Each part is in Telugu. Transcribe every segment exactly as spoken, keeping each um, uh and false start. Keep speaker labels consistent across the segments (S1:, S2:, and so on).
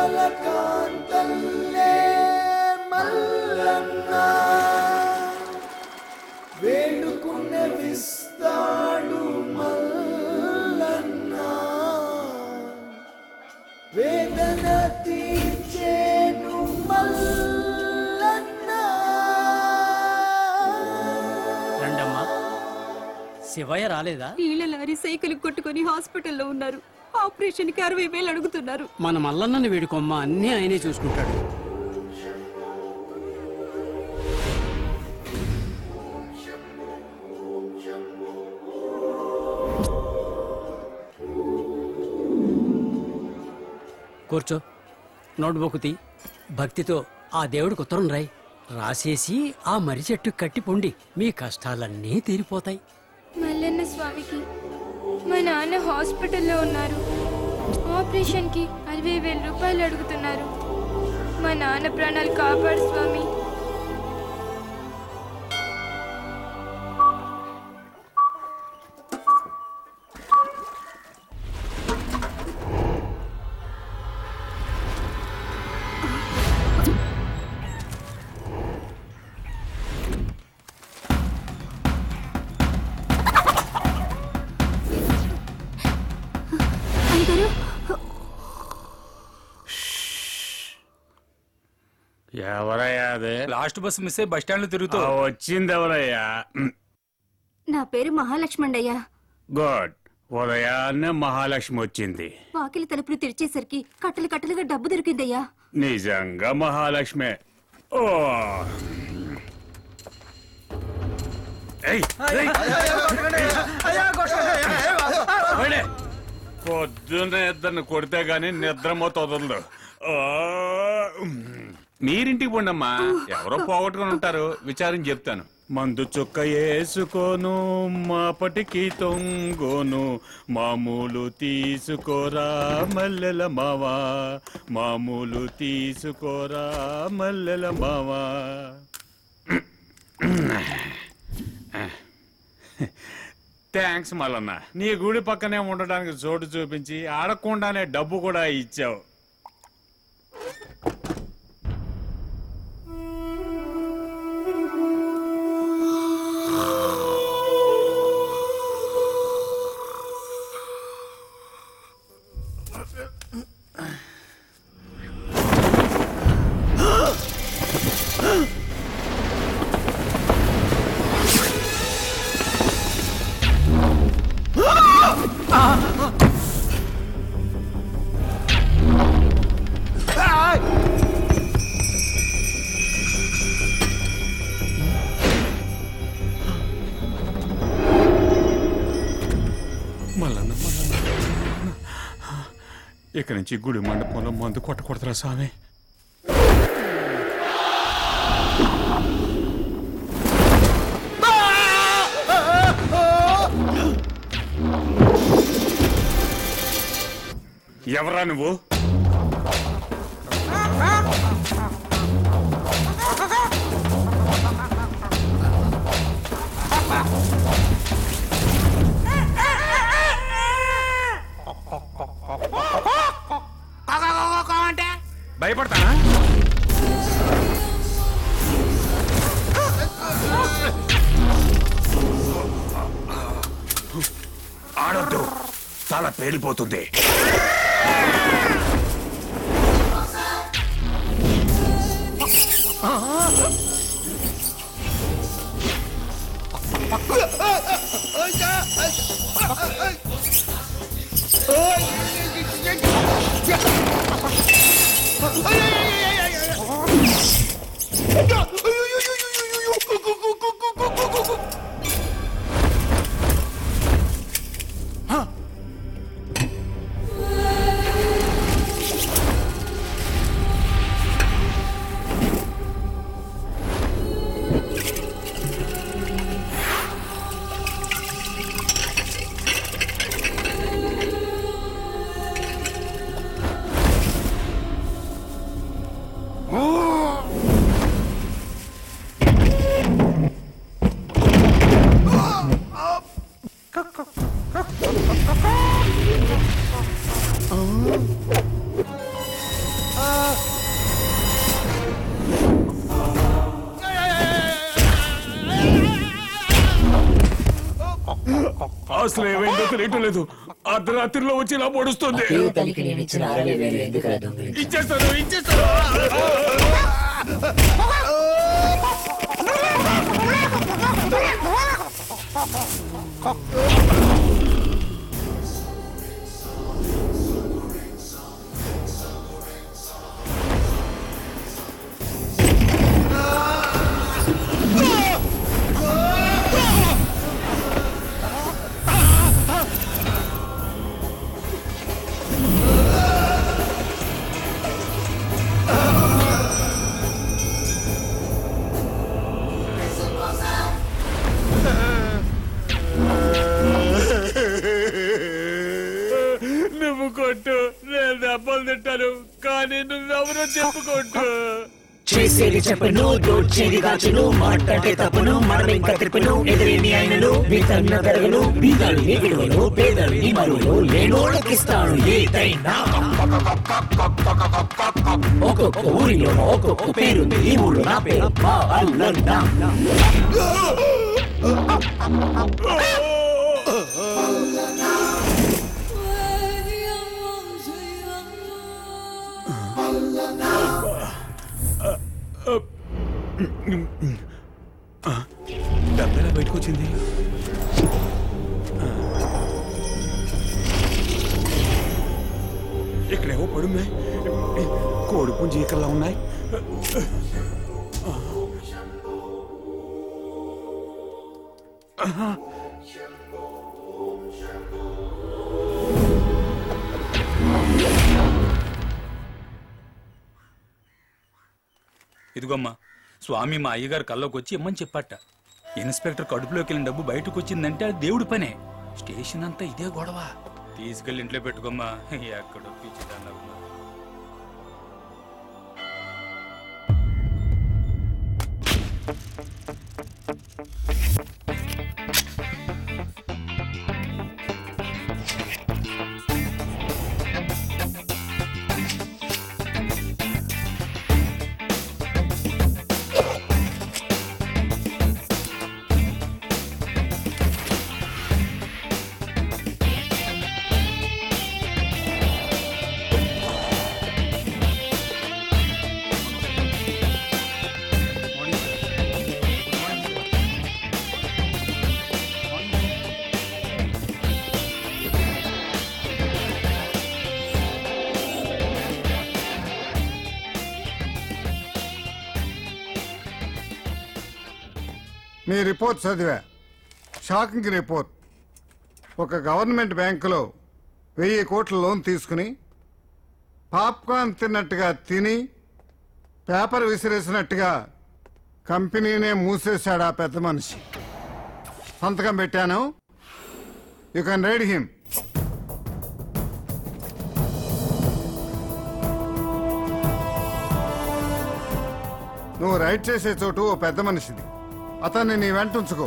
S1: కమలకాంతల్లే మల్లన్న వేడుకున్న విస్తాడు మల్లన్న వేదన తీర్చేను మల్లన్న.
S2: రండమ్మా. శివయ్య రాలేదా?
S3: నీళ్ళ లారీ సైకిల్ కొట్టుకుని హాస్పిటల్లో ఉన్నారు. ఆపరేషన్ కి అరవై వేలు అడుగుతున్నారు.
S2: మన మల్లన్నని వేడుకోమ్మా, అన్నీ ఆయనే చూసుకుంటాడు. కూర్చో, నోట్బుక్ తీ, భక్తితో ఆ దేవుడికి ఉత్తరం రాయి. రాసేసి ఆ మర్రి చెట్టు కట్టి పొండి, మీ కష్టాలన్నీ తీరిపోతాయి.
S4: మల్లన్న స్వామికి మా నాన్న హాస్పిటల్లో ఉన్నారు. ఆపరేషన్కి అరవై వేల రూపాయలు అడుగుతున్నారు. మా నాన్న ప్రాణాలు కాపాడు స్వామి.
S5: ఎవరయ్యా అదే?
S6: లాస్ట్ బస్ మిస్ అయ్యి బస్ స్టాండ్ లో తిరుగుతూ
S5: వచ్చింది ఎవరయ్యా?
S3: నా పేరు మహాలక్ష్మి అయ్యా.
S5: గుడ్. ఉదయాన్నే మహాలక్ష్మి వచ్చింది.
S3: వాకిలి తలుపులు తెరిచేసరికి కట్టలు కట్టలుగా డబ్బు దొరికిందయ్యా.
S5: నిజంగా మహాలక్ష్మి. ఓ పొద్దున్న ఇద్దరిని కొడితే గాని నిద్రమోత వదలదు. మీరింటికి పోండమ్మా, ఎవరో పోగొట్టుకుని ఉంటారు, విచారించి చెప్తాను. మందు చుక్క వేసుకోను మాపటికి తొంగోను, మామూలు తీసుకోరా మల్లెల మావా, మామూలు తీసుకోరా మల్లెల మావా. థ్యాంక్స్ మల్లన్న, నీ గుడి పక్కనే ఉండడానికి చోటు చూపించి ఆడకుండానే డబ్బు కూడా ఇచ్చావు. ఇక్కడి నుంచి గుడి మండపంలో మందు కొట్టకూడదురా స్వామి. ఎవరా నువ్వు? భయపడతానా? ఆడొద్దు, తల పేలిపోతుంది. అసలు ఏమైందో తెలియటం లేదు. అర్ధరాత్రిలో వచ్చి ఇలా పొడుస్తుంది. ఇచ్చేస్తాను ఇచ్చేస్తాను నువ్వు కొట్టు, నేను దెబ్బలు తింటాను, కానీ నువ్వెవరో చెప్పుకొట్టు.
S7: చేసేది చెప్పను, దోచేది దాచును, మాట్లాడే తప్పును, మనమింక తిప్పును, ఎదిరిని ఆయనను, వీతన్న తరగను, బీదల్ని విలువను, పేదల్ని మరువును, లేనోళ్ళకిస్తాను ఏదైనా. ఒక్కొక్క ఊరిలో ఒక్కొక్క పేరుంది, ఈ ఊరు నా పేరు మా అల్లన్నా.
S5: డబ్బెలా బయటకు వచ్చింది? ఇక్కడేవో పడున్నాయి, కోడి పుంజి ఈకల్లా ఉన్నాయి.
S6: ఇదిగోమ్మా, స్వామి మా అయ్యగారు కల్లోకి వచ్చి ఇమ్మని చెప్పాట. ఇన్స్పెక్టర్ కడుపులోకి వెళ్ళిన డబ్బు బయటకు వచ్చిందంటే అది దేవుడి పనే. స్టేషన్ అంతా ఇదే గొడవ. తీసుకెళ్ళి ఇంట్లో పెట్టుకోమ్మా. ఎక్కడో పిచ్చిదాన్ని.
S8: మీ రిపోర్ట్ చదివా. Shocking report. ఒక గవర్నమెంట్ బ్యాంకులో వెయ్యి కోట్ల లోన్ తీసుకుని పాప్కార్న్ తిన్నట్టుగా తిని పేపర్ విసిరేసినట్టుగా కంపెనీనే మూసేశాడు ఆ పెద్ద మనిషి. సంతకం పెట్టాను. You can read him. నువ్వు రైట్ చేసే చోటు ఓ పెద్ద మనిషిది. అతన్ని నీ వెంటుంచుకో.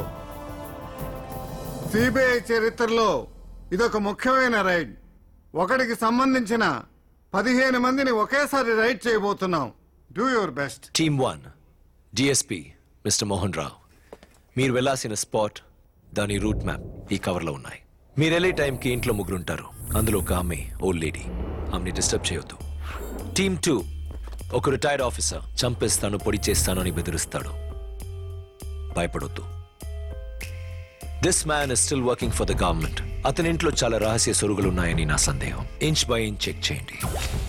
S8: సిబిఐ చరిత్రలో ఇదొక ముఖ్యమైన రైడ్. ఒకడికి సంబంధించిన పదిహేను మందిని ఒకేసారి రైడ్ చేయబోతున్నాం. Do your best.
S9: Team one, DSP mister Mohan Rao. మీరు వెళ్లాల్సిన స్పాట్, దాని రూట్ మ్యాప్ ఈ కవర్లో ఉన్నాయి. మీరు వెళ్ళే టైంకి ఇంట్లో ముగ్గురుంటారు. అందులో ఒక ఆమె, ఓల్డ్ లేడీ. ఆమెని డిస్టర్బ్ చేయొద్దు. టీమ్ టూ, ఒక రిటైర్డ్ ఆఫీసర్. చంపేస్తాను, పొడి చేస్తాను అని బెదిరిస్తాడు. భయపడొద్దు. This man is still working for the government. అతని ఇంట్లో చాలా రహస్య సొరుగులున్నాయని నా సందేహం. ఇంచ్ బై ఇంచ్ చెక్ చేయండి.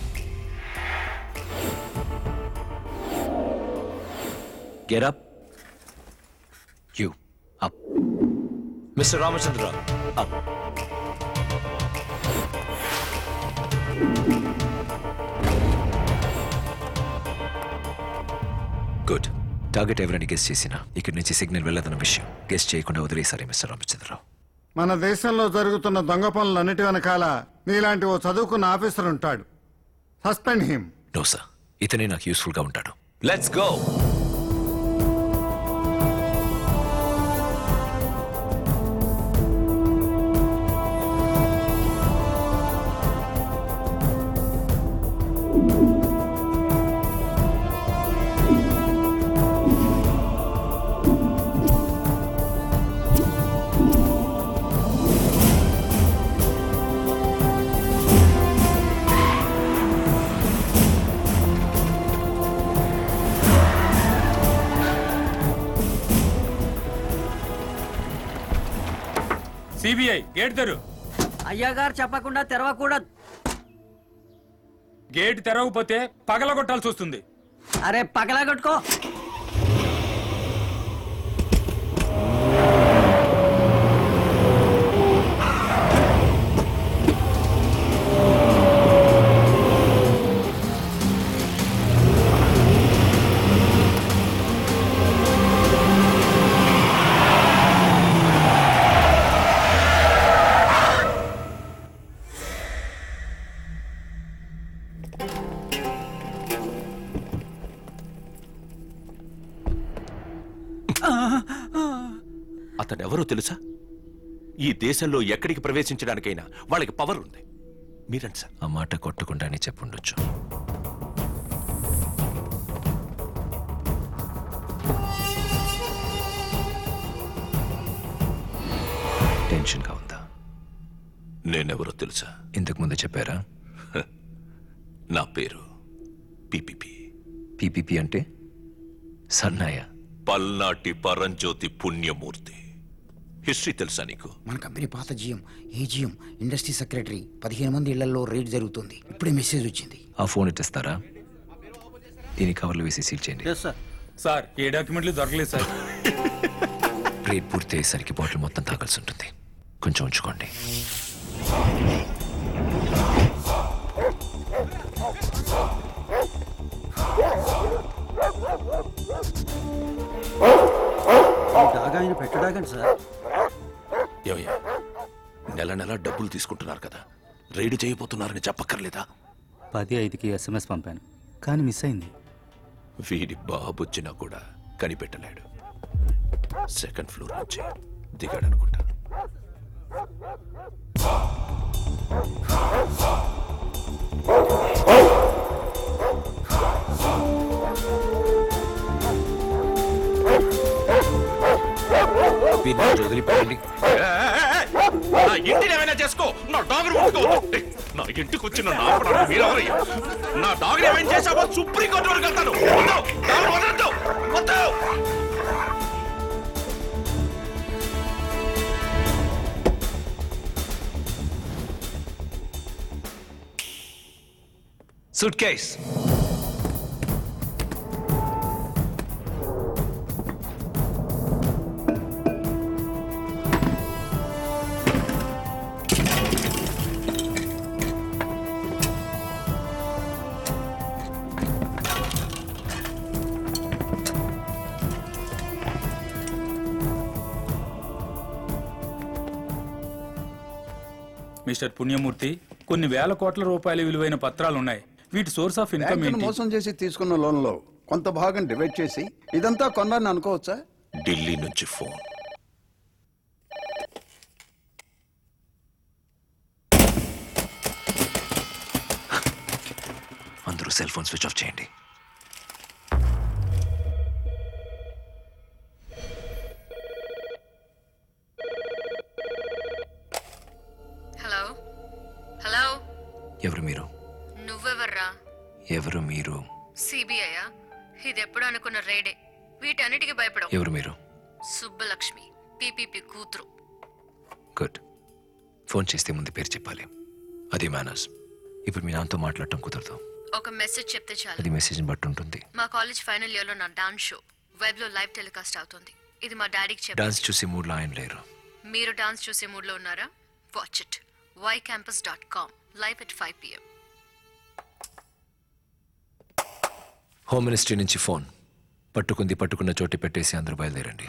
S9: Get up. You up. Mister Ramachandra, up. Good. Target ఎవరైనా గెస్ చేసినా ఇక్కడి నుంచి సిగ్నల్ వెళ్ళదన్న విషయం గెస్ చేయకుండా వదిలేసారి మిస్టర్ రామచంద్రరావు.
S8: మన దేశంలో జరుగుతున్న దొంగ పనులన్నిటి వెనకాల నీలాంటి ఓ చదువుకున్న ఆఫీసర్ ఉంటాడు. Suspend him.
S9: నో సార్, ఇతనే నాకు యూస్ఫుల్ గా ఉంటాడు. Let's go.
S6: సిబిఐ గేట్ తెరు.
S2: అయ్యగారు చెప్పకుండా తెరవకూడదు.
S6: గేట్ తెరవకపోతే పగలగొట్టాల్సి వస్తుంది.
S2: అరే పగలగొట్టుకో.
S10: అతడెవరో తెలుసా? ఈ దేశంలో ఎక్కడికి ప్రవేశించడానికైనా వాళ్ళకి పవర్ ఉంది. మీరండి సార్.
S9: ఆ మాట కొట్టకుండానే చెప్పుండొచ్చు. టెన్షన్గా ఉందా?
S10: నేనెవరో తెలుసా?
S9: ఇంతకు ముందు చెప్పారా?
S10: నా పేరు పీపీపీ.
S9: పీపీపీ అంటే సన్నాయ.
S10: పల్నాటి పరంజ్యోతి పుణ్యమూర్తి. హిస్టరీ తెలుసా నీకు?
S11: మన కంపెనీ పాత జిఎం ఏజిఎం ఇండస్ట్రీ సెక్రటరీ పదిహేను మంది ఇళ్లలో రేడ్ జరుగుతుంది. ఇప్పుడే మెసేజ్ వచ్చింది.
S9: ఆ ఫోన్ ఇట్టిస్తారా? దీని కవర్లు వేసి సీల్ చేయండి.
S6: సార్ ఏ డాక్యుమెంట్లు దొరకలేదు సార్.
S9: రేట్ పూర్తి అయ్యేసరికి బాటిల్ మొత్తం తాగాల్సి ఉంటుంది. కొంచెం ఉంచుకోండి.
S2: ఆయన పెట్టడాగండి సార్.
S10: ఏమయ్యా, నెల నెల డబ్బులు తీసుకుంటున్నారు కదా, రైడ్ చేయబోతున్నారని చెప్పక్కర్లేదా?
S12: పది ఐదుకి ఎస్ఎంఎస్ పంపాను, కానీ మిస్ అయింది.
S10: వీడి బాబొచ్చినా కూడా కనిపెట్టలేడు. సెకండ్ ఫ్లోర్ నుంచి దిగాడనుకుంటా.
S9: వదిలిపోయండి.
S10: నా ఇంటిని ఏమైనా చేసుకో, నా డాగ్ ముట్టుకోవద్దు. నా ఇంటికి వచ్చిన నా మీరెవరయ్యా? నా డాగ్ ఏమైనా చేసావో సుప్రీంకోర్టు వరకు వెళ్తాను. వదలొద్దు, వద్దు.
S9: Suitcase.
S6: మిస్టర్ పుణ్యమూర్తి, కొన్ని వేల కోట్ల రూపాయల విలువైన పత్రాలు ఉన్నాయి. వీటి సోర్స్ ఆఫ్ ఇన్కమ్ ఏంటి?
S13: మోసం చేసి తీసుకున్న లోన్ లో కొంత భాగం డివైడ్ చేసి ఇదంతా కొన్నాను అనుకోవచ్చా?
S10: ఢిల్లీ నుంచి ఫోన్.
S9: అందరూ సెల్ ఫోన్ స్విచ్ ఆఫ్ చేయండి.
S14: హలో హలో
S9: ఎవరు మీరు?
S14: నువ్వెవర్రా?
S9: ఎవరు మీరు?
S14: సిబిఐయా? ఇది ఎప్పుడు అనుకున్న రేడే. వీటన్నిటికీ భయపడవు.
S9: ఎవరు మీరు?
S14: సుబ్బలక్ష్మి, పీపీపీ కూతురు.
S9: గుడ్. ఫోన్ చేస్తే ముందు పేరు చెప్పాలి. అది మేనర్స్. ఇప్పుడు మీ నాన్నతో మాట్లాడటం కుదరదు.
S14: ఒక మెసేజ్ చెప్తే చాలు.
S9: అది మెసేజ్ బట్టి ఉంటుంది.
S14: మా కాలేజ్ ఫైనల్ ఇయర్ లో నా డాన్స్ షో వెబ్ లో లైవ్ టెలికాస్ట్ అవుతుంది. ఇది మా డాడీకి చెప్పండి.
S9: డాన్స్ చూసే మూడ్లో ఆయన లేరు.
S14: మీరు డాన్స్ చూసే మూడ్ లో ఉన్నారా? Watch it. Y campus dot com live at five PM.
S9: Home ministry నుంచి ఫోన్. పట్టుకుంది పట్టుకున్న చోటి పెట్టేసి అందరూ బయలుదేరండి.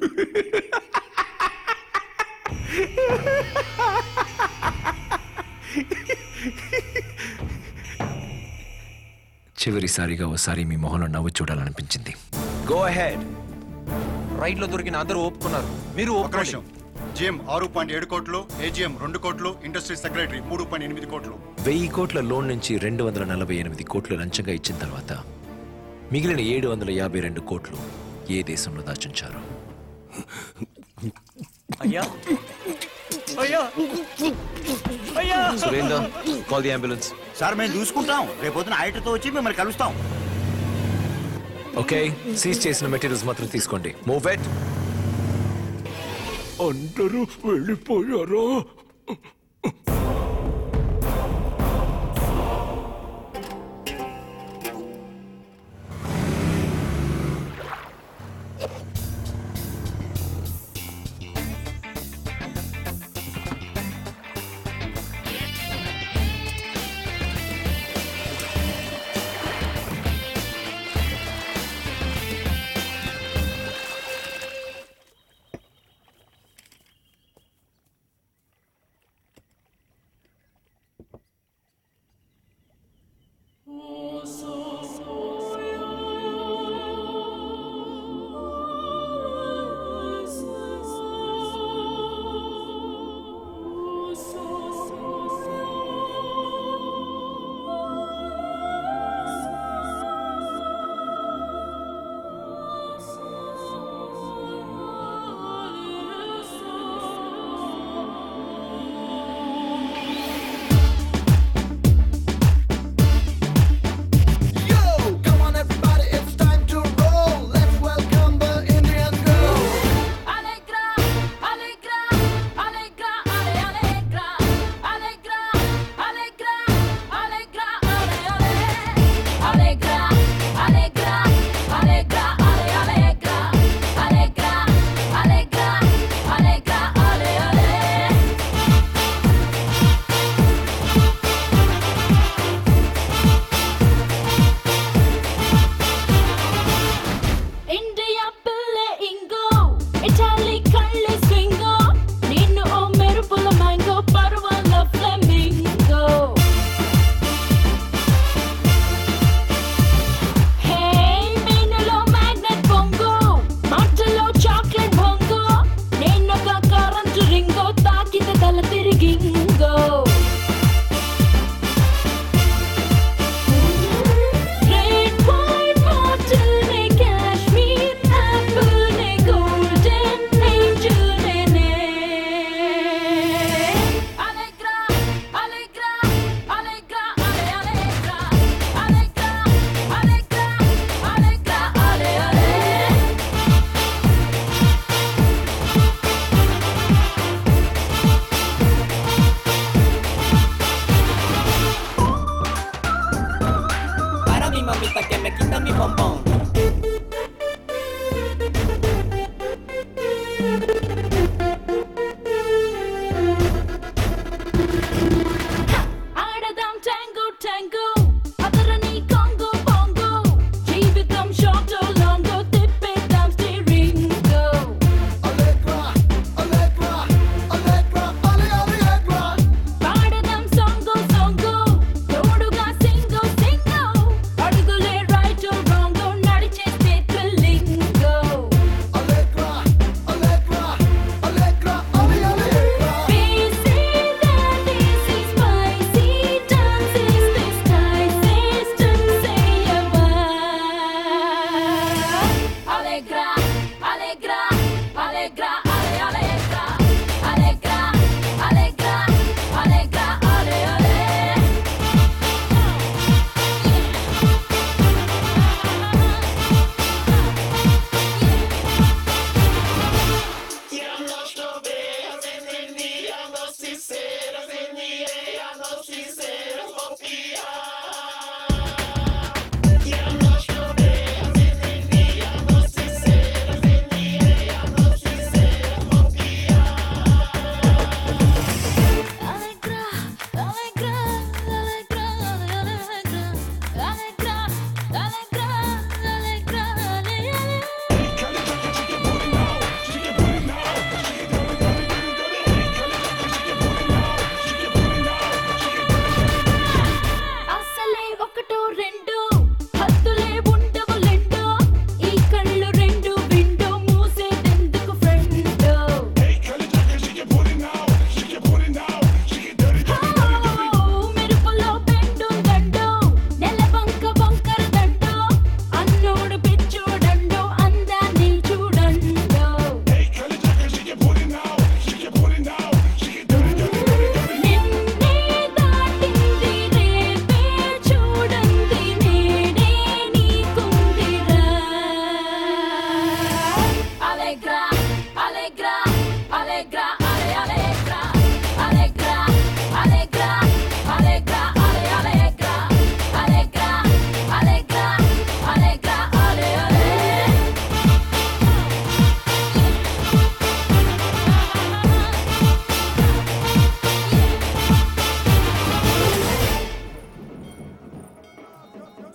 S9: చివరిసారిగా ఓసారి మీ మొహంలో నవ్వు చూడాలనిపించింది.
S15: Go ahead. రైట్ లో దొరికిన అందరూ ఒప్పుకున్నారు, మీరు ఒప్పుకోండి.
S16: జిఎం ఆరు పాయింట్ ఏడు కోట్లు, ఏజిఎం రెండు కోట్లు, ఇండస్ట్రీ సెక్రటరీ మూడు పాయింట్ ఎనిమిది కోట్లు.
S9: వెయ్యి కోట్ల లోన్ నుంచి రెండు వందల నలభై ఎనిమిది కోట్లు లంచంగా ఇచ్చిన తర్వాత మిగిలిన ఏడు వందల యాభై రెండు కోట్లు ఏ దేశంలో దాచుంచారు? Surender, call the ambulance.
S17: Sir మేము చూసుకుంటాం, రేపొద్దున ఆడిటర్తో వచ్చి మిమ్మల్ని కలుస్తాం.
S9: ఓకే, సీజ్ చేసిన మెటీరియల్స్ మాత్రం తీసుకోండి. Move it.
S18: అందరూ వెళ్ళిపోయారా?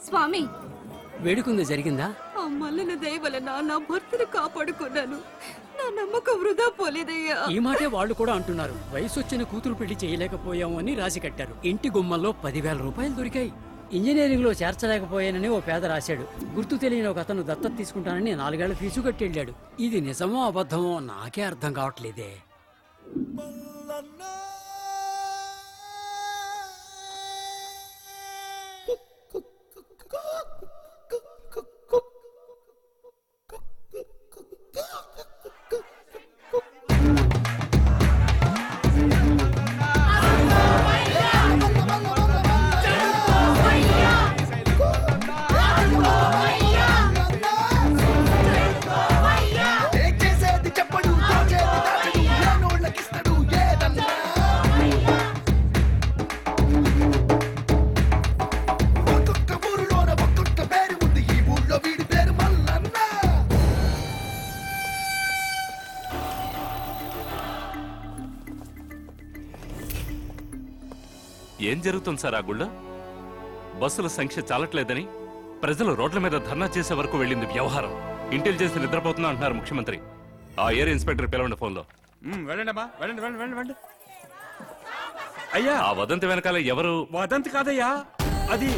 S3: స్వామి,
S2: వేడుకుంది జరిగిందా?
S3: ఆ మల్లన దయ వలన నా భర్తను కాపాడుకున్నాను. నా నమ్మకం వృధా పోలేదయ్యా.
S2: ఈ మాటే వాళ్ళు కూడా అంటున్నారు. వయసు వచ్చిన కూతురు పెళ్లి చేయలేకపోయాము అని రాసి కట్టారు. ఇంటి గుమ్మల్లో పదివేల రూపాయలు దొరికాయి. ఇంజనీరింగ్ లో చేర్చలేకపోయానని ఓ పేద రాశాడు. గుర్తు తెలియని ఒక అతను దత్తత తీసుకుంటానని నాలుగేళ్ల ఫీజు కట్టి వెళ్ళాడు. ఇది నిజమో అబద్ధమో నాకే అర్థం కావట్లేదే.
S10: ఏం జరుగుతుంది సార్ ఆ గుళ్ళో? బస్సుల సంఖ్య చాలట్లేదని ప్రజలు రోడ్ల మీద ధర్నా చేసే వరకు వెళ్ళింది వ్యవహారం. ఇంటెలిజెన్స్ నిద్రపోతున్నా అంటున్నారు ముఖ్యమంత్రి. ఆ ఏరియా ఇన్స్పెక్టర్ పిలవండి ఫోన్లో.
S5: వెళ్ళండి అమ్మా, వెళ్ళండి వెళ్ళండి వెళ్ళండి వెళ్ళండి. అయ్యా,
S10: ఆ వదంతి వెనకాల ఎవరు?
S5: వదంతి కాదయ్యా, అది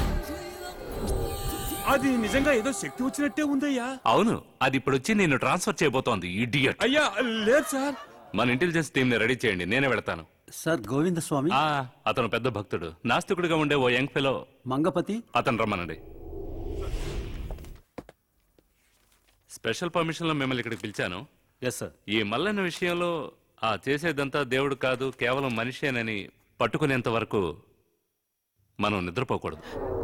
S5: అది నిజంగా ఏదో శక్తి వచ్చినట్టే ఉందయ్యా.
S10: అవును, అది ఇప్పుడు వచ్చి నేను ట్రాన్స్ఫర్ చేయబోతోంది. ఇడియట్.
S5: అయ్యా లేదు సార్.
S10: మన ఇంటెలిజెన్స్ టీం ని రెడీ చేయండి, నేనే వెళతాను.
S12: సార్ గోవింద స్వామి,
S10: ఆ, అతను పెద్ద భక్తుడు. నాస్తికుడిగా ఉండే ఓ యంగ్ ఫెలో
S12: మంగపతి,
S10: అతను రమ్మనండి. స్పెషల్ పర్మిషన్ లో మిమ్మల్ని ఇక్కడికి పిలిచాను.
S12: Yes sir.
S10: ఈ మల్లన్న విషయంలో ఆ చేసేదంతా దేవుడు కాదు, కేవలం మనిషేనని పట్టుకునేంత వరకు మనం నిద్రపోకూడదు.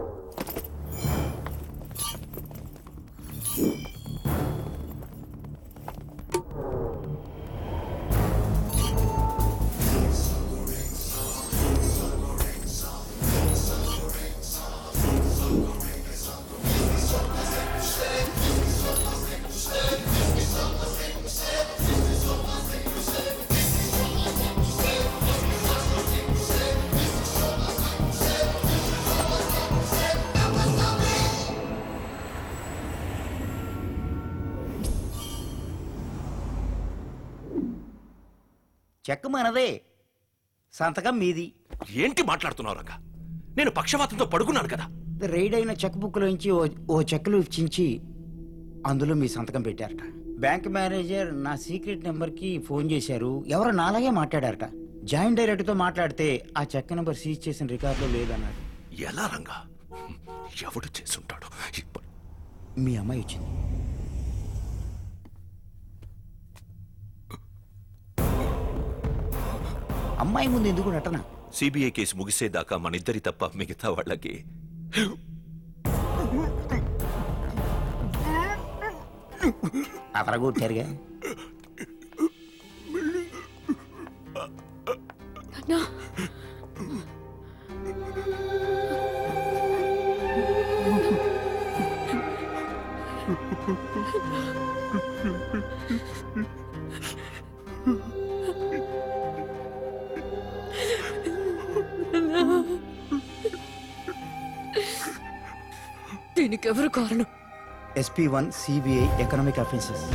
S17: చెక్ మనదే, సంతకం మీది.
S10: ఏంటి మాట్లాడుతున్నావు రంగా? నేను పక్షవాతంతో పడుకున్నాను కదా.
S11: రైడ్ అయిన చెక్ బుక్లోంచి ఓ ఓ చెక్లు ఇచ్చించి అందులో మీ సంతకం పెట్టారట. బ్యాంక్ మేనేజర్ నా సీక్రెట్ నెంబర్కి ఫోన్ చేశారు. ఎవరో నాలాగే మాట్లాడారట. జాయింట్ డైరెక్టర్తో మాట్లాడితే ఆ చెక్ నెంబర్ సీజ్ చేసిన రికార్డులో లేదన్నాడు.
S10: ఎలా రంగా? ఎవడు చేసుంటాడు?
S11: మీ అమ్మాయి వచ్చింది. అమ్మాయి ముందు ఎందుకు నటన?
S10: సిబిఐ కేసు ముగిసేదాకా మన ఇద్దరి తప్ప మిగతా వాళ్ళకి
S11: అతరగొట్టారుగా.
S3: దీనికి ఎవరు కారణం?
S11: SP one CBI economic offences.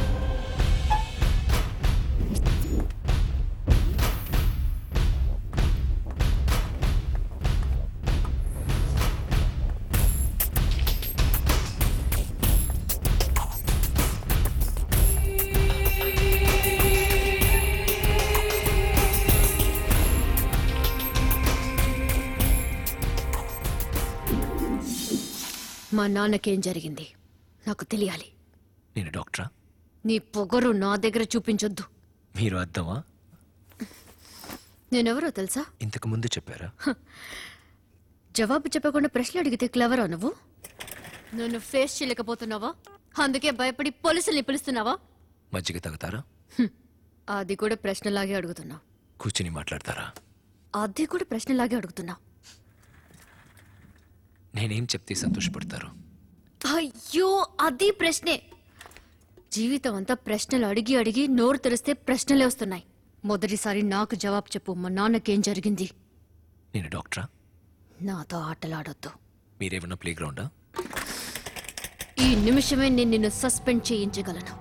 S14: మా నాన్నకేం జరిగింది నాకు తెలియాలి.
S9: నేను డాక్టరా?
S14: నీ పొగరు నా దగ్గర చూపించొద్దు.
S9: మీరు అర్థమా?
S14: నేనెవరో తెలుసా?
S9: ఇంతకు ముందు చెప్పారా?
S14: జవాబు చెప్పకుండా ప్రశ్నలు అడిగితే క్లవరా నువ్వు? నన్ను ఫేస్ చేయలేకపోతున్నావా? అందుకే భయపడి పోలీసుల్ని పిలుస్తున్నావా?
S9: మజ్జిగ తాగుతారా?
S14: అది కూడా ప్రశ్నలాగే అడుగుతున్నావు.
S9: కూర్చుని మాట్లాడతారా?
S14: అది కూడా ప్రశ్నలాగే అడుగుతున్నావు.
S9: నేనేం చెప్తే సంతోషపడతారు?
S14: అయ్యో, అది ప్రశ్నే. జీవితం అంతా ప్రశ్నలు అడిగి అడిగి నోరు తెరిస్తే ప్రశ్నలే వస్తున్నాయి. మొదటిసారి నాకు జవాబు చెప్పు. మా నాన్నకేం జరిగింది?
S9: నేను డాక్టరా?
S14: నాతో ఆటలాడొద్దు.
S9: మీరేమన్నా ప్లే గ్రౌండా?
S14: ఈ నిమిషమే నేను నిన్ను సస్పెండ్ చేయించగలను.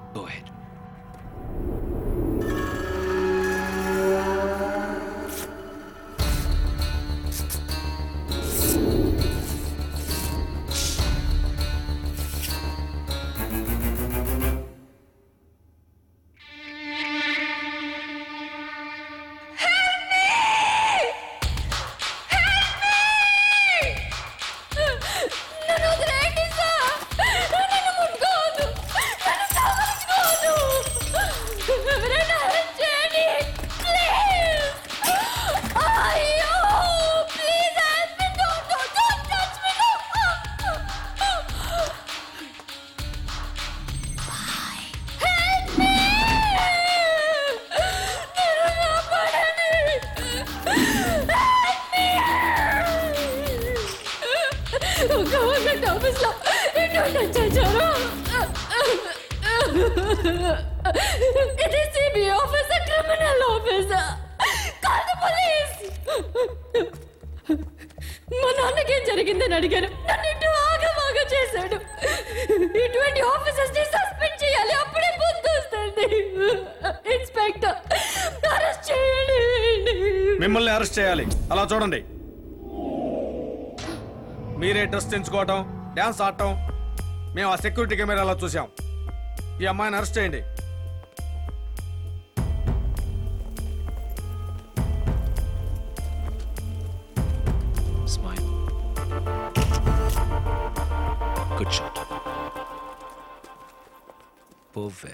S19: గవర్నమెంట్ ఆఫీస్లో చేశారు. ఇది సిబిఐ ఆఫీసర్, క్రిమినల్ ఆఫీసర్, కాదు పోలీస్. మా నాన్నకి ఏం జరిగిందని అడిగాను. నన్ను ఇటు ఆగమాగా చేశాడు. ఇటువంటి ఆఫీసర్స్ ని సస్పెండ్ చేయాలి, అప్పుడే బుద్ధి వస్తుంది. ఇన్స్పెక్టర్ అరెస్ట్ చేయాలి.
S20: మిమ్మల్ని అరెస్ట్ చేయాలి. అలా చూడండి, మీరే డ్రెస్ తెంచుకోవటం, డ్యాన్స్ ఆడటం మేము ఆ సెక్యూరిటీ కెమెరాలో చూసాం. ఈ అమ్మాయిని అరెస్ట్ చేయండి.
S9: Good shot. Pove.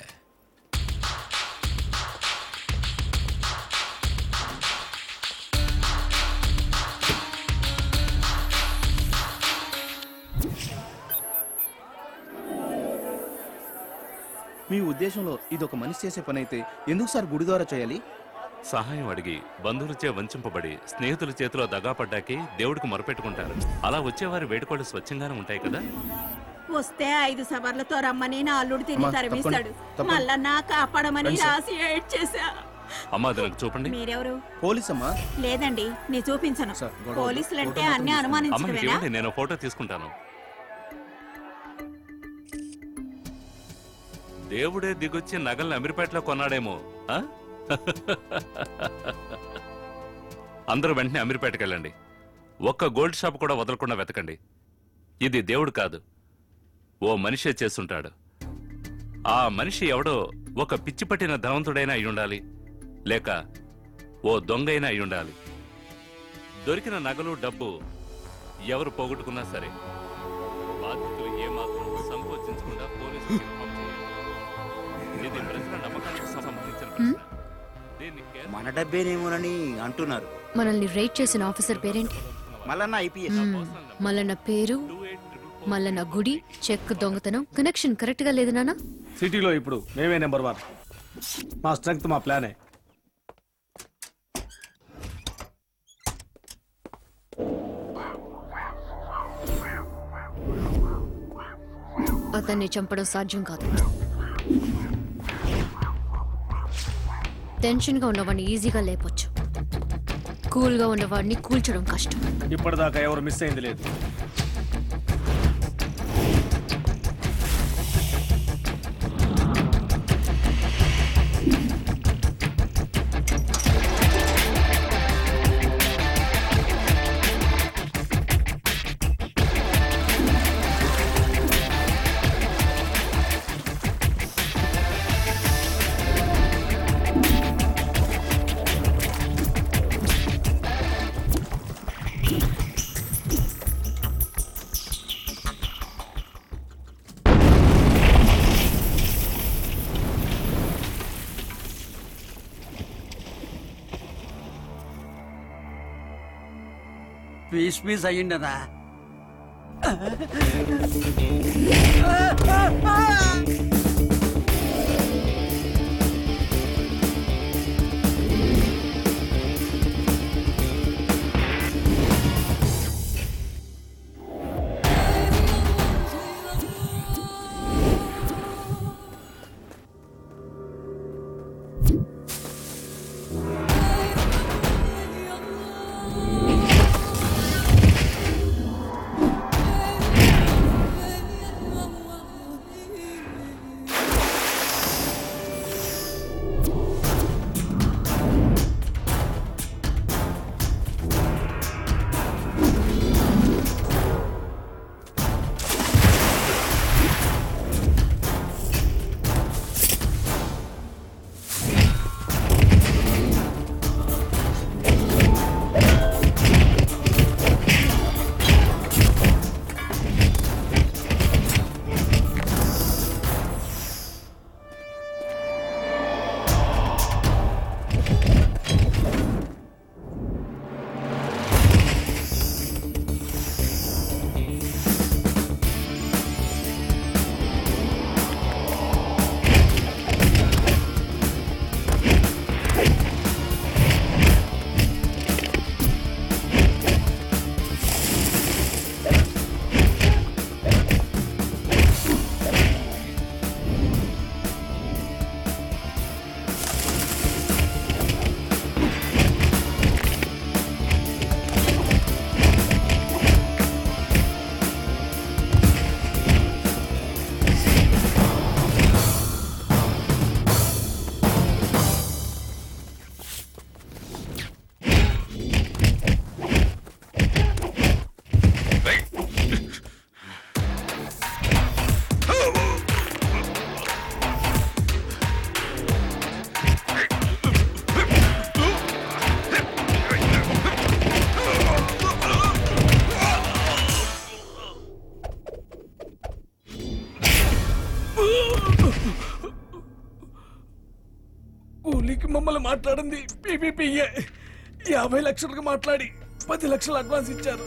S21: మీ ఉద్దేశంలో ఇది ఒక మనిషి చేసే పని అయితే ఎందుకు సార్ గుడి ద్వారా చేయాలి?
S10: సహాయం అడిగి బంధువులచే వంచింపబడి స్నేహితుల చేతిలో దగాపడ్డాకే దేవుడికి మొరపెట్టుకుంటారు. అలా వచ్చేవారి వేడుకోళ్ళు స్వచ్ఛంగానే ఉంటాయి కదా.
S22: వస్తే ఐదు సవర్లతో రమ్మని నా అల్లుడు తిని
S10: అమ్మా,
S22: తరిమిస్తాడు.
S10: తప్పకుండా,
S22: మళ్ళా కాపాడమని
S10: రండి సార్.
S22: రాసి ఏడ్ చేశా.
S10: అమ్మా అది నాకు చూపండి.
S22: మీరెవరు?
S21: పోలీస్ అమ్మా.
S22: లేదండి, నీ చూపించను.
S10: గొడవ-
S22: పోలీసులంటే
S10: ఫోటో
S22: అన్ని
S10: మాత్రం అమ్మా
S22: అనుమానించడమేనా?
S10: ఇవ్వండి, నేను ఫోటో తీసుకుంటాను. దేవుడే దిగొచ్చి నగల్ని అమీర్పేటలో కొన్నాడేమో. ఆ? అందరూ వెంటనే అమీర్పేటకి వెళ్ళండి. ఒక్క గోల్డ్ షాప్ కూడా వదలకుండా వెతకండి. ఇది దేవుడు కాదు, ఓ మనిషే చేస్తుంటాడు. ఆ మనిషి ఎవడో ఒక పిచ్చి పట్టిన ధనవంతుడైనా అయి ఉండాలి, లేక ఓ దొంగైనా అయి ఉండాలి. దొరికిన నగలు డబ్బు ఎవరు పోగొట్టుకున్నా సరే బాధితులు ఏమాత్రం సంకోచించకుండా పోలీసులకు ఇన్ఫార్మ్ చేయాలి. ఇది ప్రజల నమ్మకానికి సంబంధించిన ప్రశ్న. దీన్ని కేంద్ర
S11: మన డబ్బేనేమోనని అంటున్నారు.
S14: మనల్ని రైడ్ చేసిన ఆఫీసర్ పేరేంటి?
S11: మల్లన్న ఐపీఎస్.
S14: మల్లన్న పేరు, మల్లన్న గుడి, చెక్ దొంగతనం, కనెక్షన్ కరెక్ట్ గా లేదు నాన్న.
S20: సిటీలో ఇప్పుడు మేమే నెంబర్ వన్. మా స్ట్రెంగ్త్ మా ప్లానే.
S14: అతన్ని చంపడం సాధ్యం కాదు. టెన్షన్ గా ఉన్నవాడిని ఈజీగా లేపొచ్చు, కూల్ గా ఉన్నవాడిని కూల్చడం కష్టం.
S20: ఇప్పటిదాకా ఎవరు మిస్ అయింది లేదు.
S23: పీస్ పీస్ అయ్యిండదా?
S18: తేదీకి మమ్మల్ని మాట్లాడింది పీపీపీఏ. యాభై లక్షలకు మాట్లాడి పది లక్షలు అడ్వాన్స్ ఇచ్చారు.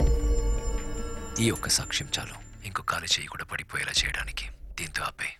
S9: ఈ ఒక్క సాక్ష్యం చాలు ఇంకో ఖాళీ చేయి కూడా పడిపోయేలా చేయడానికి. దీంతో ఆపే.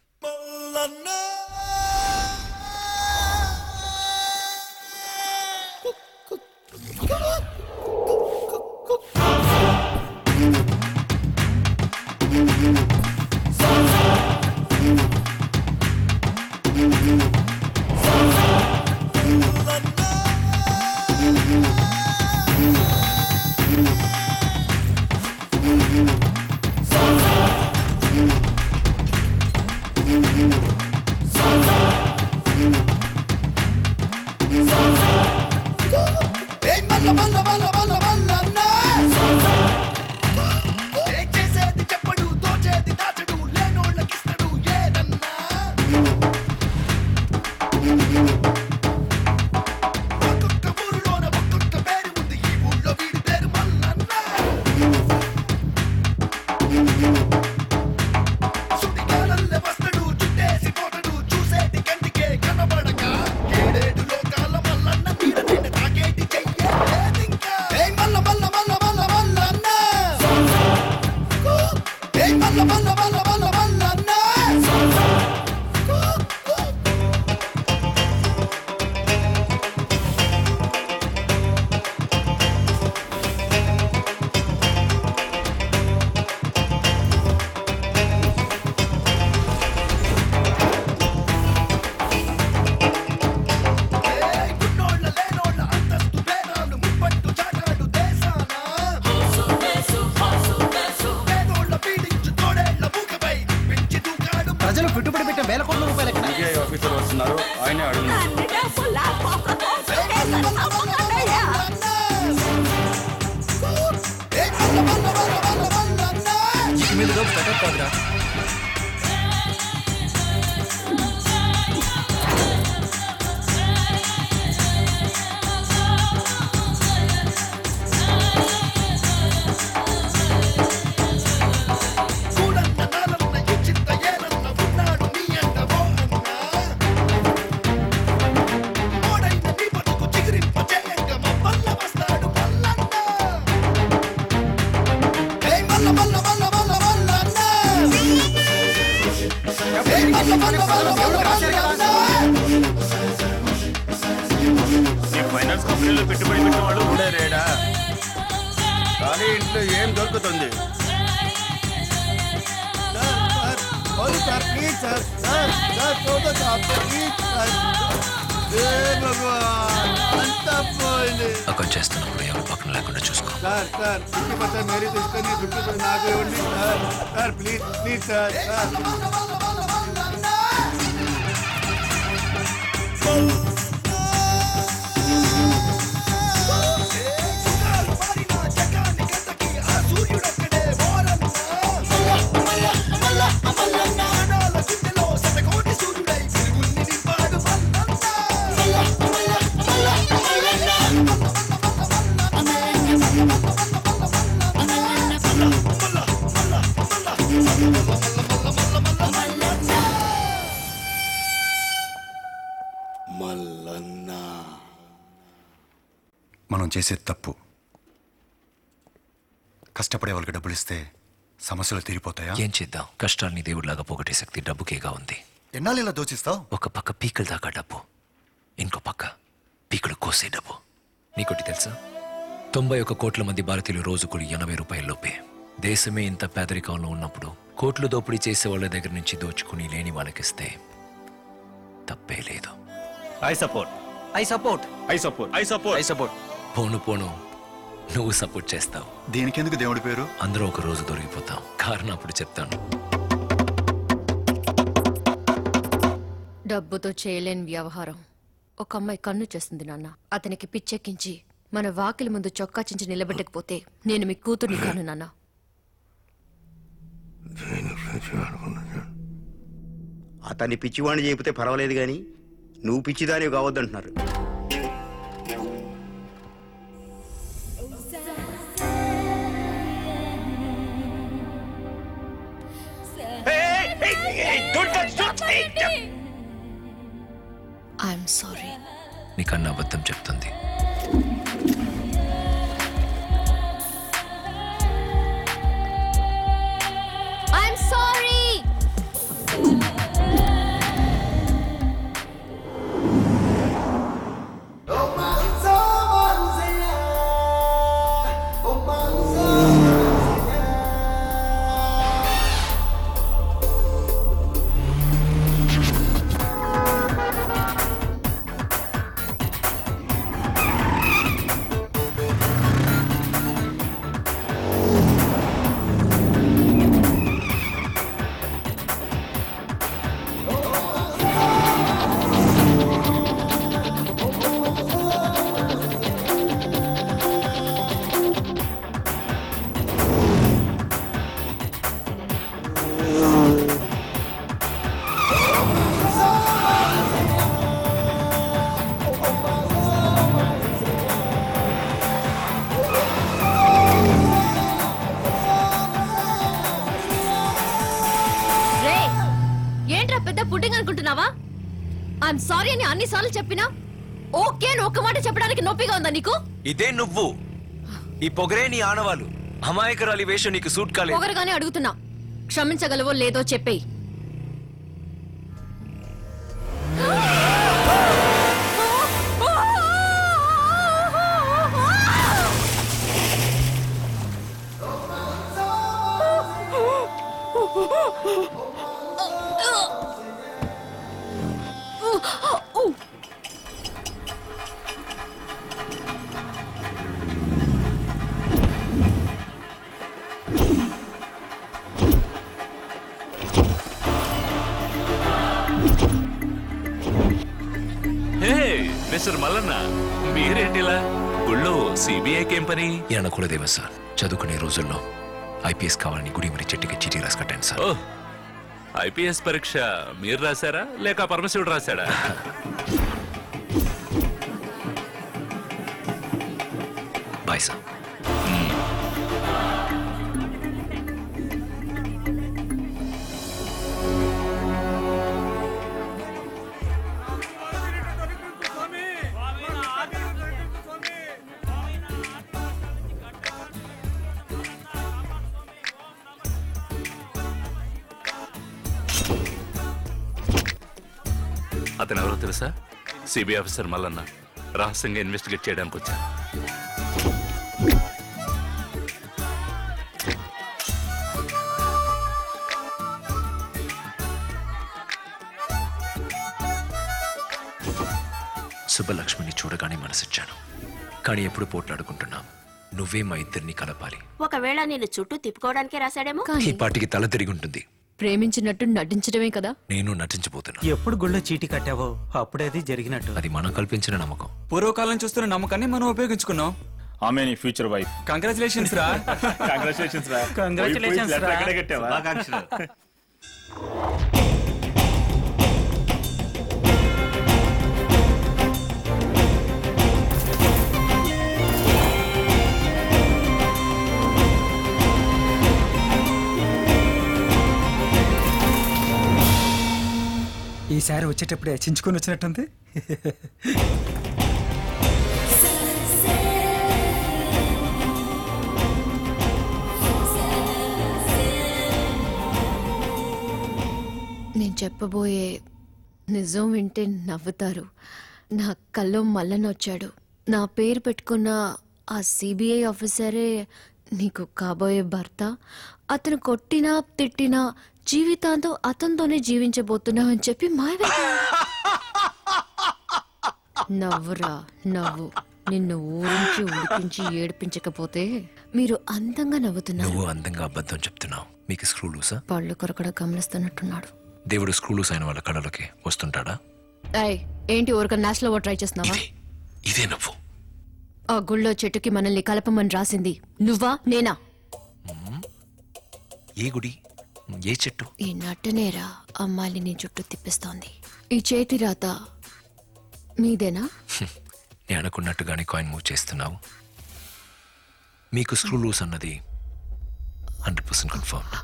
S21: ప్రజలు పెట్టుబడి పెట్టే వేల కోట్ల రూపాయలు ఎక్కడ?
S20: ఆఫీసర్ వస్తున్నారు, ఆయనే అడుగుతున్నారు.
S21: ఇక మీద రోజు బెటర్ కాదురా.
S20: ఫైనాన్స్ కంపెనీలో పెట్టుబడి పెట్టిన వాళ్ళు కూడా రేడా? కానీ ఇంట్లో ఏం దొరుకుతుంది?
S9: అకౌంట్ చేస్తున్నప్పుడు ఎవరు పక్కన లేకుండా చూసుకో.
S8: సార్ సార్ ఫిఫ్టీ పర్సెంట్ మీరు తీసుకొని ఫిఫ్టీ పర్సెంట్ నాకు ఇవ్వండి sir. Sir please please sir sir.
S16: మనం చేసేది తప్పు. కష్టపడే వాళ్ళకి డబ్బులు ఇస్తే సమస్యలు తీరిపోతాయా?
S9: ఏం చేద్దాం? కష్టాల్ని దేవుడిలాగా పోగొట్టే శక్తి డబ్బుకేగా ఉంది.
S16: ఎన్నాళ్ళు ఇలా దోచిస్తావు?
S9: ఒక పక్క పీకల దాకా డబ్బు, ఇంకో పక్క పీకలు కోసే డబ్బు. నీకొట్టి తెలుసా? తొంభై ఒక్క కోట్ల మంది భారతీయులు రోజుకు ఎనభై రూపాయల లోపే. దేశమే ఇంత పేదరికంలో ఉన్నప్పుడు కోట్లు దోపిడీ చేసే వాళ్ళ దగ్గర నుంచి దోచుకుని లేని వాళ్ళకిస్తే తప్పే లేదు.
S21: I support I support
S20: I support I support I support
S9: పోను పోను నువ్వు సపోర్ట్ చేస్తావు.
S16: దీనికెందుకు దేవుడి పేరు?
S9: అందరూ ఒక రోజు దొరికిపోతాం. కారణం అప్పుడు చెప్తాను.
S14: డబ్బుతో చేయలేని వ్యవహారం ఒక అమ్మాయి కన్ను చేస్తుంది నాన్న. అతనికి పిచ్చెక్కించి మన వాకిలి ముందు చొక్కా చించి నిలబెట్టకపోతే నేను మీ కూతుర్ని కాను నాన్న.
S11: అతన్ని పిచ్చివాణి చెబితే పర్వాలేదు గాని నువ్వు పిచ్చిదాని కావద్దంటున్నారు.
S14: I'm sorry.
S9: నీకన్నా అబద్ధం చెప్తుంది.
S14: I'm sorry. ఐఎమ్ సారీ అని అన్నిసార్లు చెప్పినా ఓకే అని ఒక్క మాట చెప్పడానికి నొప్పిగా ఉందా నీకు?
S9: ఇదే నువ్వు. ఈ పొగరే నీ ఆనవాళ్ళు. అమాయకురాలి వేషం నీకు సూట్ కాలేదు.
S14: పొగరగానే అడుగుతున్నా, క్షమించగలవో లేదో చెప్పేయి.
S10: మిస్టర్ మల్లన్న, మీరేంటిలా గుళ్ళో సిబిఐకి ఏం పని?
S9: అనకూడదేమో సార్. చదువుకునే రోజుల్లో ఐపీఎస్ కావాలని గుడి మరి చెట్టుకి చీటీ రాసి కట్టాను సార్.
S10: ఓ, ఐపీఎస్ పరీక్ష మీరు రాశారా లేక పరమశివుడు రాశాడా?
S9: Bye sir.
S10: అతను ఎవరో తెలుసా? CBI officer Mallanna. రహస్యంగా ఇన్వెస్టిగేట్ చేయడానికి వచ్చా.
S9: సుబ్బలక్ష్మిని చూడగానే మనసిచ్చాను, కానీ ఎప్పుడు పోట్లాడుకుంటున్నాం. నువ్వే మా ఇద్దరిని కలపాలి.
S1: ఒకవేళ నేను చుట్టూ తిప్పుకోవడానికే రాశాడేమో.
S9: ఈ పాటికి తల తిరిగి ఉంటుంది.
S14: ప్రేమించినట్టు నటించడమే కదా.
S9: నేను నటించబోతున్నా.
S12: ఎప్పుడు గుళ్ళో చీటీ కట్టావో అప్పుడేది జరిగినట్టు.
S9: అది మనం కల్పించిన నమ్మకం.
S6: పూర్వకాలం చూస్తున్న నమ్మకాన్ని మనం ఉపయోగించుకున్నాం.
S4: ఆమె నీ ఫ్యూచర్ వైఫ్.
S6: కంగ్రాచులేషన్స్ రా.
S4: కంగ్రాచులేషన్స్ రా.
S12: కంగ్రాచులేషన్స్ రా.
S4: ఎక్కడ కట్టావా?
S7: ఈసారి వచ్చేటప్పుడే చించుకొని వచ్చినట్టుంది.
S14: నేను చెప్పబోయే నిజం వింటే నవ్వుతారు. నా కల్లో మల్లన్న వచ్చాడు. నా పేరు పెట్టుకున్న ఆ సిబిఐ ఆఫీసరే నీకు కాబోయే భర్త. అతను కొట్టినా తిట్టినా జీవితాంతం అతనితోనే జీవించబోతున్నావు అని చెప్పి మాయ. నవ్వురా నవ్వు. నిన్ను ఊరించి ఉడిపించి ఏడిపించకపోతే మీరు అందంగా నవ్వుతున్నారు.
S9: నువ్వు అందంగా అబద్ధం చెప్తున్నావు. మీకు స్క్రూ లూసా?
S14: పళ్ళు కొరకడ గమనిస్తున్నట్టున్నాడు.
S9: దేవుడు స్క్రూ లూస్ అయిన వాళ్ళ కళలోకి వస్తుంటాడా?
S14: ఏయ్, ఏంటి ఊరక నేషనల్ అవార్డ్ ట్రై చేస్తున్నావా?
S9: ఇదే నువ్వు.
S14: ఆ గుళ్ళో చెట్టుకి మనల్ని కలపమని రాసింది నువ్వా నేనా?
S9: ఏ గుడి, ఏ చెట్టు?
S14: ఈ నట్టనేరా అమ్మాయిని నీ చుట్టూ తిప్పిస్తోంది. ఈ చేతి రాత మీదేనా?
S9: నేను అనుకున్నట్టుగానే కాయిన్ మూవ్ చేస్తున్నావు. మీకు స్క్రూ లూస్ అన్నది హండ్రెడ్ పర్సెంట్ కన్ఫర్మ్.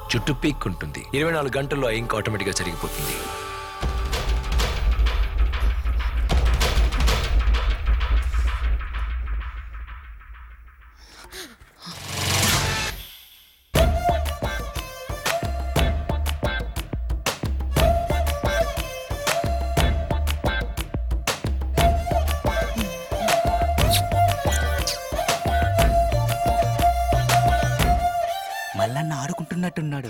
S9: చుట్టూ పీక్ ఉంటుంది. ఇరవై నాలుగు గంటల్లో ఆ ఇంక్ ఆటోమేటిక్గా జరిగిపోతుంది.
S12: మల్లన్న ఆడుకుంటున్నట్టున్నాడు.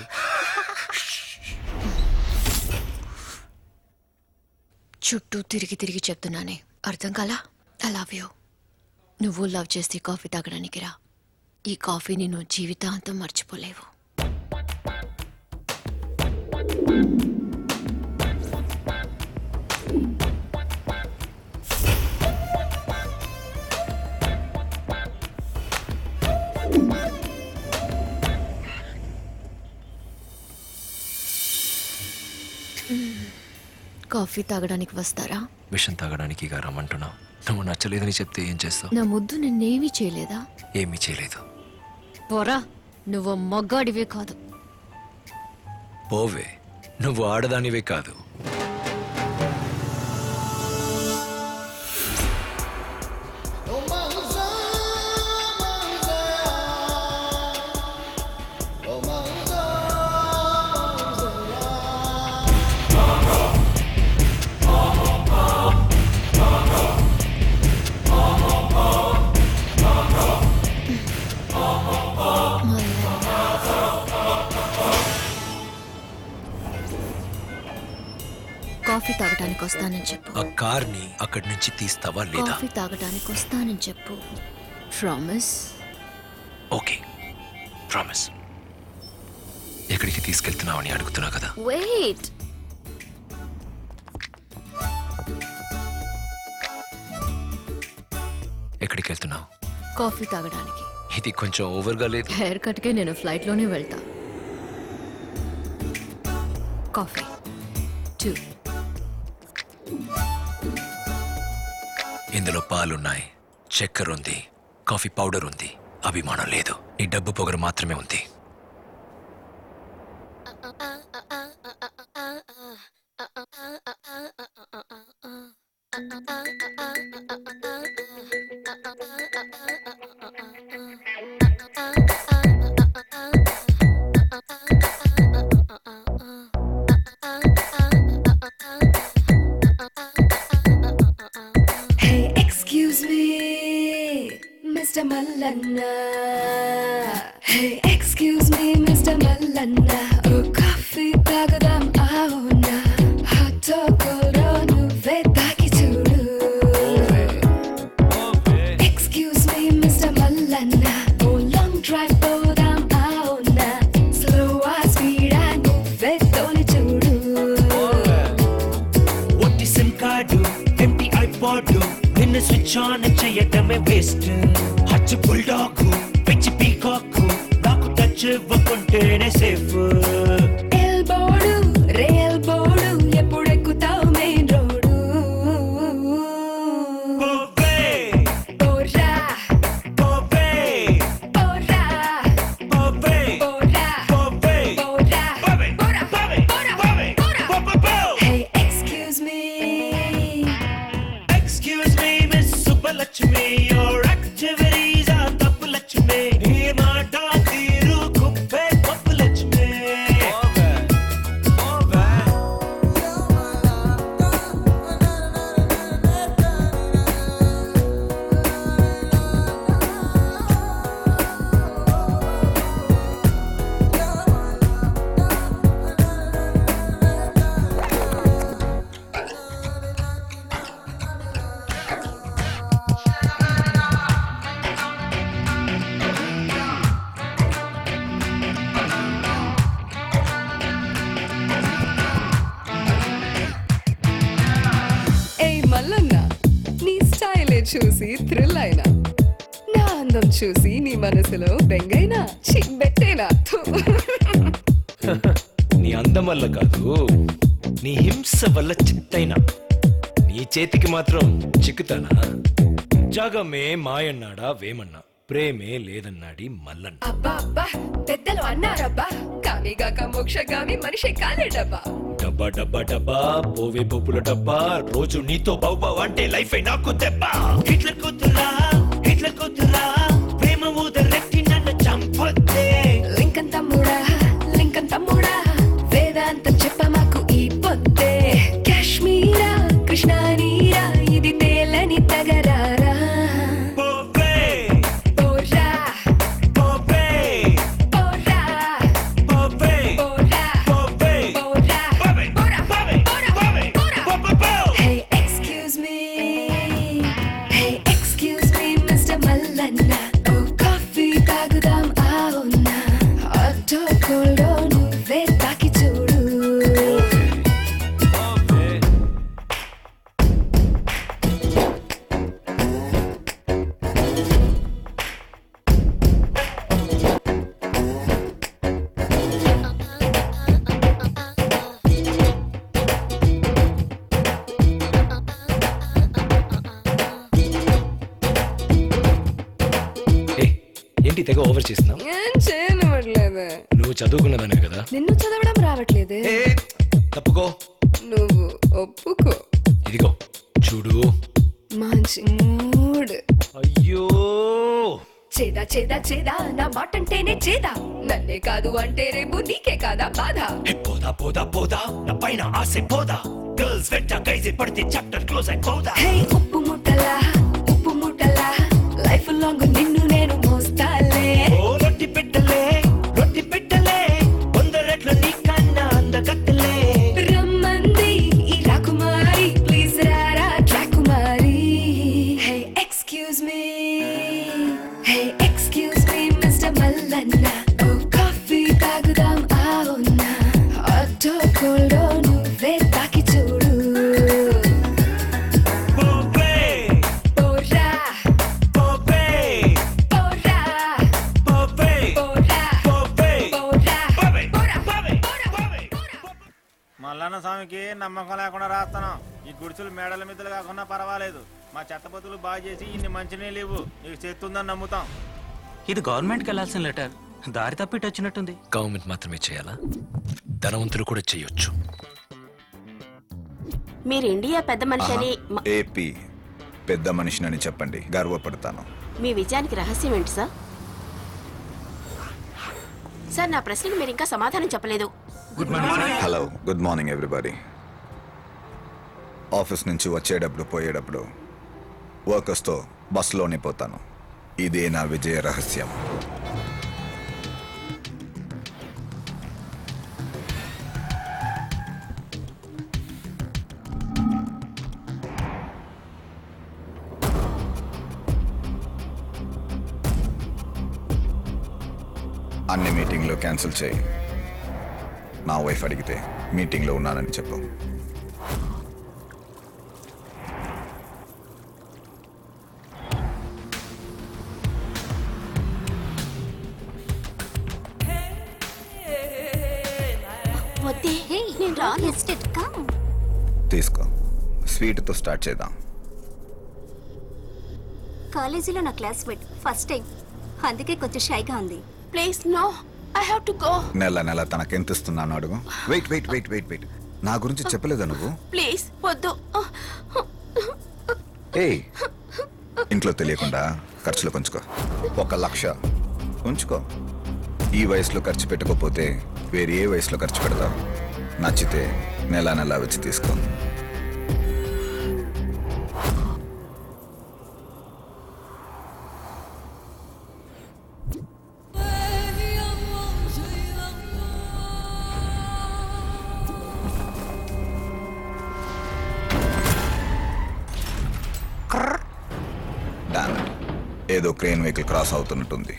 S14: చుట్టూ తిరిగి తిరిగి చెప్తున్నానే, అర్థం కాలా? I love you. నువ్వు లవ్ చేస్తే కాఫీ తాగడానికి రా. ఈ కాఫీని నువ్వు జీవితాంతం మర్చిపోలేవు. కాఫీ తాగడానికి వస్తారా?
S9: విషం తాగడానికి రమ్మంటున్నావు. నువ్వు నచ్చలేదని చెప్తే ఏం చేస్తావు?
S14: నా ముద్దు నిన్నేమీ చేయలేదా?
S9: ఏమీ చేయలేదు.
S14: పోరా, నువ్వు మగ్గాడివే కాదు.
S9: పోవే, నువ్వు ఆడదానివే కాదు.
S14: కాఫీ తాగడానికి వస్తానని చెప్పు.
S9: ఆ కార్ని అక్కడి నుంచి తీస్తావా లేదా?
S14: కాఫీ తాగడానికి వస్తానని చెప్పు. ప్రామిస్?
S9: Okay, promise. ఎక్కడికి తీసుకెళ్తున్నావని అడుగుతున్నా కదా.
S14: వెయిట్.
S9: ఎక్కడికి వెళ్తున్నావు?
S14: కాఫీ తాగడానికి.
S9: ఇది కొంచెం ఓవర్గా లేదు?
S14: హెయిర్ కట్కే నేను ఫ్లైట్లోనే వెళ్తా. Coffee too.
S9: ఇందులో పాలున్నాయి, చక్కెర ఉంది, కాఫీ పౌడర్ ఉంది. అభిమానం లేదు, నీ డబ్బు పొగరు మాత్రమే ఉంది.
S19: Excuse me, Mister Mallanna. Hey, excuse me, Mister Mallanna. Oh, coffee tagadam auna. Hot or cold or nuve taki chudu. Excuse me, Mister Mallanna. Oh, long drive podam auna. Slow or speed and nuve toni chudu.
S2: What is SIM card? Empty iPod. నిన్ను స్విచ్ ఆన్ చేయటమే వేస్ట్. హచ్ బుల్డాగ్, పిచ్చి పీకాక్, నాకు టచ్ ఇవ్వకుంటేనే సేఫ్.
S19: ఎల్బోడు రేల్ బోడు ఎప్పుడెక్కుతావు మెయిన్ రోడ్.
S2: పోవే
S19: పోరా
S2: పోవే
S19: పోరా
S2: పోవే
S19: పోరా
S2: పోవే
S19: పోరా
S2: పోవే పోవే పోవే పోవే పో.
S19: Hey, excuse me.
S2: Excuse me, Miss Subbalakshmi, your activities are tappu Lakshmi. నీ మాట తీరు కుప్పే పప్పు లక్ష్మి.
S19: ఏయ్ మల్లన్న, నీ స్టైలే చూసి థ్రిల్ అయినా. నా అందం చూసి నీ మనసులో బెంగైనా చిబ్బెట్టేనా.
S9: నీ అందం వల్ల కాదు, నీ హింస వల్ల చిత్తైనా. నీ చేతికి మాత్రం చిక్కుతానా? జగమే మాయన్నాడా వేమన్నా, ప్రేమే లేదన్నాడి మల్లన్న.
S19: అబ్బా అబ్బా పెద్దలు అన్నారబ్బా,
S5: స్వామిగాక మోక్షగామి మనిషి కాలే డబ్బా
S2: డబ్బా డబ్బా డబ్బా పోవే పప్పుల డబ్బా రోజు నీతో బౌబా అంటే లైఫ్ నాకు దెబ్బ హిట్లర్ కూతురా హిట్లర్ కూతురా ప్రేమ ఊదరెట్టి నన్ను చంపొద్దే
S5: లింకన్ తమ్ముడా లింకన్ తమ్ముడా వేదాంతం చెప్ప మాకు ఈ పొద్దే కాశ్మీరా కృష్ణా నీరా ఇది తేలని తగరారా
S2: పోవే
S5: పోరా
S2: పోవే
S5: పోరా
S2: పోవే
S5: పోరా
S2: పోవే
S5: పోరా
S2: పోవే
S5: పోరా
S2: పోవే పోవే పోవే
S5: Hey, excuse me. Hey, excuse me, Mister Mallanna. Oh, coffee తాగుదాం అవునా ఆటో కోల్డో నువ్వే తాకి చూడు
S9: ఏంటి తెగ ఓవర్ చేస్తున్నావు?
S5: ఏం చేయనివ్వట్లేదే
S9: నువ్వు చదువుకున్నదానివి కదా.
S5: నిన్ను చదవడం రావట్లేదే
S9: తప్పుకో.
S5: నువ్వు ఒప్పుకో
S9: ఇదిగో చూడు.
S5: మంచి మూడ్
S9: అయ్యో
S5: చేదా చేదా చేదా నా మాట అంటేనే చేదా నన్నే కాదు అంటే రేపు నీకే కాదా బాధ
S2: పోదా పోదా పోదా నా పైన ఆసే పోదా గర్ల్స్ వెంట గైజే పడితే చాప్టర్ క్లోజ్ అయిపోదా
S5: హే ఉప్పు ముట్టలా ఉప్పు ముట్టలా లైఫ్ లాంగ్ నిన్ను నేను మోస్తాలే
S2: ఓ రొట్టి పెట్టలే రొట్టి పెట్టలే వంద రెట్ల నీకన్నా అందగత్తలే
S5: రమ్మంది ఈ రాకుమారి ప్లీజ్ రారా రాకుమారి hey excuse me hey excuse me mister Mallanna ఓ కాఫీ తాగుదాం అవునా ఆటో కోల్డో నువ్వే తాకి చూడు
S2: పోవే
S5: పోరా
S2: పోవే
S5: పోరా
S2: పోవే
S5: పోరా
S2: పోవే
S5: పోరా
S2: పోవే పోవే
S20: మల్లన్న స్వామికి నమ్మకం లేకుండా రాస్తాను ఈ గుడిసెలు మేడల మిద్దలు కాకుండా పర్వాలేదు మా చెత్తబతులు బాగా చేసి ఇన్ని మంచినీళ్ళు లేవు నీకు చేస్తుందని నమ్ముతాం.
S12: ఇది గవర్నమెంట్కి వెళ్ళాల్సిన లెటర్ దారి తప్పిட்டு వచ్చినట్టుంది.
S9: గవర్నమెంట్ మాత్రమే చేయాలా? ధనవంతులు కూడా చేయొచ్చు.
S1: మీరు ఇండియా పెద్ద మనిషి అని మ-
S13: ఏపీ పెద్ద మనిషినని చెప్పండి, గర్వపడతాను.
S1: మీ విజయానికి రహస్యం ఏంటి సార్? సార్ నా ప్రశ్నకు మీరు ఇంకా సమాధానం చెప్పలేదు.
S13: Hello, good morning everybody. Office నుంచి వచ్చేటప్పుడు పోయేటప్పుడు వర్కర్స్తో బస్సులోనే పోతాను. ఇదే నా విజయ రహస్యం. అన్ని మీటింగ్లో క్యాన్సిల్ చేయి. నా వైఫ్ అడిగితే మీటింగ్లో ఉన్నానని చెప్పు.
S1: వద్దే నేను రాను.
S13: తీసుకో. స్వీట్తో స్టార్ట్ చేద్దాం.
S15: కాలేజీలో నా క్లాస్మేట్ ఫస్ట్ టైం, అందుకే కొంచెం షైగా ఉంది.
S1: Please no, I have to go.
S13: నెల నెల తనకెంత ఇస్తున్నాను అడుగు. Wait wait wait wait wait నా గురించి చెప్పలేదా నువ్వు?
S1: ప్లీజ్ వద్దు.
S13: ఏయ్, ఇంట్లో తెలియకుండా ఖర్చులు పంచుకో. ఒక లక్ష ఉంచుకో. ఈ వయసులో ఖర్చు పెట్టుకోపోతే వేరే ఏ వయసులో ఖర్చు పెడతావు? నచ్చితే నెల నెల వచ్చి తీసుకో. Damn it. ఏదో క్రేన్ వెహికల్ క్రాస్ అవుతున్నట్టుంది.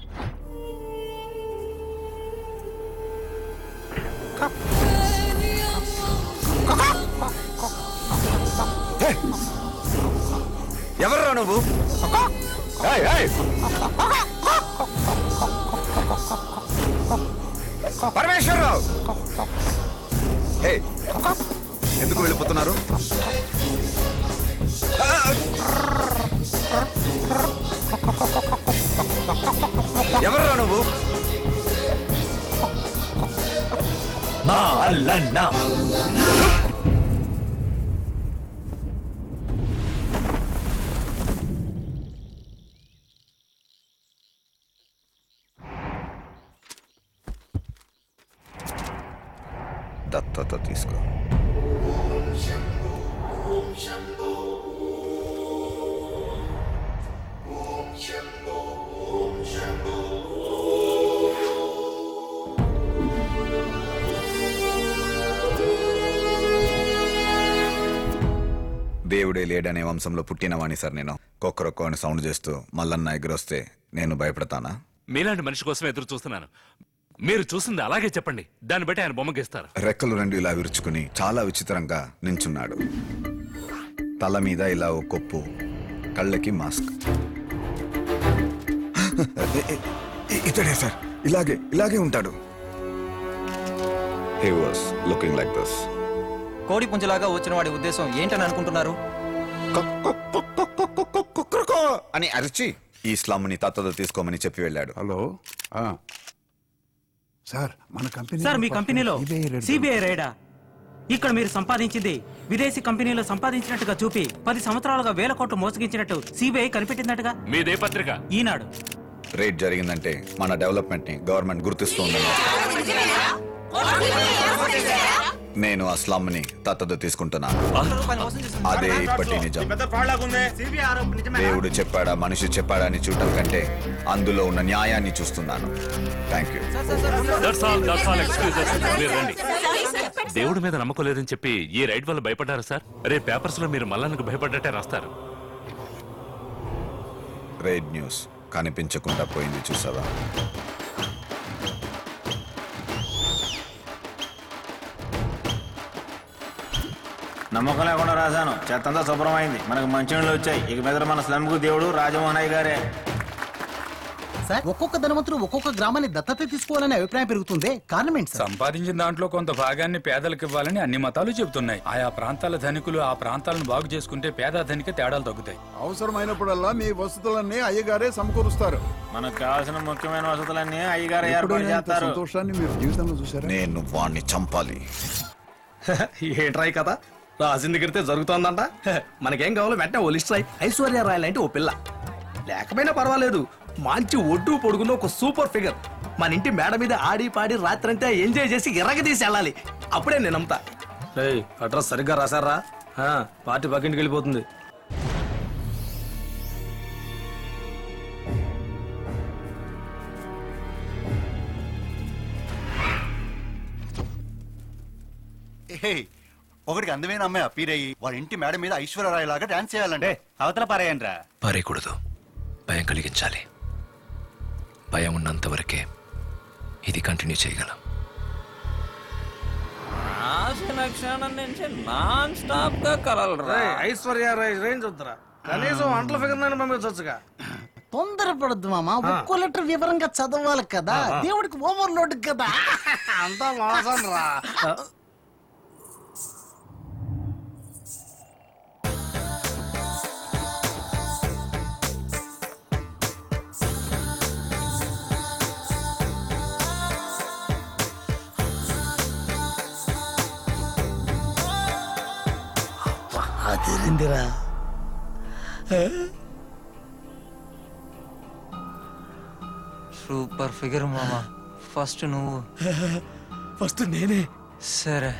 S13: ఎవర్రా నువ్వు? ఏయ్, ఏయ్. పరమేశ్వరరావు, ఏయ్, ఎందుకు వెళ్ళిపోతున్నారు? ఎవర్రా నువ్వు?
S9: మా అల్లన్న.
S13: దత్తత తీసుకో. దేవుడే లేడనే వంశంలో పుట్టినవాణి సార్ నేను. కొక్కరొక్క అని సౌండ్ చేస్తూ మల్లన్న ఎగురొస్తే నేను భయపడతానా?
S10: మీలాంటి మనిషి కోసం ఎదురు చూస్తున్నాను. మీరు చూసింది అలాగే చెప్పండి, దాన్ని బట్టి ఆయన బొమ్మ గీస్తారు.
S13: రెక్కలు రెండు ఇలా విరుచుకుని చాలా విచిత్రంగా నించున్నాడు. తల మీద ఇలా ఓ కొప్పు, కళ్ళకి మాస్క్. ఇతడే సార్, ఇలాగే ఇలాగే ఉంటాడు. He was looking like this.
S3: కోడి పుంజలాగా వచ్చిన వాడి ఉద్దేశం ఏంటని అనుకుంటున్నారు?
S13: అని అరిచి ఈ స్లమ్ ని తత్తతో తీసుకోమని చెప్పి వెళ్ళాడు.
S17: హలో సార్, మన కంపెనీ
S22: సార్, మీ కంపెనీలో సిబిఐ రైడా? ఇక్కడ మీరు సంపాదించింది విదేశీ కంపెనీలో సంపాదించినట్టుగా చూపి పది సంవత్సరాలుగా వేల కోట్లు మోసగించినట్టు సిబిఐ కనిపెట్టిందట్టుగా.
S10: మీదే పత్రిక?
S22: ఈనాడు.
S13: రేట్ జరిగిందంటే మన డెవలప్మెంట్ ని గవర్నమెంట్ గుర్తిస్తుందని నేను ఆ స్లమ్ ని తత్తతో తీసుకుంటున్నాను. అదే ఇప్పటి నిజం. దేవుడు చెప్పాడా మనిషి చెప్పాడా అని చూడటం కంటే అందులో ఉన్న న్యాయాన్ని చూస్తున్నాను. Thank you.
S10: దేవుడి మీద నమ్మకం లేదని చెప్పి ఈ రైడ్ వల్ల భయపడ్డారు సార్? రేపు పేపర్స్ లో మీరు మల్లన్నకు భయపడ్డట్టే రాస్తారు.
S13: రైడ్ న్యూస్ కనిపించకుండా పోయింది చూసావా?
S20: నమ్మకం లేకుండా రాశాను. చెత్తంతా శుభ్రమైంది. మనకు మంచినీళ్ళు వచ్చాయి. ఇక మీద మన స్లమ్కు దేవుడు రాజమోహనయ్య గారే.
S3: సార్, ఒక్కొక్క ధనవంతుడు ఒక్కొక్క గ్రామాన్ని దత్తత తీసుకోవాలనే అభిప్రాయం పెరుగుతుంది. కారణం ఏంటి సార్?
S6: సంపాదించిన దాంట్లో కొంత భాగాన్ని పేదలకు ఇవ్వాలని అన్ని మతాలు చెబుతున్నాయి. ఆయా ప్రాంతాల ధనికులు ఆ ప్రాంతాలను బాగు చేసుకుంటే పేద ధనిక తేడాలు తగ్గుతాయి.
S17: అవసరమైనప్పుడల్లా మీ వసతులన్నీ అయ్యగారే సమకూరుస్తారు.
S20: మనకు కావాల్సిన ముఖ్యమైన వసతులన్నీ అయ్యగారే ఏర్పాటు చేస్తారు.
S17: సంతోషాన్ని మీరు జీవితంలో చూసారా?
S13: నేను వాణ్ణి చంపాలి.
S21: ఏంట్రాయి కదా, రాసింది గిరితే జరుగుతోందంట. మనకేం కావాలో వెంటనే ఓ లిస్ట్ రాయి. ఐశ్వర్య రాయల్ అంటే ఓ పిల్ల లేకపోయినా పర్వాలేదు, మంచి ఒడ్డు పొడుగున్న ఒక సూపర్ ఫిగర్ మన ఇంటి మేడ మీద ఆడి పాడి రాత్రంతా ఎంజాయ్ చేసి ఎర్రగ తీసి వెళ్ళాలి. అప్పుడే నేను నమ్ముతా. అడ్రస్ సరిగ్గా రాశారా? పార్టీ పక్కింటికి వెళ్ళిపోతుంది.
S16: ఒకటికి అందమైన అమ్మాయి అపీర్ అయ్యి వాళ్ళ ఇంటి మేడ మీద ఐశ్వర్యరాయ్ లాగా డాన్స్ చేయాలంటే అవతల పారేయండి.
S9: పారేయకూడదు, భయం కలిగించాలి. భయం ఉన్నంత వరకే ఇది కంటిన్యూ చేయగలం.
S21: క్షణం నుంచి నాన్ స్టాప్ గా కలలరా. ఐశ్వర్య రాయ్ రేంజ్ వద్దురా, కనీసం వంటల ఫిగర్ నన్ను పంపించవచ్చుగా.
S11: తొందరపడద్దు మామ, ఒక్కో లెటర్ వివరంగా చదవాలి కదా. దేవుడికి ఓవర్లోడ్ కదా.
S21: అంతా మోసం రా.
S11: అదిరిందిరా.
S3: సూపర్ ఫిగర్ మామ. ఫస్ట్ నువ్వు.
S18: ఫస్ట్ నేనే.
S3: సరే.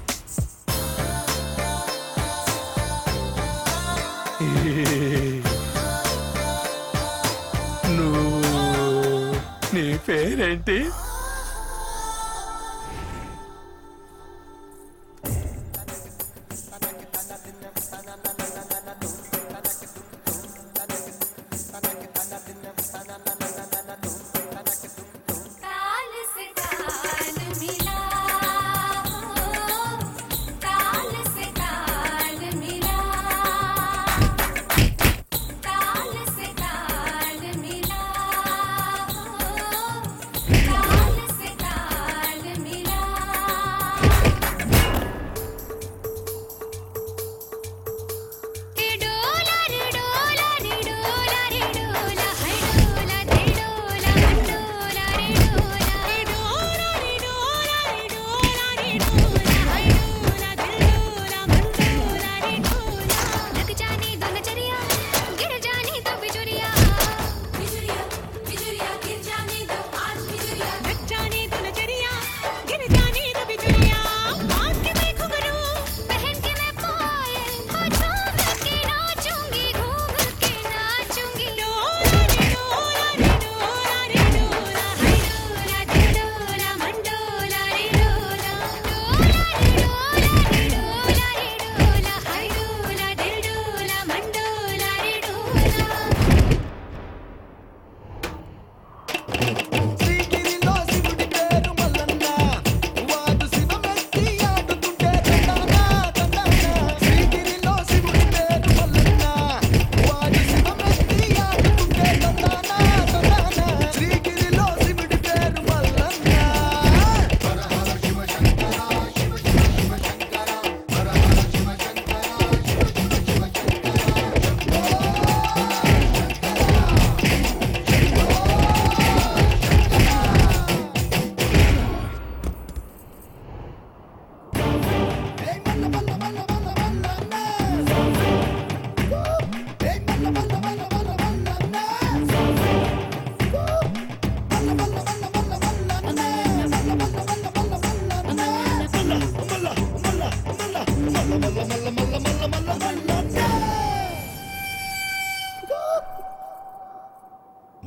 S18: నువ్వు, నీ పేరేంటి?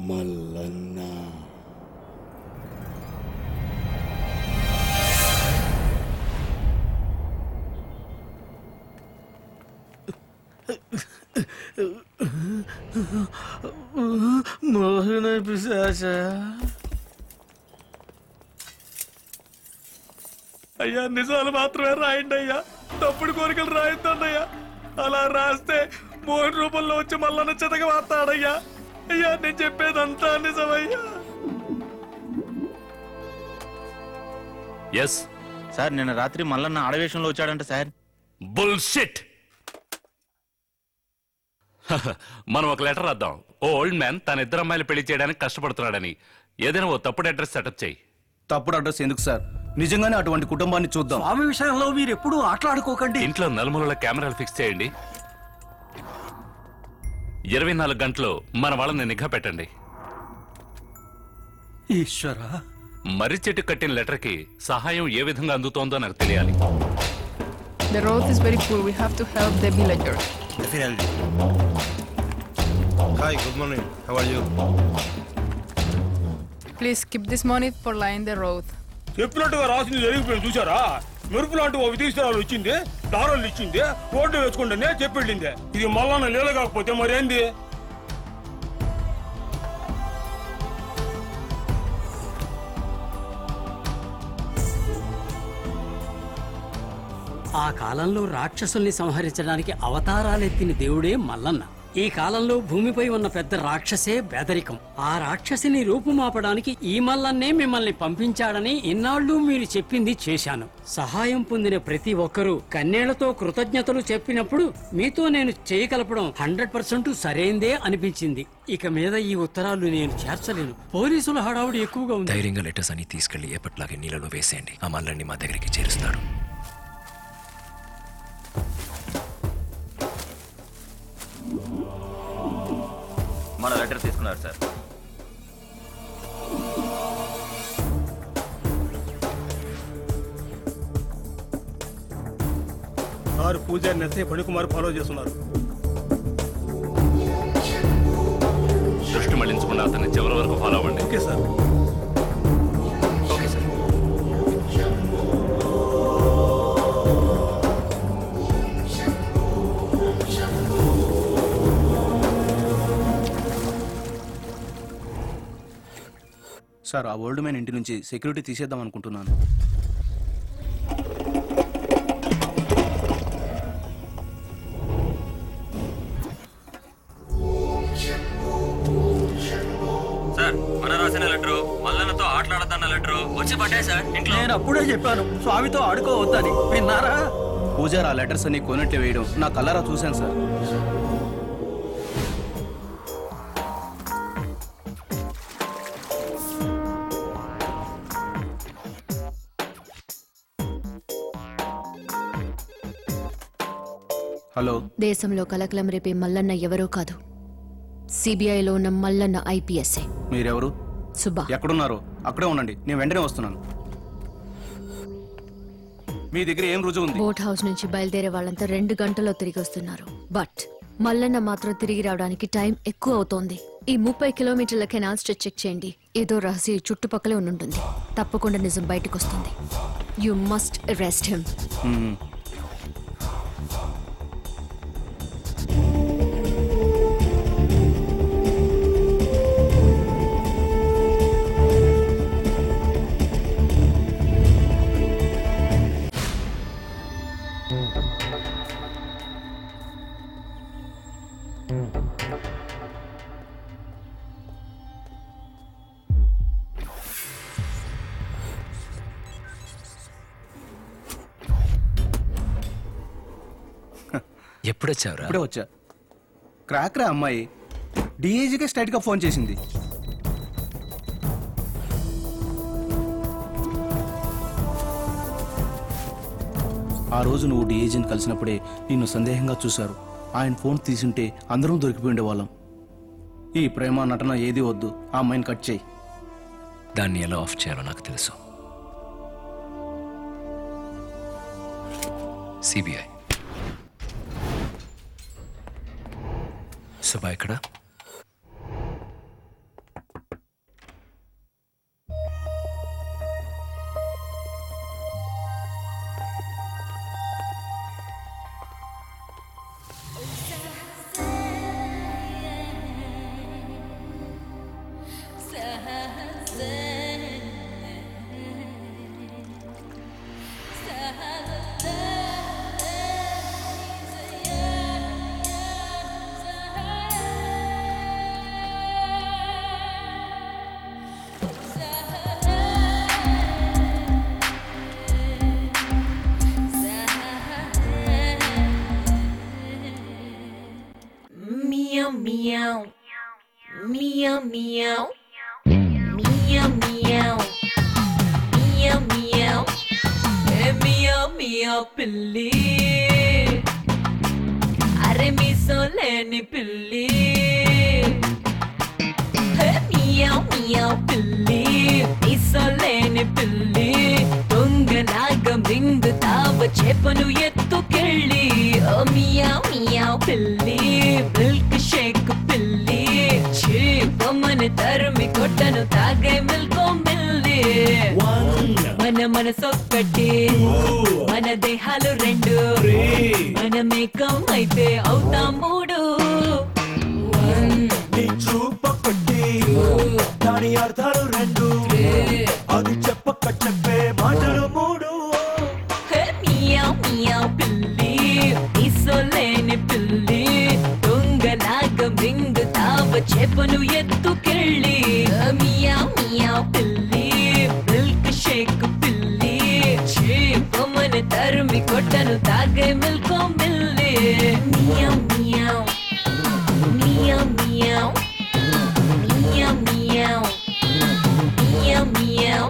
S4: మల్లన్న
S21: మోహన పిశాచ. అయ్యా నిజాలు మాత్రమే రాయండి అయ్యా, తప్పుడు కోరికలు రాయొద్దన్నయ్యా. అలా రాస్తే మోహన్ రూపంలో వచ్చి మల్లన్న చెతక వాస్తాడయ్యా. అయ్యా నేను చెప్పేదంతా నిజమయ్యా.
S8: ఎస్ సార్, నిన్న రాత్రి మల్లన్న ఆడవేషంలో వచ్చాడంట సార్.
S10: బుల్షిట్. మనం ఒక లెటర్ రాద్దాం. ఓ ఓల్డ్ మ్యాన్ తన ఇద్దరు అమ్మాయిలు పెళ్లి చేయడానికి కష్టపడుతున్నాడని. ఏదైనా ఓ తప్పుడు అడ్రస్ సెటప్ చేయి.
S21: తప్పుడు అడ్రస్ ఎందుకు సార్? నిజంగానే అటువంటి కుటుంబాన్ని చూద్దాం.
S22: స్వామి విషయంలో మీరు ఎప్పుడూ ఆటలాడుకోకండి.
S10: ఇంట్లో నలుమూలల కెమెరాలు ఫిక్స్ చేయండి. ఇరవై నాలుగు గంటలు మన వాళ్ళని నిఘా పెట్టండి.
S21: ఈశ్వరా,
S10: మర్రి చెట్టు కట్టిన లెటర్ కి సహాయం ఏ విధంగా అందుతోందో నాకు తెలియాలి.
S23: The road is very poor. We have to help the villagers.
S24: Definitely. Hi, good morning. How are you?
S23: Please keep this money for line the road.
S18: చెప్పినట్టుగా రాసింది జరిగిపోయింది చూసారా? మెరుపు లాంటి ఓ విదేశీరాలు వచ్చింది, దారాలు ఇచ్చింది, రోడ్డు వేసుకుంటేనే చెప్పెళ్ళింది. ఇది మల్లన్న లీల కాకపోతే మరేంది?
S25: ఆ కాలంలో రాక్షసుల్ని సంహరించడానికి అవతారాలెత్తిన దేవుడే మల్లన్న. ఈ కాలంలో భూమిపై ఉన్న పెద్ద రాక్షసే బెదరికం. ఆ రాక్షసిని రూపుమాపడానికి ఈ మల్లన్నే మిమ్మల్ని పంపించాడని ఇన్నాళ్ళు మీరు చెప్పింది చేశాను. సహాయం పొందిన ప్రతి ఒక్కరూ కన్నేళ్లతో కృతజ్ఞతలు చెప్పినప్పుడు మీతో నేను చేయగలపడం హండ్రెడ్ పర్సెంట్ సరైందే అనిపించింది. ఇక మీద ఈ ఉత్తరాలు నేను చేర్చలేను. పోలీసుల హడావుడి ఎక్కువగా ఉంది.
S9: ధైర్యంగా లెటర్స్ అని తీసుకెళ్లి ఎప్పట్లాగే నీళ్ళలో వేసేయండి. ఆ మల్లన్ని మా దగ్గరికి చేరుస్తాడు.
S8: మన లెటర్ తీసుకున్నారు సార్.
S18: సార్ పూజారిని ఎస్ఐ ఫణికుమార్ ఫాలో చేస్తున్నారు.
S10: దృష్టి మళ్లించకుండా అతన్ని చివరి వరకు ఫాలో అవ్వండి.
S18: Okay sir.
S10: Okay sir.
S21: Sir, ఆ ఓల్డ్ మ్యాన్ ఇంటి నుంచి సెక్యూరిటీ తీసేద్దాం అనుకుంటున్నాను.
S8: సార్, మన రాసిన లెటరు, మల్లన్నతో ఆటలాడదన్న లెటరు వచ్చి పడ్డాయి సార్ ఇంట్లో.
S21: నేను అప్పుడే చెప్పాను స్వామితో ఆడుకోవద్దని, విన్నారా? పూజారి ఆ లెటర్స్ అన్ని కొనట్లు వేయడం నా కళ్ళారా చూశాను సార్. హలో.
S14: దేశంలో కలకలం రేపే మల్లన్న ఎవరో కాదు, సిబిఐలో ఉన్న మల్లన్న ఐపీఎస్ఏ.
S21: మీరెవరు?
S14: సుబ్బా.
S21: ఎక్కడున్నారు? అక్కడే ఉండండి, నేను వెంటనే వస్తున్నాను. మీ దగ్గర ఏం రుజువు ఉంది?
S14: బోట్ హౌస్ నుంచి బయలుదేరే వాళ్ళంతా రెండు గంటల్లో తిరిగి వస్తున్నారు. బట్ మల్లన్న మాత్రం తిరిగి రావడానికి టైం ఎక్కువ అవుతోంది. ఈ ముప్పై కిలోమీటర్ల కెనాల్ స్ట్రెచ్ చెక్ చేయండి. ఏదో రహస్య చుట్టుపక్కలే ఉండుంటుంది. తప్పకుండా నిజం బయటకు వస్తుంది. You must arrest him.
S9: ఎప్పుడొచ్చావురా?
S21: ఇప్పుడే వచ్చా. క్రాక్రా అమ్మాయి డిఐజీకే స్ట్రైట్ గా ఫోన్ చేసింది. ఆ రోజు నువ్వు డిఐజీని కలిసినప్పుడే నిన్ను సందేహంగా చూశారు. ఆయన ఫోన్ తీసుంటే అందరం దొరికిపోయిండే వాళ్ళం. ఈ ప్రేమ నటన ఏది వద్దు, ఆ అమ్మాయిని కట్ చేయి.
S9: దాన్ని ఎలా ఆఫ్ చేయాలో నాకు తెలుసు. సిబిఐ. సుబ్బా ఇక్కడ?
S2: Meow meow. Meow meow. Meow meow. Hey meow meow పిల్లి. అరే మీసోలేని పిల్లి. Hey meow meow పిల్లి. మీసోలేని పిల్లి. దొంగలాగ మింగుతావ చేపను ఎత్తుకెళ్ళి. ఓ మియావ్ మియావ్ పిల్లి. మిల్క్ షేక్ పిల్లి. ఛీ బొమ్మని తరిమి కొట్టను తాగే మిల్కో మిల్లి. మన మనసొక్కటి మన దేహాలు రెండు మన మేకం అయితే అవుతాం మూడు.
S4: నీ చూపొక్కటి దాని అర్థాలు రెండు అది చెప్పక చెప్పే మాటలు మూడు.
S2: మియావ్ మియావ్ పిల్లి ఇసోలేని పిల్లి. దొంగలాగ మింగుతావ చేపను ఎత్తుకెళ్ళి. మియావ్ మియావ్ పిల్లి. మిల్క్ షేక్ పిల్లి. ఛీ బొమ్మని తరిమి కొట్టను తాగే మిల్కో మిల్లి. Meow meow. Meow meow. Meow meow. Meow meow.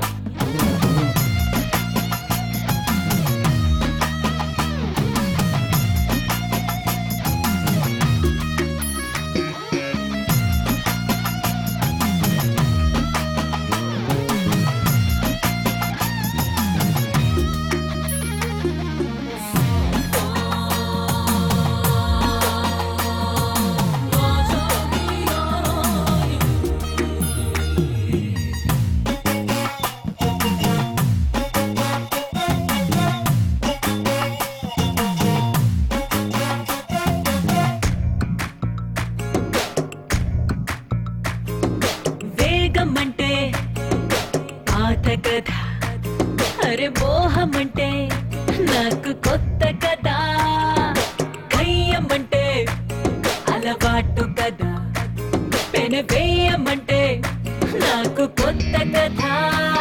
S2: వేగమంటే పాత కథ. అరే మోహమంటే నాకు కొత్త కదా. కయ్యమంటే అలవాటు కదా. పెన వేయమంటే నాకు కొత్త కదా.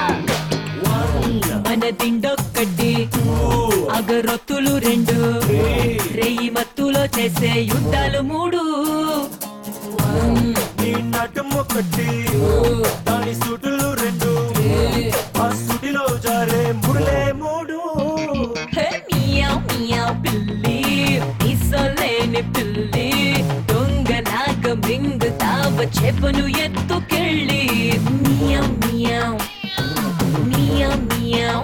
S2: మన దిండొక్కటి అగరొత్తులు రెండు రేయి మత్తులో చేసే యుద్ధాలు మూడు.
S4: నీ నటమొక్కటి దాని సుడులు రెండు ఆ సుడిలో జారే ముడులే మూడు.
S2: మియావ్ మియావ్ పిల్లి ఇసోలేని పిల్లి. దొంగలాగ మింగుతావ చేపను ఎత్తుకెళ్ళి. Meow meow. Meow meow.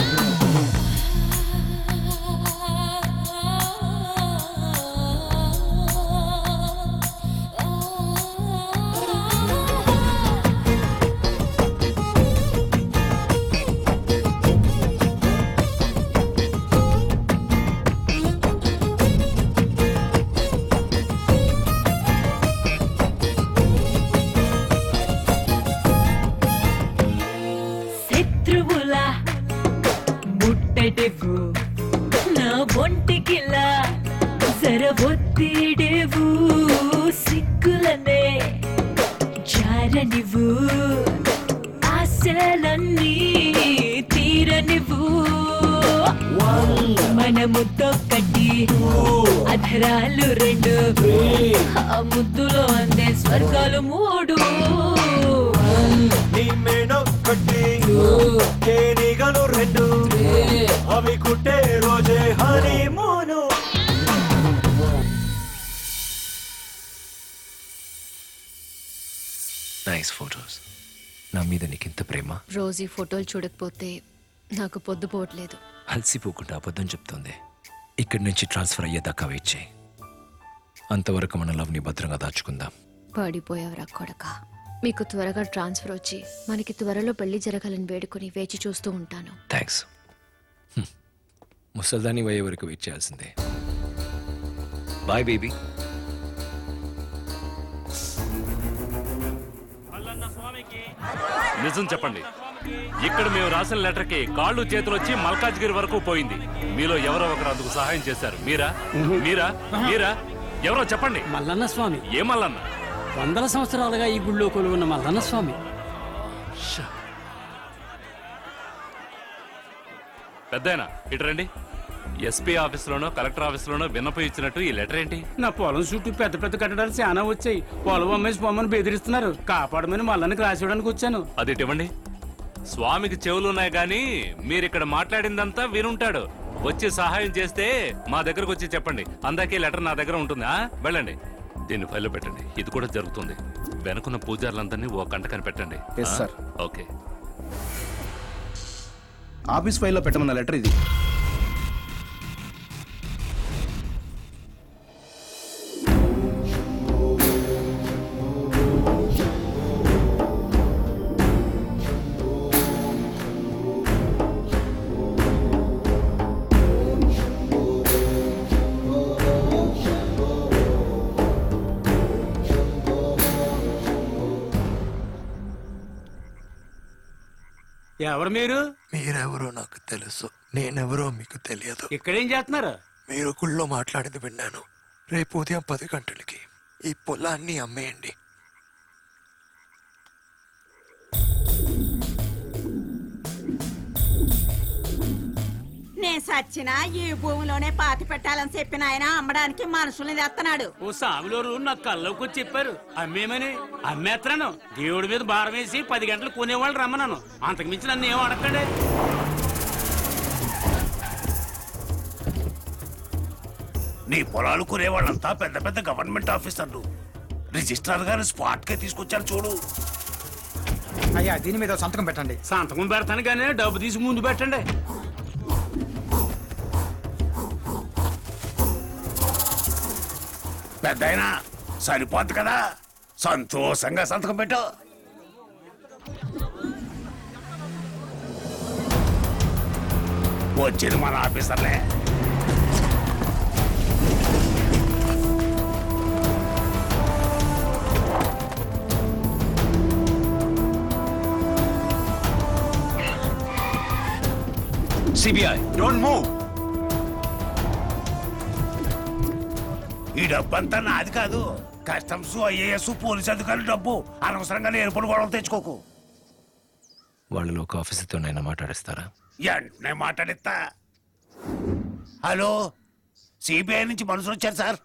S2: శత్రువుల ముట్టడెవు నా ఒంటికిలా జర ఒత్తిడేవు. సిగ్గులనే జారనివు ఆశలన్నీ తీరనివు. మన ముద్దొక్కటి అధరాలు రెండు ఆ ముద్దులో అందే స్వర్గాలు మూడు.
S4: నీ మేనొక్కటి తేనీగలు రెండు అవి కుట్టే రోజే హనీమూను.
S9: Nice photos. నా మీద నీకింత ప్రేమ.
S14: రోజు ఈ ఫోటోలు చూడకపోతే నాకు పొద్దుపోవట్లేదు.
S9: అలసిపోకుండా అబద్ధం చెప్తోంది. ఇక్కడి నుంచి ట్రాన్స్ఫర్ అయ్యేదాకా వెయిట్ చేయి. అంతవరకు మన లవ్ని భద్రంగా దాచుకుందాం.
S14: పడిపోయావురా కొడక. మీకు త్వరగా ట్రాన్స్ఫర్ వచ్చి మనకి త్వరలో పెళ్లి జరగాలని వేడుకొని వేచి చూస్తూ ఉంటాను.
S9: థ్యాంక్స్. ముసల్దాని అయ్యే వరకు వెయిట్ చేయాల్సిందే. Boy baby.
S10: నిజం చెప్పండి, ఇక్కడ మేము రాసిన లెటర్ కి కాళ్ళు చేతులు వచ్చి మల్కాజ్గిరి వరకు పోయింది. మీలో ఎవరో ఒకరు అందుకు సహాయం చేశారు. మీరా మీరా మీరా ఎవరో చెప్పండి.
S25: మల్లన్న స్వామి.
S10: ఏ మల్లన్న?
S25: వందల సంవత్సరాలుగా ఈ గుళ్ళో కొలువున్న మల్లన్న స్వామి.
S10: పెద్దయినా ఇటు రండి.
S5: ఎస్పీ ఆఫీస్లోనో కలెక్టర్ ఆఫీస్లోనో విన్నపం ఇచ్చినట్టు ఈ లెటర్ ఏంటి?
S25: నా పొలం చుట్టూ పెద్ద పెద్ద కట్టడాలు చాలా వచ్చాయి. పొలం అమ్మేసి పొమ్మని బెదిరిస్తున్నారు. కాపాడమని మల్లన్నకి రాసివ్వడానికి వచ్చాను.
S5: అది ఇవ్వండి. స్వామికి చెవులున్నాయి కానీ మీరు ఇక్కడ మాట్లాడిందంతా వినుంటాడు. వచ్చి సహాయం చేస్తే మా దగ్గరకు వచ్చి చెప్పండి. అందాకే లెటర్ నా దగ్గర ఉంటుంది. వెళ్ళండి, దీన్ని ఫైల్లో పెట్టండి. ఇది కూడా జరుగుతుంది. వెనుకున్న పూజారులందరినీ ఓ కంట కనిపెట్టండి. ఓకే.
S21: ఆఫీస్ ఫైల్లో పెట్టమన్న లెటర్ ఇది.
S25: ఎవరు మీరు?
S7: మీరెవరో నాకు తెలుసు, నేనెవరో మీకు తెలియదు.
S25: ఇక్కడేం చేస్తున్నారు?
S7: మీరు గుళ్ళో మాట్లాడింది విన్నాను. రేపు ఉదయం పది గంటలకి ఈ పొలాన్ని అమ్మేయండి.
S12: నేను సచ్చినా ఈ భూమిలోనే పాతి పెట్టాలని చెప్పిన ఆయన అమ్మడానికి మనుషుల్ని తెస్తున్నాడు.
S25: ఓ సాములోరు నాకు కల్లోకి వచ్చి చెప్పారు అమ్మేమని. అమ్మేస్తున్నాను. దేవుడి మీద భారం వేసి పది గంటలు కొనేవాళ్ళు రమ్మన్నాను. అంతకు మించి నన్ను ఏం అడగండి.
S15: నీ పొలాలు కొనేవాళ్ళంతా పెద్ద పెద్ద గవర్నమెంట్ ఆఫీసర్లు. రిజిస్ట్రార్ గారు స్పాట్ కే తీసుకొచ్చారు చూడు.
S25: అయ్యా దీని మీద సంతకం పెట్టండి. సంతకం పెడతాను కానీ డబ్బు తీసి ముందు పెట్టండి.
S15: పెద్దయినా సరిపోద్ది కదా, సంతోషంగా సంతకం పెట్టు. వచ్చింది మన ఆఫీసర్లే.
S9: CBI
S15: don't move. ఈ డబ్బు అంతా నాది కాదు. కస్టమ్స్, ఐఏఎస్, పోలీస్ అధికారులు డబ్బు. అనవసరంగా నేర్పడి గొడవలు తెచ్చుకోకు.
S9: వాళ్ళలో ఒక ఆఫీసర్తోనైనా మాట్లాడిస్తారా?
S15: వెంటనే మాట్లాడిస్తా. హలో, సిబిఐ నుంచి మనుషులు వచ్చారు సార్.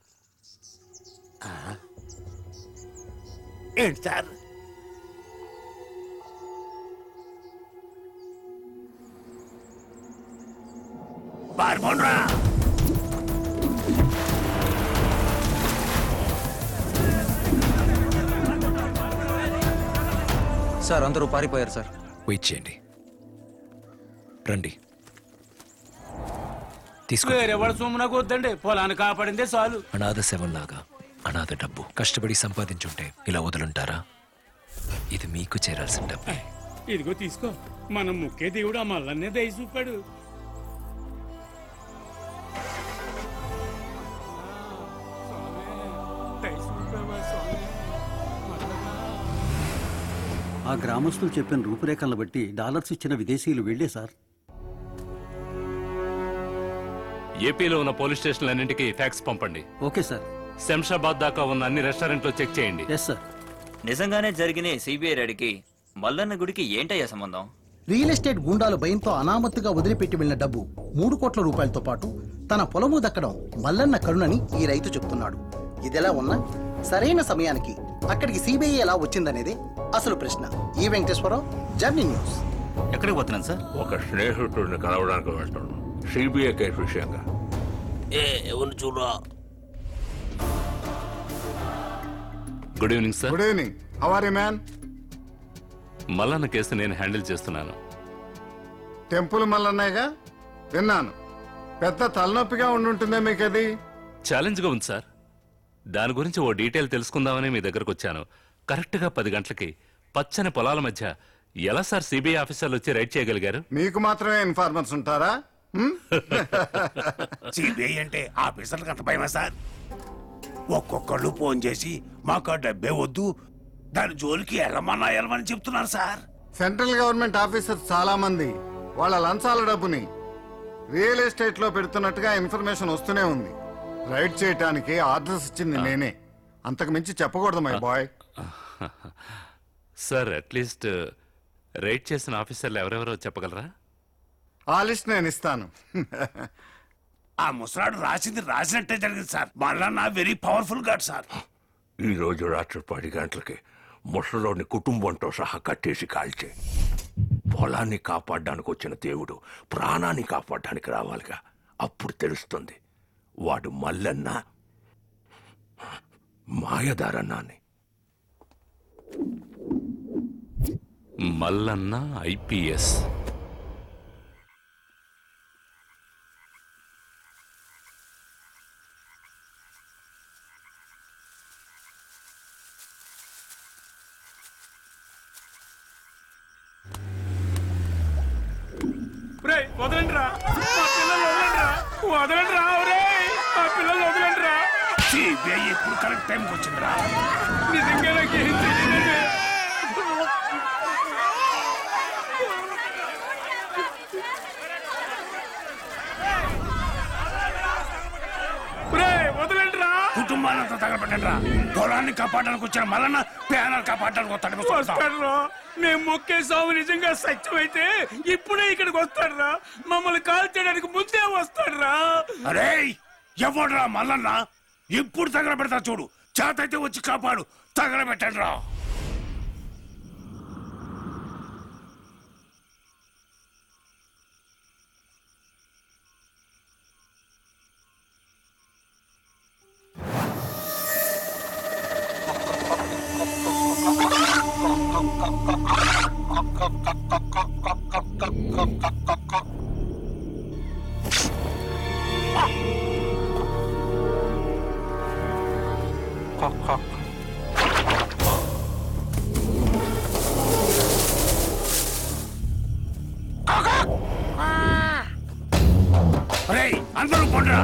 S15: ఏంటి సార్? పారిపోండ్రా.
S9: సార్ అందరూ పారిపోయారు సార్. వెయిట్ చేయండి, రండి తీసుకో.
S25: వేరే వాళ్ళ సొమ్ము నాకు వద్దండి. పొలాన్ని కాపాడిందే చాలు.
S9: అనాథ శవంలాగా అనాథ డబ్బు కష్టపడి సంపాదించుంటే ఇలా వదులుంటారా? ఇది మీకు చేరాల్సిన డబ్బు.
S25: ఇదిగో తీసుకో. మనం ముఖ్య దేవుడు ఆ మల్లన్నే దయ చూపాడు.
S19: ఆ గ్రామస్తులు చెప్పిన రూపురేఖలను బట్టి డాలర్స్ ఇచ్చిన విదేశీయులు వీళ్లే సార్.
S5: ఏపీలో ఉన్న పోలీస్ స్టేషన్లన్నింటికి ఫ్యాక్స్ పంపండి.
S19: Okay sir.
S5: శంషాబాద్ దాకా ఉన్న అన్ని రెస్టారెంట్లో చెక్ చేయండి.
S19: Yes sir.
S8: నిజంగానే జరిగిన సిబిఐ రెడ్డికి మల్లన్న గుడికి ఏంటయ్యా సంబంధం?
S3: రియల్ ఎస్టేట్ గూండాలు భయంతో అనామత్తుగా వదిలిపెట్టి వెళ్లిన డబ్బు మూడు కోట్ల రూపాయలతో పాటు తన పొలము దక్కడం మల్లన్న కరుణని ఈ రైతు చెప్తున్నాడు. ఇదెలా ఉన్నా సరైన సమయానికి అక్కడికి సిబిఐ ఎలా వచ్చిందనేది అసలు ప్రశ్న. ఈ వెంకటేశ్వరరావు, జర్నీ న్యూస్.
S10: ఎక్కడికి పోతున్నాను సార్? ఒక స్నేహితుడిని కలవడానికి వెళ్తాను, సిబిఐ కేసు విషయంగా.
S15: ఏ ఎవరు చూడరా.
S5: Good evening sir.
S17: Good evening. How are you man?
S5: Mallanna case నేను హ్యాండిల్ చేస్తున్నాను.
S17: టెంపుల్ మల్లన్నయ్యగా విన్నాను. పెద్ద తలనొప్పిగా ఉండుంటుందే మీకు అది?
S5: ఛాలెంజ్గా ఉంది సార్. దాని గురించి ఓ డీటెయిల్ తెలుసుకుందామని మీ దగ్గరకు వచ్చాను. కరెక్ట్గా పది గంటలకి పచ్చని పొలాల మధ్య ఎలా సార్ సిబిఐ ఆఫీసర్లు వచ్చి రైడ్ చేయగలిగారు?
S17: మీకు మాత్రమే ఇన్ఫార్మర్స్ ఉంటారా?
S15: సిబిఐ అంటే ఆఫీసర్లకు అంత భయమా సార్? ఒక్కొక్కళ్ళు ఫోన్ చేసి మాకు ఆ డబ్బే వద్దు, దాని జోలికి వెళ్ళమన్నా వెళ్ళమని చెప్తున్నారు సార్.
S17: సెంట్రల్ గవర్నమెంట్ ఆఫీసర్స్ చాలా మంది వాళ్ళ లంచాల డబ్బుని రియల్ ఎస్టేట్ లో పెడుతున్నట్టుగా ఇన్ఫర్మేషన్ వస్తూనే ఉంది. రైడ్ చేయటానికి ఆర్డర్స్ ఇచ్చింది నేనే. అంతకు మించి చెప్పకూడదు my boy.
S5: Sir at least raid చేసిన ఆఫీసర్లు ఎవరెవరో చెప్పగలరా?
S17: ఆ లిస్ట్ నేను ఇస్తాను.
S15: ఆ ముసలాడు రాసింది రాసినట్టే జరిగింది sir. Mallanna very powerful god sir.
S10: ఈ రోజు రాత్రి పది గంటలకి ముసలోని కుటుంబంతో సహా కట్టేసి కాల్చే. పొలాన్ని కాపాడడానికి వచ్చిన దేవుడు ప్రాణాన్ని కాపాడడానికి రావాలిగా. అప్పుడు తెలుస్తుంది వాడు మల్లన్న మాయదారన్నా అని.
S5: మల్లన్న ఐపీఎస్.
S18: వదలండి రా మా పిల్లలు, వదలండి రా వదలండి రా మా పిల్లలు వదలండి రా.
S15: సిబిఐ ఇప్పుడు కరెక్ట్ టైంకి వచ్చిందిరా.
S18: నిజంగా నాకు ఏం తెలియదండి. వదలండి రా.
S15: కుటుంబానంతా తగలబెట్టండి రా. పొలాన్ని కాపాడడానికి వచ్చిన మల్లన్న పేనాలు కాపాడడానికి
S18: వస్తాడు రా. మేము మొక్కే సాగు నిజంగా సత్యమైతే ఇప్పుడే ఇక్కడికి వస్తాడు రా. మమ్మల్ని కాల్ చేయడానికి ముందే వస్తాడు రా.
S15: అరే ఎవడ్రా మల్లన్న? ఇప్పుడు తగలబెడతా చూడు. చేతైతే వచ్చి కాపాడు. తగలబెట్టండి రా. రేయ్ అందరూ పండురా.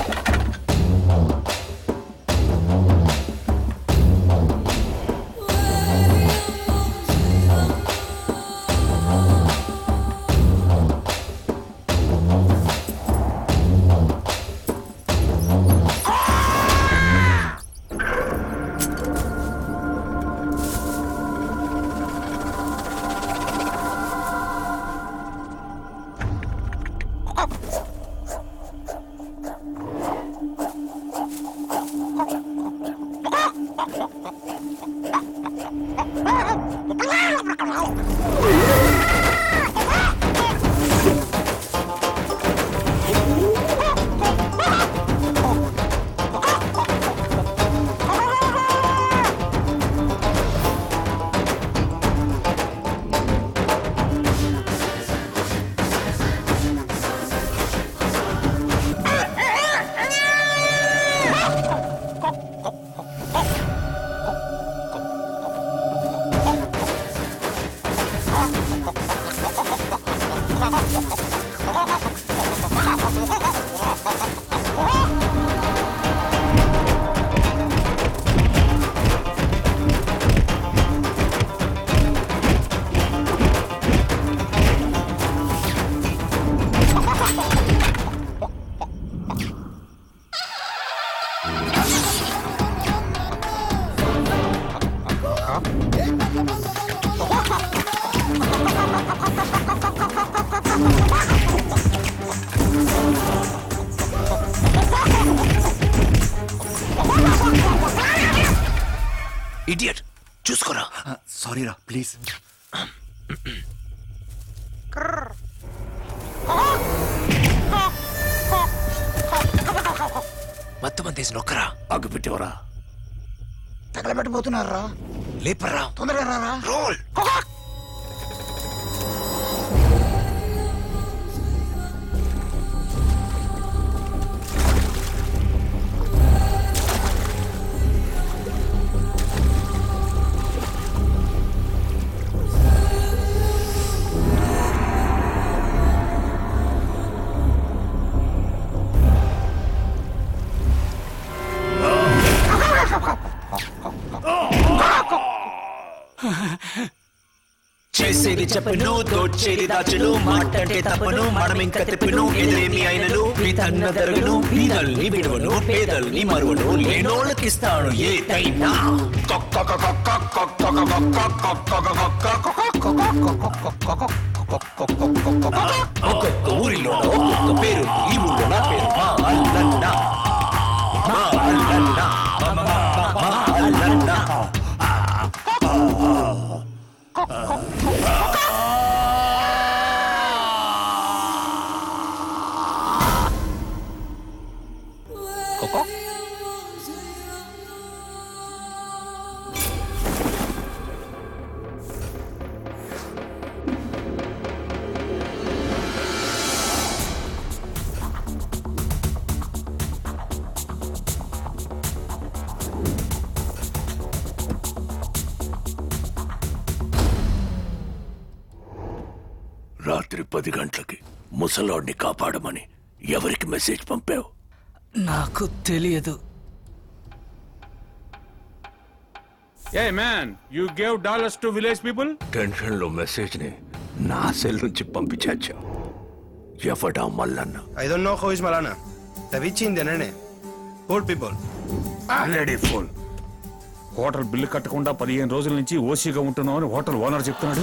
S9: ఇడియట్ చూసుకోరా.
S1: సారీ రా ప్లీజ్.
S9: మొత్తం అంతేసి నొక్కరా.
S15: అగ్గు పెట్టేవరా.
S11: తగలబెట్టబోతున్నారా?
S9: లేపరా.
S11: తొందరగా రారా.
S9: రోల్. చేసేది చెప్పను, దోచేది దాచును, మాటంటే తప్పను, మనం ఇంకా తెప్పను, ఎదురేమి అయినను, ప్రీతన్న దరగను, బీదల్ని విడువను, పేదల్ని మరువను, లేనోళ్ళకిస్తాను ఏదైనా. ఒక్కొక్క ఊరిలో ఒక్కొక్క పేరు, ఈ ఊళ్ళో నా పేరు మా అల్లన్న, మా అల్లన్న, మా అల్లన్న.
S15: రాత్రి పది గంటలకి ముసలాడిని కాపాడమని ఎవరికి మెసేజ్ పంపావు?
S21: నాకు తెలియదు.
S18: Hey man, you gave dollars to village people?
S15: Tension లో మెసేజ్ ని నా సెల్ నుంచి పంపించాచ్చు. ఎవడా Mallanna?
S24: I don't know who is Malana. The witch in the nene. Poor people.
S18: Already full. Hotel bill కట్టకుండా పదిహేను రోజుల నుంచి ఓసీగా ఉంటున్నావు అని హోటల్ ఓనర్ చెప్తున్నాడు.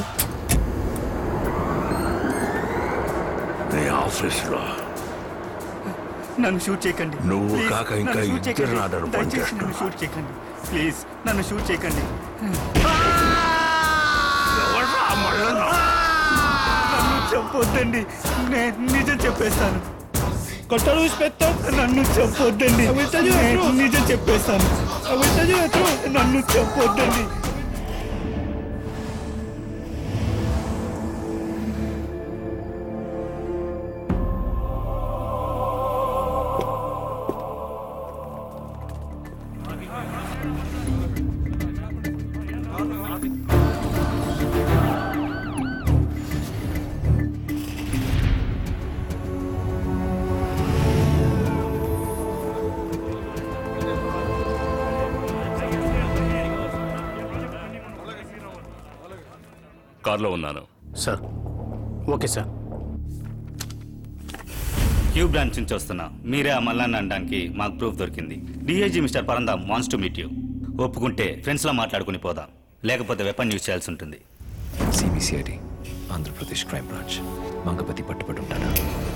S15: నీ ఆఫీస్ లో
S1: నన్ను షూట్ చేయకండి.
S15: నువ్వు
S1: Please,
S15: కాక ఇంకా
S1: నన్ను షూట్
S15: ఇద్దరు
S1: చేయకండి.
S15: నాదరు
S1: దయచేసి
S15: పనిచేస్తున్నారు.
S1: నన్ను షూట్ చేయకండి ప్లీజ్, నన్ను షూట్ చేయకండి. నన్ను చంపొద్దండి, నేను నిజం చెప్పేస్తాను. కొట్టలు నన్ను చంపొద్దండి, నేను నిజం చెప్పేస్తాను. నన్ను చంపొద్దండి.
S5: కార్లో ఉన్నాను
S1: sir. Okay sir.
S6: Q branch నుంచి వస్తున్నా. మీరే ఆ మల్లన్న అనడానికి మాకు ప్రూఫ్ దొరికింది. DIG mister Parandham wants to meet you. ఒప్పుకుంటే ఫ్రెండ్స్లా మాట్లాడుకుని పోదాం, లేకపోతే వెపన్ యూజ్ చేయాల్సి ఉంటుంది.
S9: CBCID Andhra Pradesh crime branch Mangapathi పట్టుబడి ఉంటాడు.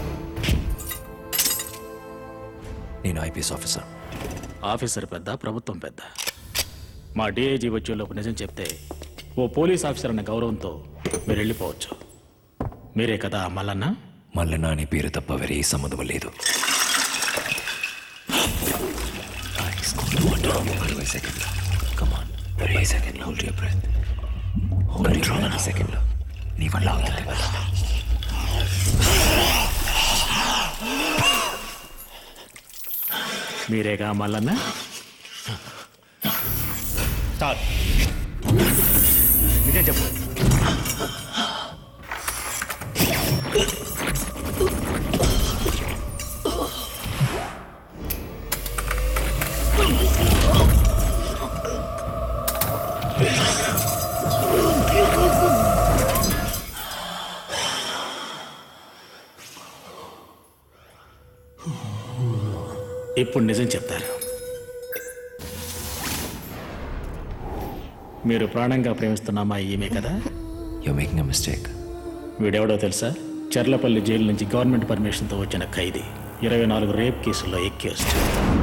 S9: నేను ఐపీఎస్ ఆఫీసర్.
S1: ఆఫీసర్ పెద్ద, ప్రభుత్వం పెద్ద. మా డిఐజీ వచ్చేలోపు నిజం చెప్తే ఓ పోలీస్ ఆఫీసర్ అనే గౌరవంతో మీరు వెళ్ళిపోవచ్చు. మీరే కదా మల్లన్న?
S9: మల్లన్న అనే పేరు తప్ప వేరే ఏ సంబంధం లేదు. అరవై సెకండ్లు. కమాన్, అరవై సెకండ్లు. Hold your breath. Hold your breath. అరవై సెకండ్లు. నీ వల్ల అవుతుంది కదా.
S1: మీరేగా మల్లన్న?
S6: స్టార్ట్. నిజం చెప్పు.
S1: ఇప్పుడు నిజం చెప్తారు. మీరు ప్రాణంగా ప్రేమిస్తున్న అమ్మాయి ఈమె కదా?
S9: You making a mistake.
S1: వీడెవడో తెలుసా? చర్లపల్లి జైలు నుంచి గవర్నమెంట్ పర్మిషన్తో వచ్చిన ఖైదీ. ఇరవై నాలుగు రేప్ కేసుల్లో ఎక్కేస్ట్.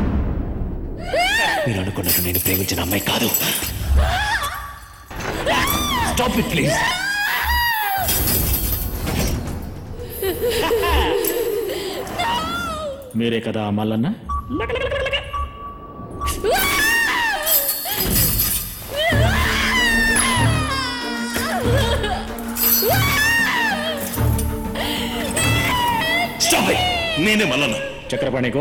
S9: మీరు అనుకున్నట్టు నేను ప్రేమించిన అమ్మాయి కాదు. Stop it please.
S1: మీరే కదా ఆ మల్లన్న?
S10: నేనే మల్లన్న.
S1: చక్రపాణికో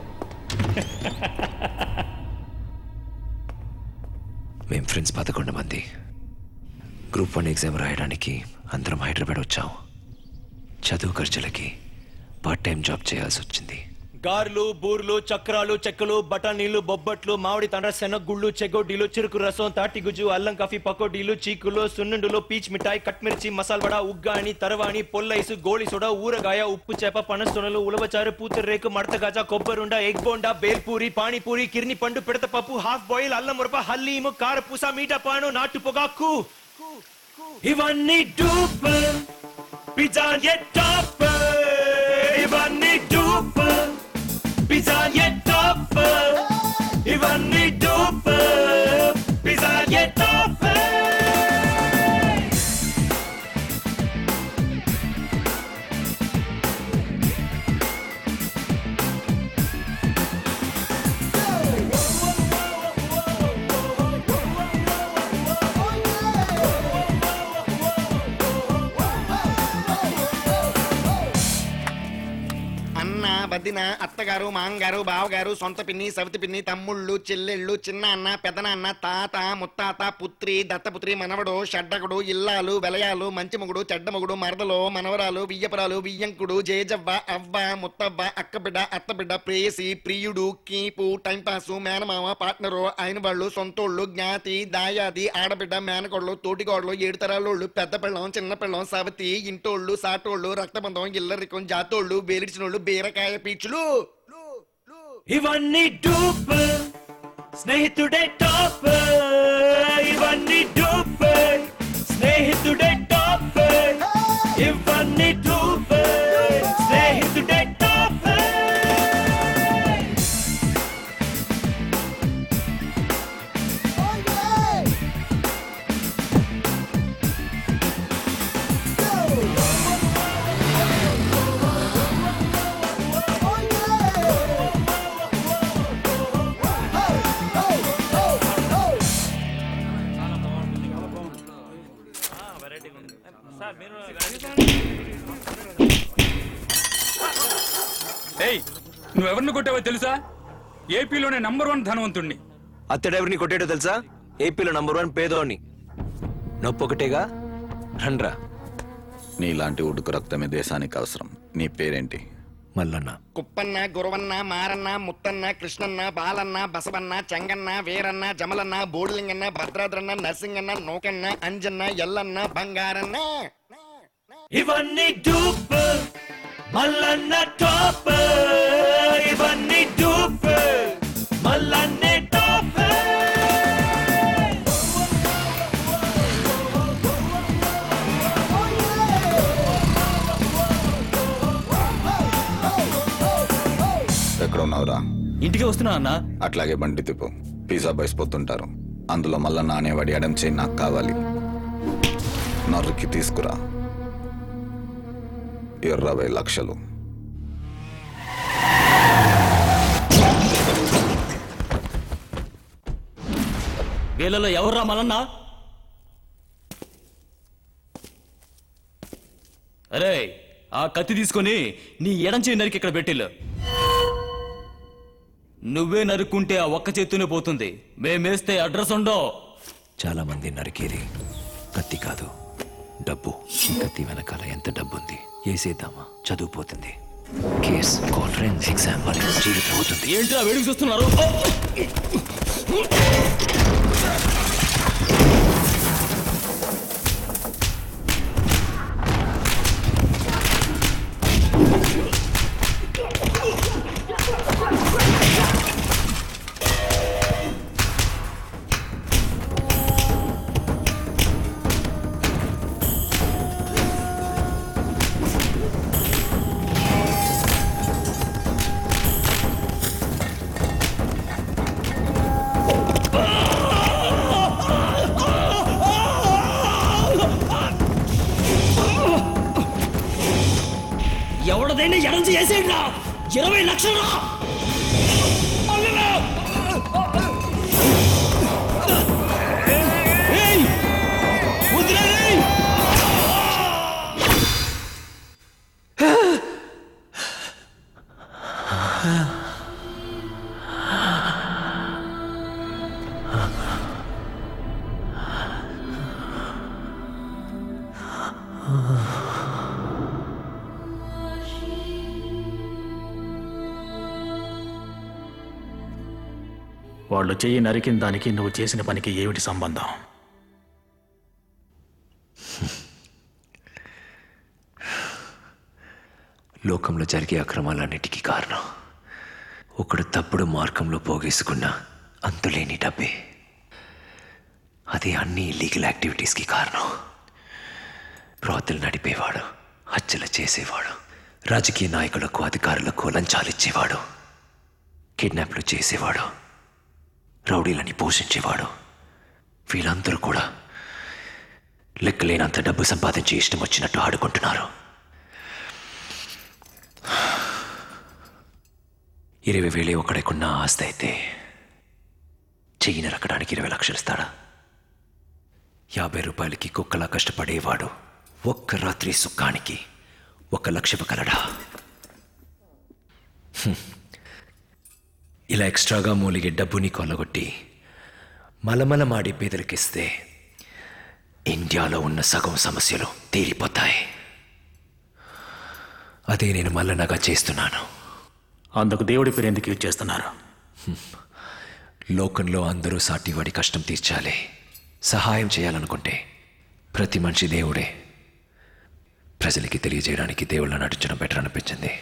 S9: మేము ఫ్రెండ్స్ పదకొండు మంది గ్రూప్ వన్ ఎగ్జామ్ రాయడానికి అందరం హైదరాబాద్ వచ్చాం. చదువు ఖర్చులకి పార్ట్ టైం జాబ్ చేయాల్సి వచ్చింది.
S8: గారెలు, బూర్లు, చక్రాలు, చెక్కలు, బఠానీలు, బొబ్బట్లు, మామిడి తండ్ర, శనగుళ్ళు, చెగోడీలు, చెరుకు రసం, తాటిగుజ్జు, అల్లం కాఫీ, పకోడీలు, చీకులు, సున్నుండులు, పీచ్ మిఠాయి, కట్మిర్చి, మసాల్ వడ, ఉగ్గాని, తరవాణి, పొల్లైసు, గోళి సోడా, ఊరగాయ, ఉప్పు చేప, పనసొనలు, ఉలవచారు, పూతరేకు, మడతగాజా, కొబ్బరుండ, ఎగ్ బోండా, బేల్పూరి, పానీపూరి, కిర్ని పండు, పిడత పప్పు, హాఫ్ బాయిల్, అల్లం మురప, హల్లీము, కారపూస, మీఠా పాను, నాటు పొగాకు. ఇవన్నీ డూప్
S4: పిజ్జా ఎట్ టాప్ ఇవన్నీ డూప్ పిజ్జా ఎట్ టాప్ ఇవన్నీ డూప్ పిజ్జా ఎట్ టాప్
S13: వదిన అత్తగారు మాంగారు బావగారు సొంత పిన్ని సవితి పిన్ని తమ్ముళ్ళు చెల్లెళ్ళు చిన్న అన్న పెదనాన్న తాత ముత్తాత పుత్రి దత్తపుత్రి మనవడు షడ్డకుడు ఇల్లాలు వెలయాలు మంచిమొగుడు చెడ్డమొగుడు మరదలు మనవరాలు వియ్యపురాలు వియ్యంకుడు జేజవ్వ అవ్వ ముత్తవ్వ అక్కబిడ్డ అత్తబిడ్డ ప్రేయసి ప్రియుడు కీపు టైంపాసు మేనమామ పార్ట్నరు అయిన వాళ్ళు సొంతోళ్ళు జ్ఞాతి దాయాది ఆడబిడ్డ మేనకోళ్ళు తోటికోళ్ళు ఏడు తరాలోళ్ళు పెద్ద పిల్లం చిన్న పిల్లం సవతి ఇంటోళ్ళు సాటోళ్ళు రక్తబంధం ఇల్లరికం జాతోళ్ళు వేలిడిచినోళ్ళు బీరకాయ పీచులు
S4: ఇవన్నీ డూప్ స్నేహితుడే టాప్ ఇవన్నీ డూప్ స్నేహితుడే టాప్ ఇవన్నీ డూప్ స్నేహితుడే టాప్
S16: ఏయ్ నువ్వెవరిని కొట్టావో తెలుసా? ఏపీలోనే నంబర్ వన్ ధనవంతుణ్ణి.
S9: అత్తడెవరిని కొట్టాడో తెలుసా? ఏపీలో నంబర్ వన్ పేదోడిని. నొప్పొకటేగా రండ్రా.
S20: నీలాంటి ఉడుకు రక్తమే దేశానికి అవసరం. నీ పేరేంటి?
S9: మల్లన్న.
S13: కుప్పన్న గురవన్న మారన్న ముత్తన్న కృష్ణన్న బాలన్న బసవన్న చెంగన్న వీరన్న జమలన్న బోడిలింగన్న భద్రాద్రన్న నర్సింగన్న నోకన్న అంజన్న ఎల్లన్న బంగారన్న
S4: ఇవన్నీ డూప్ మల్లన్న టాప్ ఇవన్నీ డూప్ మల్లన్నే టాప్
S20: ఎక్కడ ఉన్నావురా?
S8: ఇంటికి వస్తున్నా అన్న.
S20: అట్లాగే బండి తిప్పు. పిజ్జా బాయ్స్ పోతుంటారు. అందులో మళ్ళా నానేవాడి అడం చేయి నాకు కావాలి. నరుకి తీసుకురా. ఇరవై లక్షలు.
S8: వీళ్ళలో ఎవర్రా మల్లన్న? అరే ఆ కత్తి తీసుకొని నీ ఎడం చేయి నరికి ఇక్కడ పెట్టిల్లు. నువ్వే నరుక్కుంటే ఆ ఒక్క చేత్తూనే పోతుంది. మేమేస్తే అడ్రస్ ఉండో.
S9: చాలా మంది నరికేది కత్తి కాదు, డబ్బు. ఈ కత్తి వెనకాల ఎంత డబ్బు ఉంది వేసేద్దామా? చదువుపోతుంది. కేస్ కాన్ఫరెన్స్ ఎగ్జామ్ వల్ల జీవితం అవుతుంది.
S8: ఏంట్రా వేడికి చూస్తున్నారు? ఎవడదైనా ఎడంచి చేసేట్రా. ఇరవై లక్షలు
S1: వాళ్ళు చెయ్యి నరికిన దానికి నువ్వు చేసిన పనికి ఏమిటి సంబంధం?
S9: లోకంలో జరిగే అక్రమాలన్నిటికీ కారణం ఒకడు తప్పుడు మార్గంలో పోగేసుకున్న అంతులేని డబ్బే. అది అన్ని ఇల్లీగల్ యాక్టివిటీస్కి కారణం. బ్రాతులు నడిపేవాడు హత్యలు చేసేవాడు, రాజకీయ నాయకులకు అధికారులకు లంచాలిచ్చేవాడు, కిడ్నాప్లు చేసేవాడు, రౌడీలని పోషించేవాడు. వీళ్ళందరూ కూడా లెక్కలేనంత డబ్బు సంపాదించి ఇష్టం వచ్చినట్టు ఆడుకుంటున్నారు. ఇరవై వేలే ఒకడికున్న ఆస్తి అయితే చెయ్యి నరకడానికి ఇరవై లక్షలు ఇస్తాడా? యాభై రూపాయలకి కుక్కలా కష్టపడేవాడు ఒక్క రాత్రి సుఖానికి ఒక లక్ష ఇవ్వగలడా? హ్మ్. ఇలా ఎక్స్ట్రాగా మూలిగే డబ్బుని కొల్లగొట్టి మలమలమాడి పేదలకిస్తే ఇండియాలో ఉన్న సగం సమస్యలు తీరిపోతాయి. అదే నేను మల్లనగా చేస్తున్నాను.
S1: అందుకు దేవుడి పేరు ఎందుకు యూజ్ చేస్తున్నారు?
S9: లోకంలో అందరూ సాటివాడి కష్టం తీర్చాలి, సహాయం చేయాలనుకుంటే ప్రతి మనిషి దేవుడే. ప్రజలకి తెలియజేయడానికి దేవుళ్ళ నటించడం బెటర్ అనిపించింది.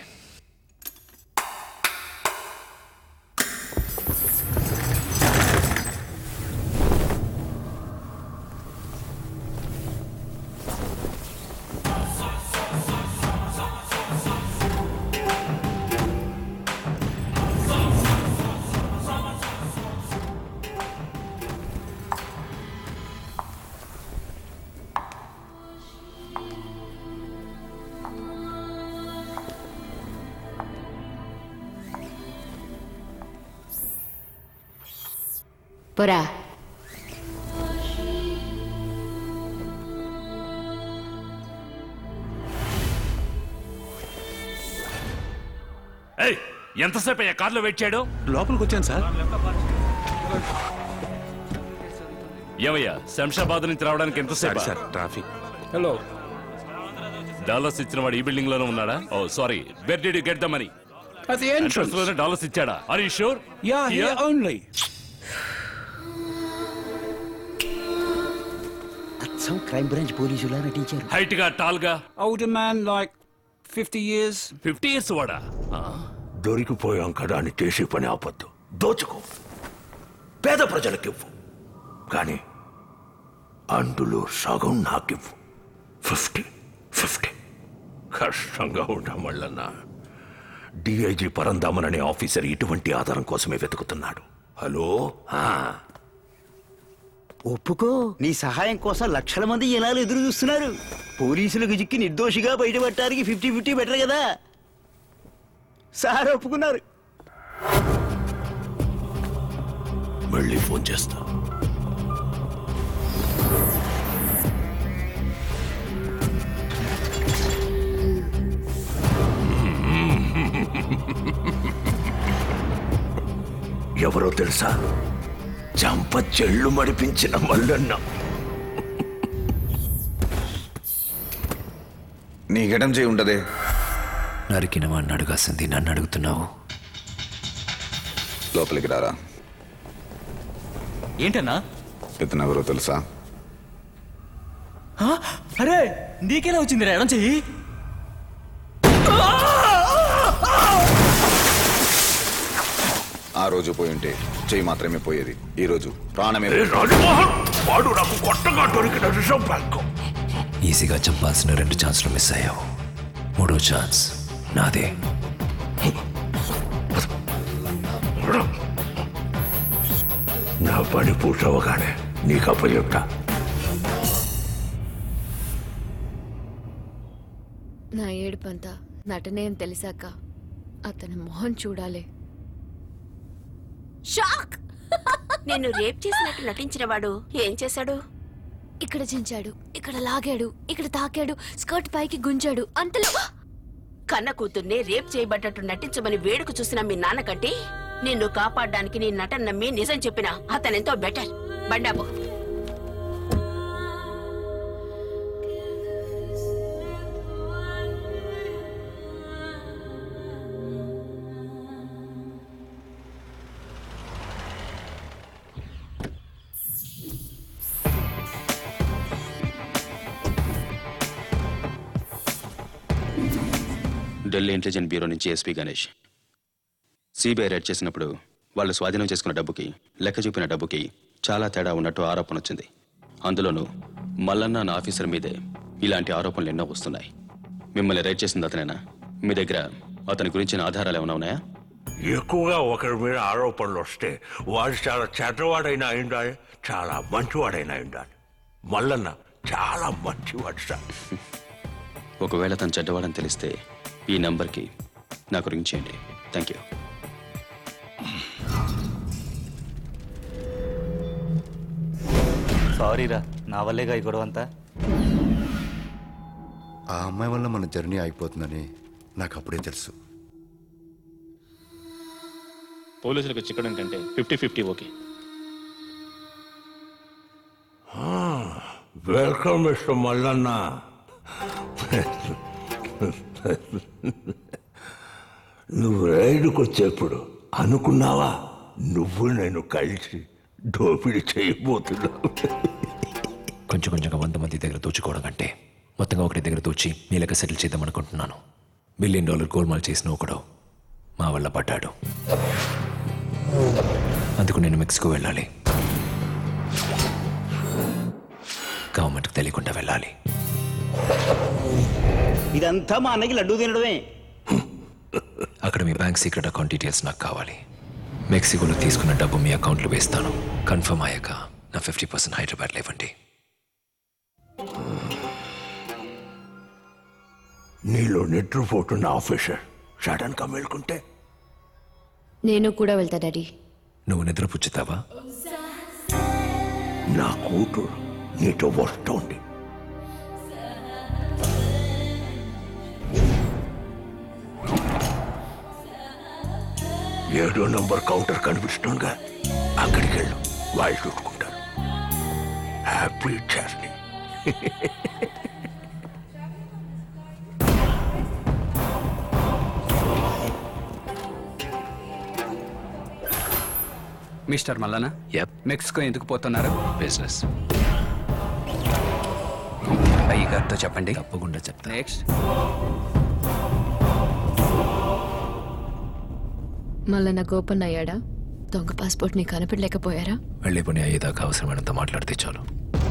S2: పోరా.
S5: ఏయ్, ఎంతసేపు అయ్యా కార్లో వెయిట్ చేయడం?
S10: లోపలికి వచ్చాను సార్.
S5: ఏమయ్యా శంషాబాద్ నుంచి రావడానికి ఎంతసేపు?
S10: Sir traffic.
S5: హలో, డాలర్స్ ఇచ్చిన వాడు ఈ బిల్డింగ్ లోనే ఉన్నాడా? Oh sorry, where did you get the money?
S10: At the entrance.
S5: Dollars ఇచ్చాడా? Are you sure?
S10: Yeah, here only.
S11: అచ్చం క్రైమ్ బ్రాంచ్ పోలీసులా నటించారు.
S5: హైట్ గా, టాల్ గా.
S10: Older man like fifty years.
S5: Fifty years వాడా?
S15: దొరికిపోయాం కదా అని చేసే పని ఆపద్దు. దోచుకో, పేద ప్రజలకివ్వు, కానీ అందులో సగం నాకివ్వు. Fifty fifty. కష్టంగా ఉంటా మళ్ళన్నా. డిఐజీ పరందామన్ అనే ఆఫీసర్ ఇటువంటి ఆధారం కోసమే వెతుకుతున్నాడు. హలో,
S11: ఒప్పుకో, నీ సహాయం కోసం లక్షల మంది జనాలు ఎదురు చూస్తున్నారు. పోలీసులకు చిక్కి నిర్దోషిగా బయటపడటానికి ఫిఫ్టీ ఫిఫ్టీ బెటర్ కదా. సార్ ఒప్పుకున్నారు.
S15: మళ్ళీ ఫోన్ చేస్తా. ఎవరో తెలుసా? చంప చెళ్ళు మడిపించిన మల్లన్న.
S20: నీకెడం చేయి ఉండదే.
S9: నరికిన వాడిని అడగాల్సింది నన్ను అడుగుతున్నావు.
S20: లోపలికి రారా.
S8: ఏంటన్నా?
S20: ఇతను ఎవరో తెలుసా?
S8: అరే, నీకెలా వచ్చిందిరా ఎడం చెయ్యి?
S20: ఆ రోజు పోయి ఉంటే చెయ్యి మాత్రమే పోయేది. ఈ రోజు ప్రాణమే.
S15: వాడు నాకు కొత్తగా దొరికిన రిజర్వ్ బ్యాంక్.
S9: ఈజీగా చంపాల్సిన రెండు ఛాన్స్లు మిస్ అయ్యావు. మూడో ఛాన్స్ నాదే.
S15: నా పని పూర్తవగానే నీకు అప్పచెప్తా.
S2: నా ఏడుపంతా నటనే అని తెలిసాక అతని మొహం చూడాలి.
S12: షాక్! నిన్ను రేప్ చేసినట్టు నటించిన వాడు ఏం చేశాడు?
S2: ఇక్కడ చించాడు, ఇక్కడ లాగాడు, ఇక్కడ తాకాడు, స్కర్ట్ పైకి గుంజాడు. అంతలో
S12: కన్న కూతుర్ని రేప్ చేయబడ్డట్టు నటించమని వేడుకు చూసిన మీ నాన్నకంటే నిన్ను కాపాడడానికి నీ నటన నమ్మి నిజం చెప్పిన అతనెంతో బెటర్. బండాబు.
S7: ఢిల్లీ ఇంటెలిజెన్స్ బ్యూరో నుంచి ఎస్పీ గణేష్. సిబిఐ రైడ్ చేసినప్పుడు వాళ్ళు స్వాధీనం చేసుకున్న డబ్బుకి, లెక్క చూపిన డబ్బుకి చాలా తేడా ఉన్నట్టు ఆరోపణ వచ్చింది. అందులోనూ మల్లన్న అన్న ఆఫీసర్ మీదే ఇలాంటి ఆరోపణలు ఎన్నో వస్తున్నాయి. మిమ్మల్ని రైడ్ చేసింది అతనేనా? మీ దగ్గర అతని గురించిన ఆధారాలు ఏమైనా ఉన్నాయా?
S10: ఎక్కువగా ఒకరి మీద ఆరోపణలు వస్తే వాడు చాలా చెడ్డవాడైనా అయి ఉండాలి, చాలా మంచివాడైనా అయి ఉండాలి. మల్లన్న చాలా మంచివాడు సార్.
S7: ఒకవేళ తను చెడ్డవాడని తెలిస్తే ఈ నంబర్కి నాకు రింగ్ చేయండి. Thank you.
S6: సారీరా, నా వల్లేగా ఈ గొడవ అంతా.
S14: ఆ అమ్మాయి వల్ల మన జర్నీ అయిపోతుందని నాకు అప్పుడే తెలుసు.
S1: పోలీసులకు చిక్కడం కంటే fifty fifty okay.
S10: Welcome mister Mallanna. నువ్వు రైడుకు వచ్చేప్పుడు అనుకున్నావా నువ్వు నేను కలిసి దోపిడీ చేయబోతున్నావు?
S9: కొంచెం కొంచెంగా వంద మంది దగ్గర దోచుకోవడం కంటే మొత్తంగా ఒకటి దగ్గర దోచి నీ లెక్క సెటిల్ చేద్దాం అనుకుంటున్నాను. బిలియన్ డాలర్ గోల్మాల్ చేసిన ఒకడు మా వల్ల పడ్డాడు. అందుకు నేను మెక్సికో వెళ్ళాలి. గవర్నమెంట్కి తెలియకుండా వెళ్ళాలి.
S11: ఇదంతా మా అన్నకి లడ్డూ తినడమే.
S9: అక్కడ మీ బ్యాంక్ సీక్రెట్ అకౌంట్ డీటెయిల్స్ నాకు కావాలి. మెక్సికోలో తీసుకున్న డబ్బు మీ అకౌంట్లో వేస్తాను. కన్ఫర్మ్ అయ్యాక నా ఫిఫ్టీ పర్సెంట్ హైదరాబాద్లో ఇవ్వండి.
S10: నీలో నిద్రపోతున్న ఆఫీసర్ సడన్ గా మేల్కుంటే
S2: నేను కూడా వెళ్తా డాడీ.
S9: నువ్వు నిద్రపుచ్చుతావా?
S10: నా కూతురు నీతో వస్తోంది. ఏడో నంబర్ కౌంటర్ కనిపిస్తుందిగా, అక్కడికి వెళ్ళు, వాళ్ళు చూసుకుంటారు. Happy journey.
S16: Mister Mallanna, Mexico ఎందుకు పోతున్నారు?
S9: బిజినెస్.
S16: అయ్యగారితో చెప్పండి.
S9: తప్పకుండా చెప్తా.
S16: నెక్స్ట్.
S2: మళ్ళా నాకు ఓపెన్ అయ్యాడా? దొంగ పాస్పోర్ట్ ని కనిపెట్టలేకపోయారా?
S9: వెళ్ళిపోయి అయ్యేదాకా అవసరమైనంత మాట్లాడితే చాలు.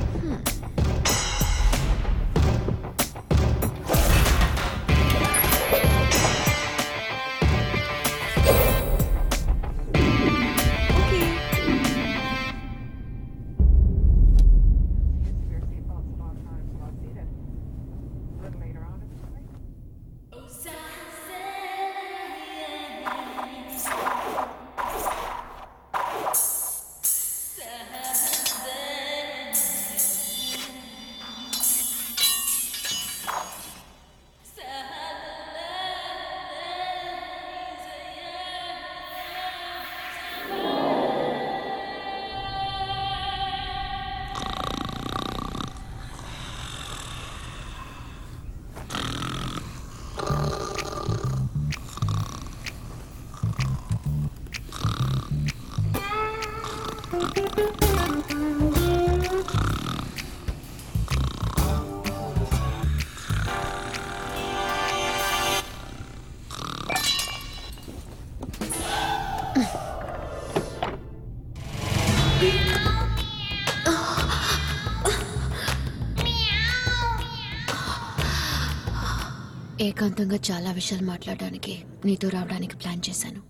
S2: ఏకాంతంగా చాలా విషయాలు మాట్లాడడానికి నీతో రావడానికి ప్లాన్ చేశాను.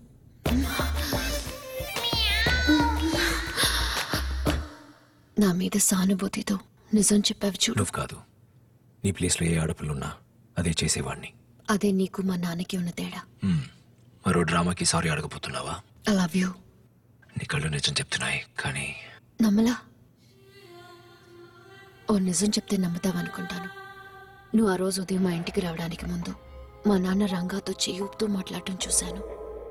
S2: నా మీద సానుభూతితో నిజం చెప్పావు చూడు.
S9: నువ్వు కాదు, నీ ప్లేస్లో ఏ ఆడపిల్లున్నా అదే చేసేవాడిని.
S2: అదే నీకు మా నాన్నకి ఉన్న తేడా.
S9: మ్మ్. మరో డ్రామాకి సారీ అడగబోతున్నావా?
S2: I love you.
S9: నీ కళ్ళు నిజం చెప్తున్నాయి, కానీ
S2: నమ్మలా? ఓ నిజం చెప్తే నమ్ముతావనుకుంటాను. నువ్వు ఆ రోజు ఉదయం మా ఇంటికి రావడానికి ముందు మా నాన్న రంగాతో చెయ్యూపుతూ మాట్లాడటం చూశాను.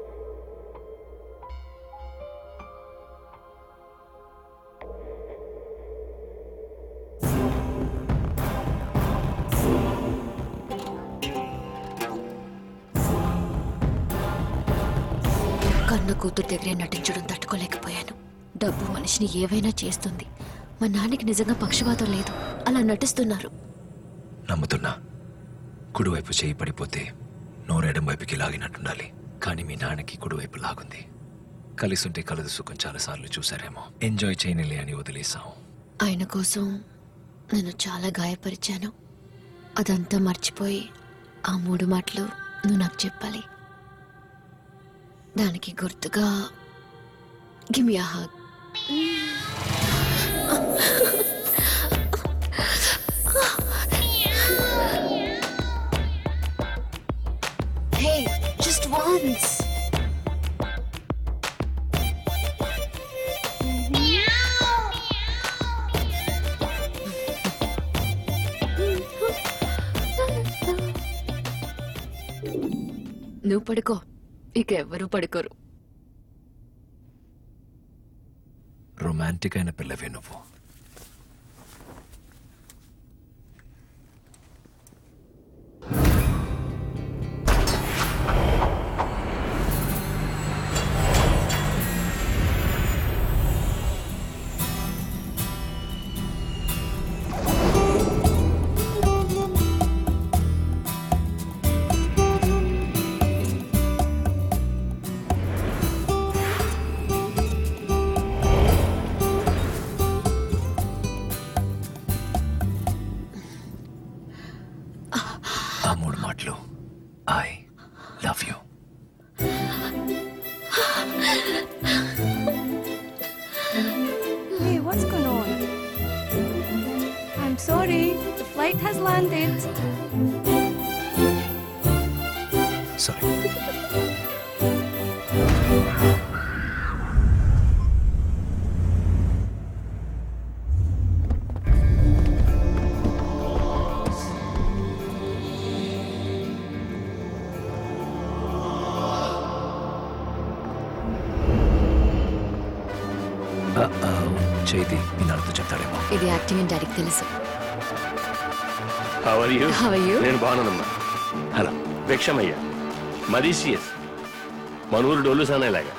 S2: కన్న కూతురు దగ్గరే నటించడం తట్టుకోలేకపోయాను. డబ్బు మనిషిని ఏవైనా చేస్తుంది. మా నాన్నకి నిజంగా పక్షవాతం లేదు, అలా నటిస్తున్నారు.
S9: నమ్ముతున్నా. కుడివైపు చేయి పడిపోతే నోరెడం వైపుకి లాగినట్టుండాలి, కానీ మీ నాన్నకి కుడివైపు లాగుంది. కలిసుంటే కలదు సుఖం చాలాసార్లు చూసారేమో. ఎంజాయ్ చేయనిలే అని వదిలేసాం.
S2: ఆయన కోసం నేను చాలా గాయపరిచాను. అదంతా మర్చిపోయి ఆ మూడు మాటలు నువ్వు నాకు చెప్పాలి. దానికి గుర్తుగా give me a hug. Hey, just once. నువ్వు పడుకో, ఇక ఎవరు పడుకోరు.
S9: రొమాంటిక్ అయిన పిల్లవే నువ్వు. ఆ మూడు మాటలు I love you.
S3: Hey, what's going on? I'm sorry, the flight has landed.
S9: Sorry. చేతి మీ నాన్నతో చెప్తాడేమో.
S2: ఇది యాక్టింగ్ అని డాడీకి తెలుసు.
S19: How are you?
S2: How are you?
S19: నేను బాగున్నానమ్మా. హలో భిక్షమయ్య మరీషియస్ మనూరు డొల్లు సానేలాగా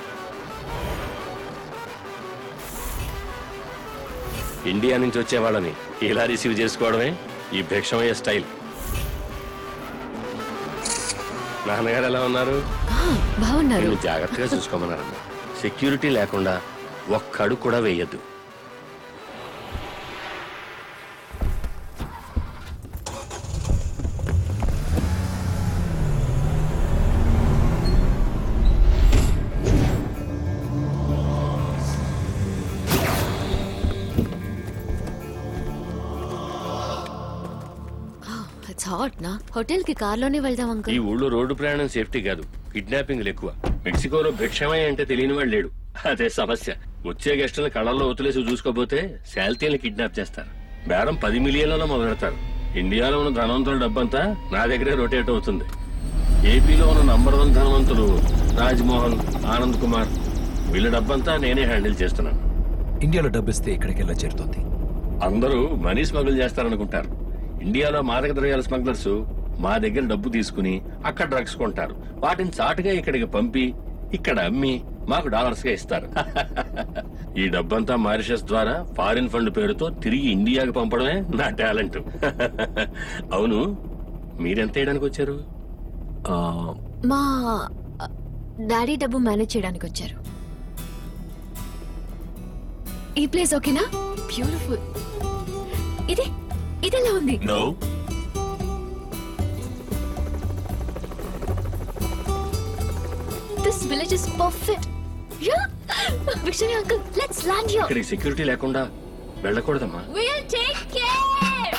S19: ఇండియా నుంచి వచ్చే వాళ్ళని ఇలా రిసీవ్ చేసుకోవడమే ఈ భిక్షమయ్య స్టైల్. నాన్నగారు ఎలా ఉన్నారు?
S2: బాగున్నారు.
S19: నేను జాగ్రత్తగా చూసుకోమన్నారమ్మా. సెక్యూరిటీ లేకుండా ఒక్క అడుగు కూడా వేయద్దు.
S2: హోటల్ కి కార్లోనే వెళ్దాం అంకుల్.
S19: ఈ ఊళ్ళో రోడ్డు ప్రయాణం సేఫ్టీ కాదు, కిడ్నాపింగ్లు ఎక్కువ. మెక్సికోలో భిక్షమయ్య అంటే తెలియని వాడు లేడు. అదే సమస్య. వచ్చే గెస్టులను కళ్ళల్లో వదిలేసి చూసుకోపోతే శాల్తీని కిడ్నాప్ చేస్తారు. బేరం పది మిలియన్లలో మొదలెడతారు. ఇండియాలో ఉన్న ధనవంతుల డబ్బంతా నా దగ్గరే రొటేట్ అవుతుంది. ఏపీలో ఉన్న నంబర్ వన్ ధనవంతులు రాజ్మోహన్, ఆనంద్ కుమార్, వీళ్ళ డబ్బంతా నేనే హ్యాండిల్ చేస్తున్నాను.
S9: ఇండియాలో డబ్బిస్తే ఎక్కడికి వెళ్ళా చేరుతుంది.
S19: అందరూ మనీ స్మగుల్ చేస్తారనుకుంటారు. ఇండియాలో మాదక ద్రవ్యాల స్మగ్లర్స్ మా దగ్గర డబ్బు తీసుకుని అక్కడ డ్రగ్స్ కొంటారు. వాటిని చాటుగా ఇక్కడికి పంపి ఇక్కడ అమ్మి మాకు డాలర్స్ గా ఇస్తారు. ఈ డబ్బంతా మారిషస్ ద్వారా ఫారిన్ ఫండ్ పేరుతో తిరిగి ఇండియాకి పంపడమే నా టాలెంట్. అవును, మీరెంత వేయడానికి వచ్చారు?
S2: మా డాడీ డబ్బు మేనేజ్ చేయడానికి వచ్చారు. ఈ ప్లేస్ ఓకేనా? బ్యూటిఫుల్. ఇది ఇదెలా ఉంది?
S19: No.
S2: This village is perfect. Yeah. Vishnu uncle, let's land here.
S19: ఇక్కడికి సెక్యూరిటీ లేకుండా వెళ్ళకూడదమ్మా.
S2: We'll take care.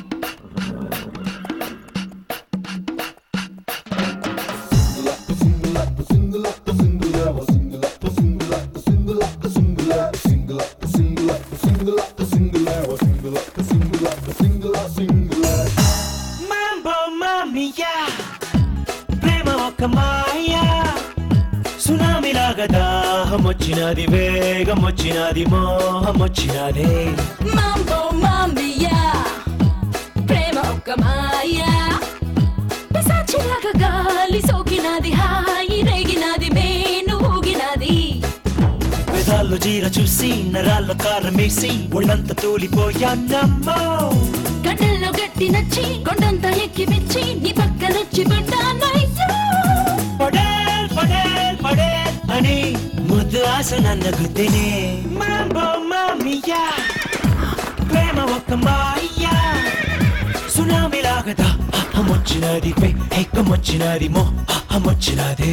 S4: Mambo mia, ప్రేమ ఒక మాయా, సునామీ లాగా దాహం వచ్చినది, వేగం వచ్చినది, మోహం వచ్చినది.
S22: Mambo mia, ప్రేమ ఒక మాయా, పిశాచిలాగా గాలి సోకినది, హాయి రేగినది, మేను ఊగినది.
S4: వేదాల్లో జీర చూసి నరాల్లో కారమేసి ఒళ్ళంతా తూలిపోయానమ్మో.
S22: గడ్డల్లో గట్టి నచ్చి కొండంతా ఎక్కి మెచ్చి నీ పక్కనొచ్చి పడ్డానయ్యో.
S4: పడేల్ పడేల్ పడేల్ అని ముద్దు ఆశ నన్న గుద్దినే. మాంబో మామియా, ప్రేమ ఒక మాయా, సునామీ లాగా దాహమొచ్చినది వేగమొచ్చినది మోహమొచ్చినది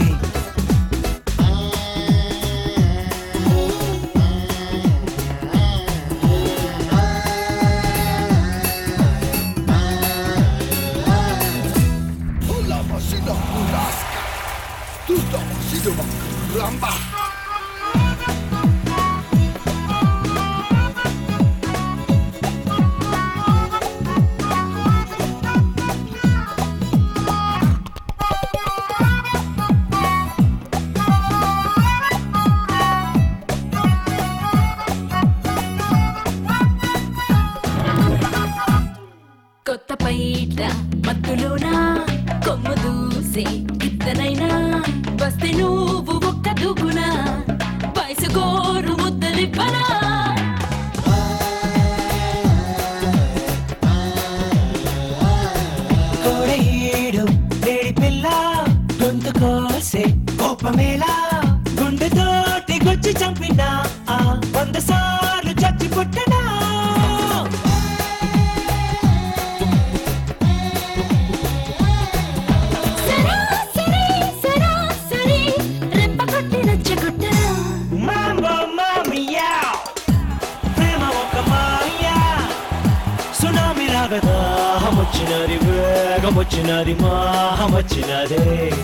S22: కొత్త పైట మత్తులోనా కొమ్ము దూసే ఇద్దనైనా వస్తే నువ్వు ఒక్క దూకునా పైసగోరు ముద్దలిప్పనా
S4: కోడేడు వేడి పిల్ల గొంతు కోసే కోపమేలా గుండెతోటి గుచ్చి చంపినా ఆ వంద సార్లు చచ్చి పుట్టనా
S22: సరాసరి సరాసరి రెప్ప కొట్టి నచ్చగొట్టనా
S4: మాంబో మామియా ప్రేమ ఒక మాయా సునామీ లాగా దాహమొచ్చినది వేగమొచ్చినది మాహమొచ్చినది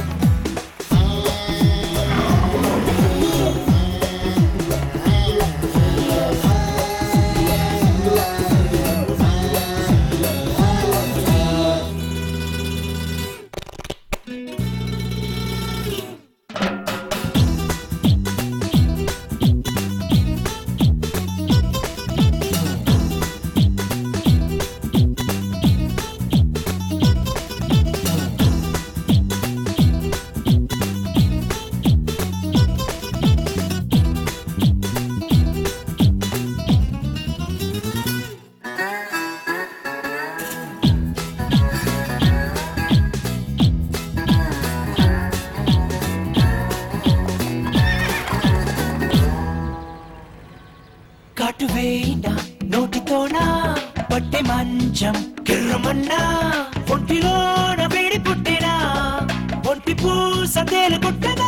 S4: కాటువేనా నోటితోనా పట్టె మంచం కిర్రమన్నా ఒంటిలోన వేడి పుట్టెనా ఒంటి పూస తేలుకుట్టనా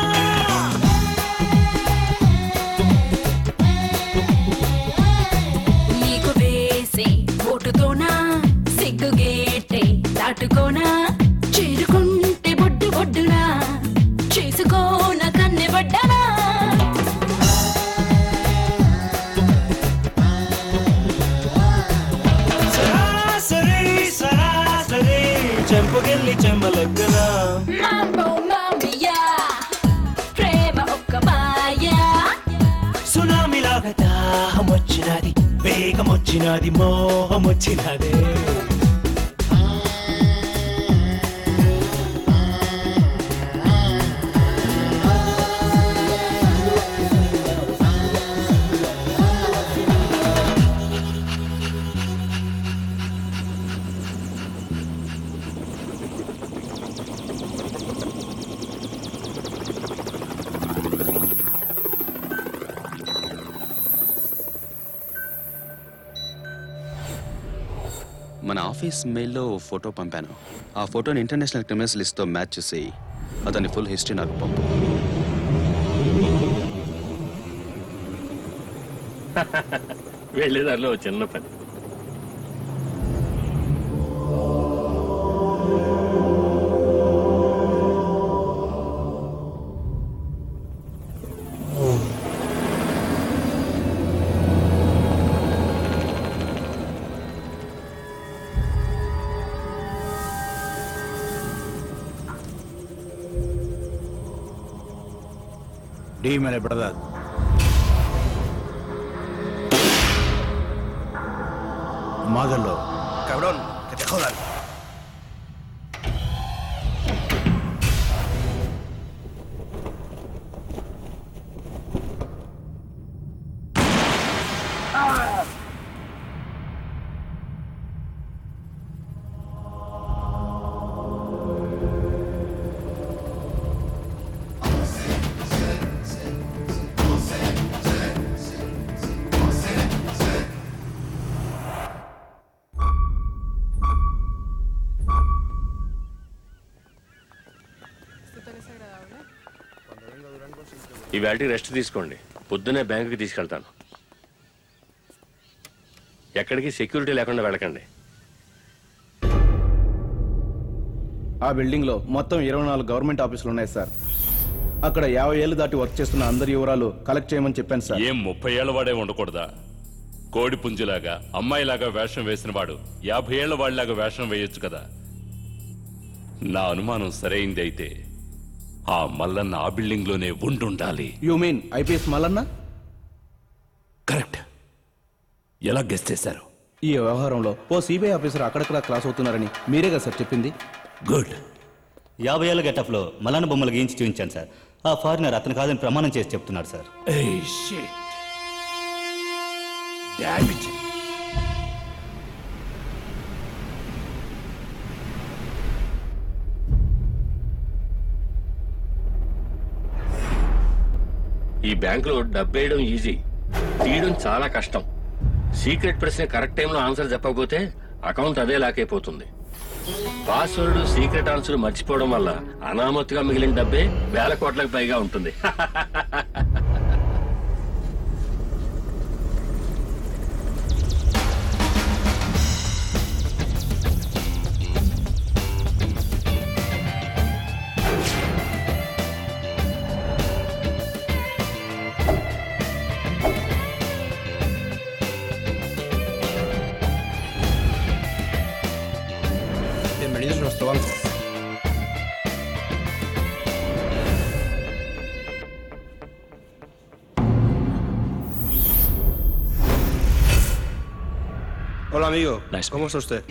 S22: నీకు వేసే ఓటుతోనా సిగ్గు గేటే దాటుకోనా చేరుకుంటే బొడ్డు బొడ్డునా చేసుకోన కన్నె పడ్డనా
S4: సరాసరి సరాసరి చెంపగిల్లి చెమ్మలెక్కనా
S22: మాంబో మామియా ప్రేమ ఒక్క మాయా
S4: సునామీ లాగా దాహమొచ్చినది వేగమొచ్చినది మోహమొచ్చినది
S7: మన ఆఫీస్ మెయిల్లో ఓ ఫోటో పంపాను. ఆ ఫోటోని ఇంటర్నేషనల్ క్రిమినల్స్ లిస్ట్తో మ్యాచ్ చేసి అతని ఫుల్ హిస్టరీ నాకు పంపు.
S19: వెళ్ళేదారిలో చిన్న పని.
S18: Dímele, verdad. Mátalo.
S15: Cabrón, que te jodan.
S19: ఇవాళకి రెస్ట్ తీసుకోండి, పొద్దున్నే బ్యాంకుకి తీసుకెళ్తాను. ఎక్కడికి సెక్యూరిటీ లేకుండా వెళ్ళకండి.
S17: ఆ బిల్డింగ్ లో మొత్తం ఇరవై నాలుగు గవర్నమెంట్ ఆఫీసులు ఉన్నాయి సార్. అక్కడ యాభై ఏళ్ళు దాటి వర్క్ చేస్తున్న అందరి వివరాలు కలెక్ట్ చేయమని చెప్పాను సార్.
S5: ఏం ముప్పై ఏళ్ళ వాడే ఉండకూడదా? కోడి పుంజులాగా అమ్మాయిలాగా వేషం వేసిన వాడు యాభై ఏళ్ల వాడిలాగా వేషం వేయొచ్చు కదా. నా అనుమానం సరైంది అయితే ఆ మల్లన్న ఆ బిల్డింగ్ లోనే ఉండుండాలి.
S17: You mean IPS Mallanna?
S5: Correct. ఎలా గెస్ చేశారు?
S17: ఈ వ్యవహారంలో ఓ సిబిఐ ఆఫీసర్ అక్కడక్కడ క్లాస్ అవుతున్నారని మీరే కదా సార్ చెప్పింది.
S6: గుడ్. యాభై ఏళ్ళ గెటప్లో మల్లన్న బొమ్మలు గీయించి చూపించాను సార్. ఆ ఫారినర్ అతను కాదని ప్రమాణం చేసి చెప్తున్నాడు సార్.
S19: ఈ బ్యాంకులో డబ్బేయడం ఈజీ, తీయడం చాలా కష్టం. సీక్రెట్ ప్రశ్న కరెక్ట్ టైంలో ఆన్సర్ చెప్పకపోతే అకౌంట్ అదే లాక్ అయిపోతుంది. పాస్వర్డ్ సీక్రెట్ ఆన్సర్ మర్చిపోవడం వల్ల అనామత్తుగా మిగిలిన డబ్బే వేల కోట్లకు పైగా ఉంటుంది.
S17: Bienvenidos a nuestro banco. Hola amigo, ¿cómo está usted?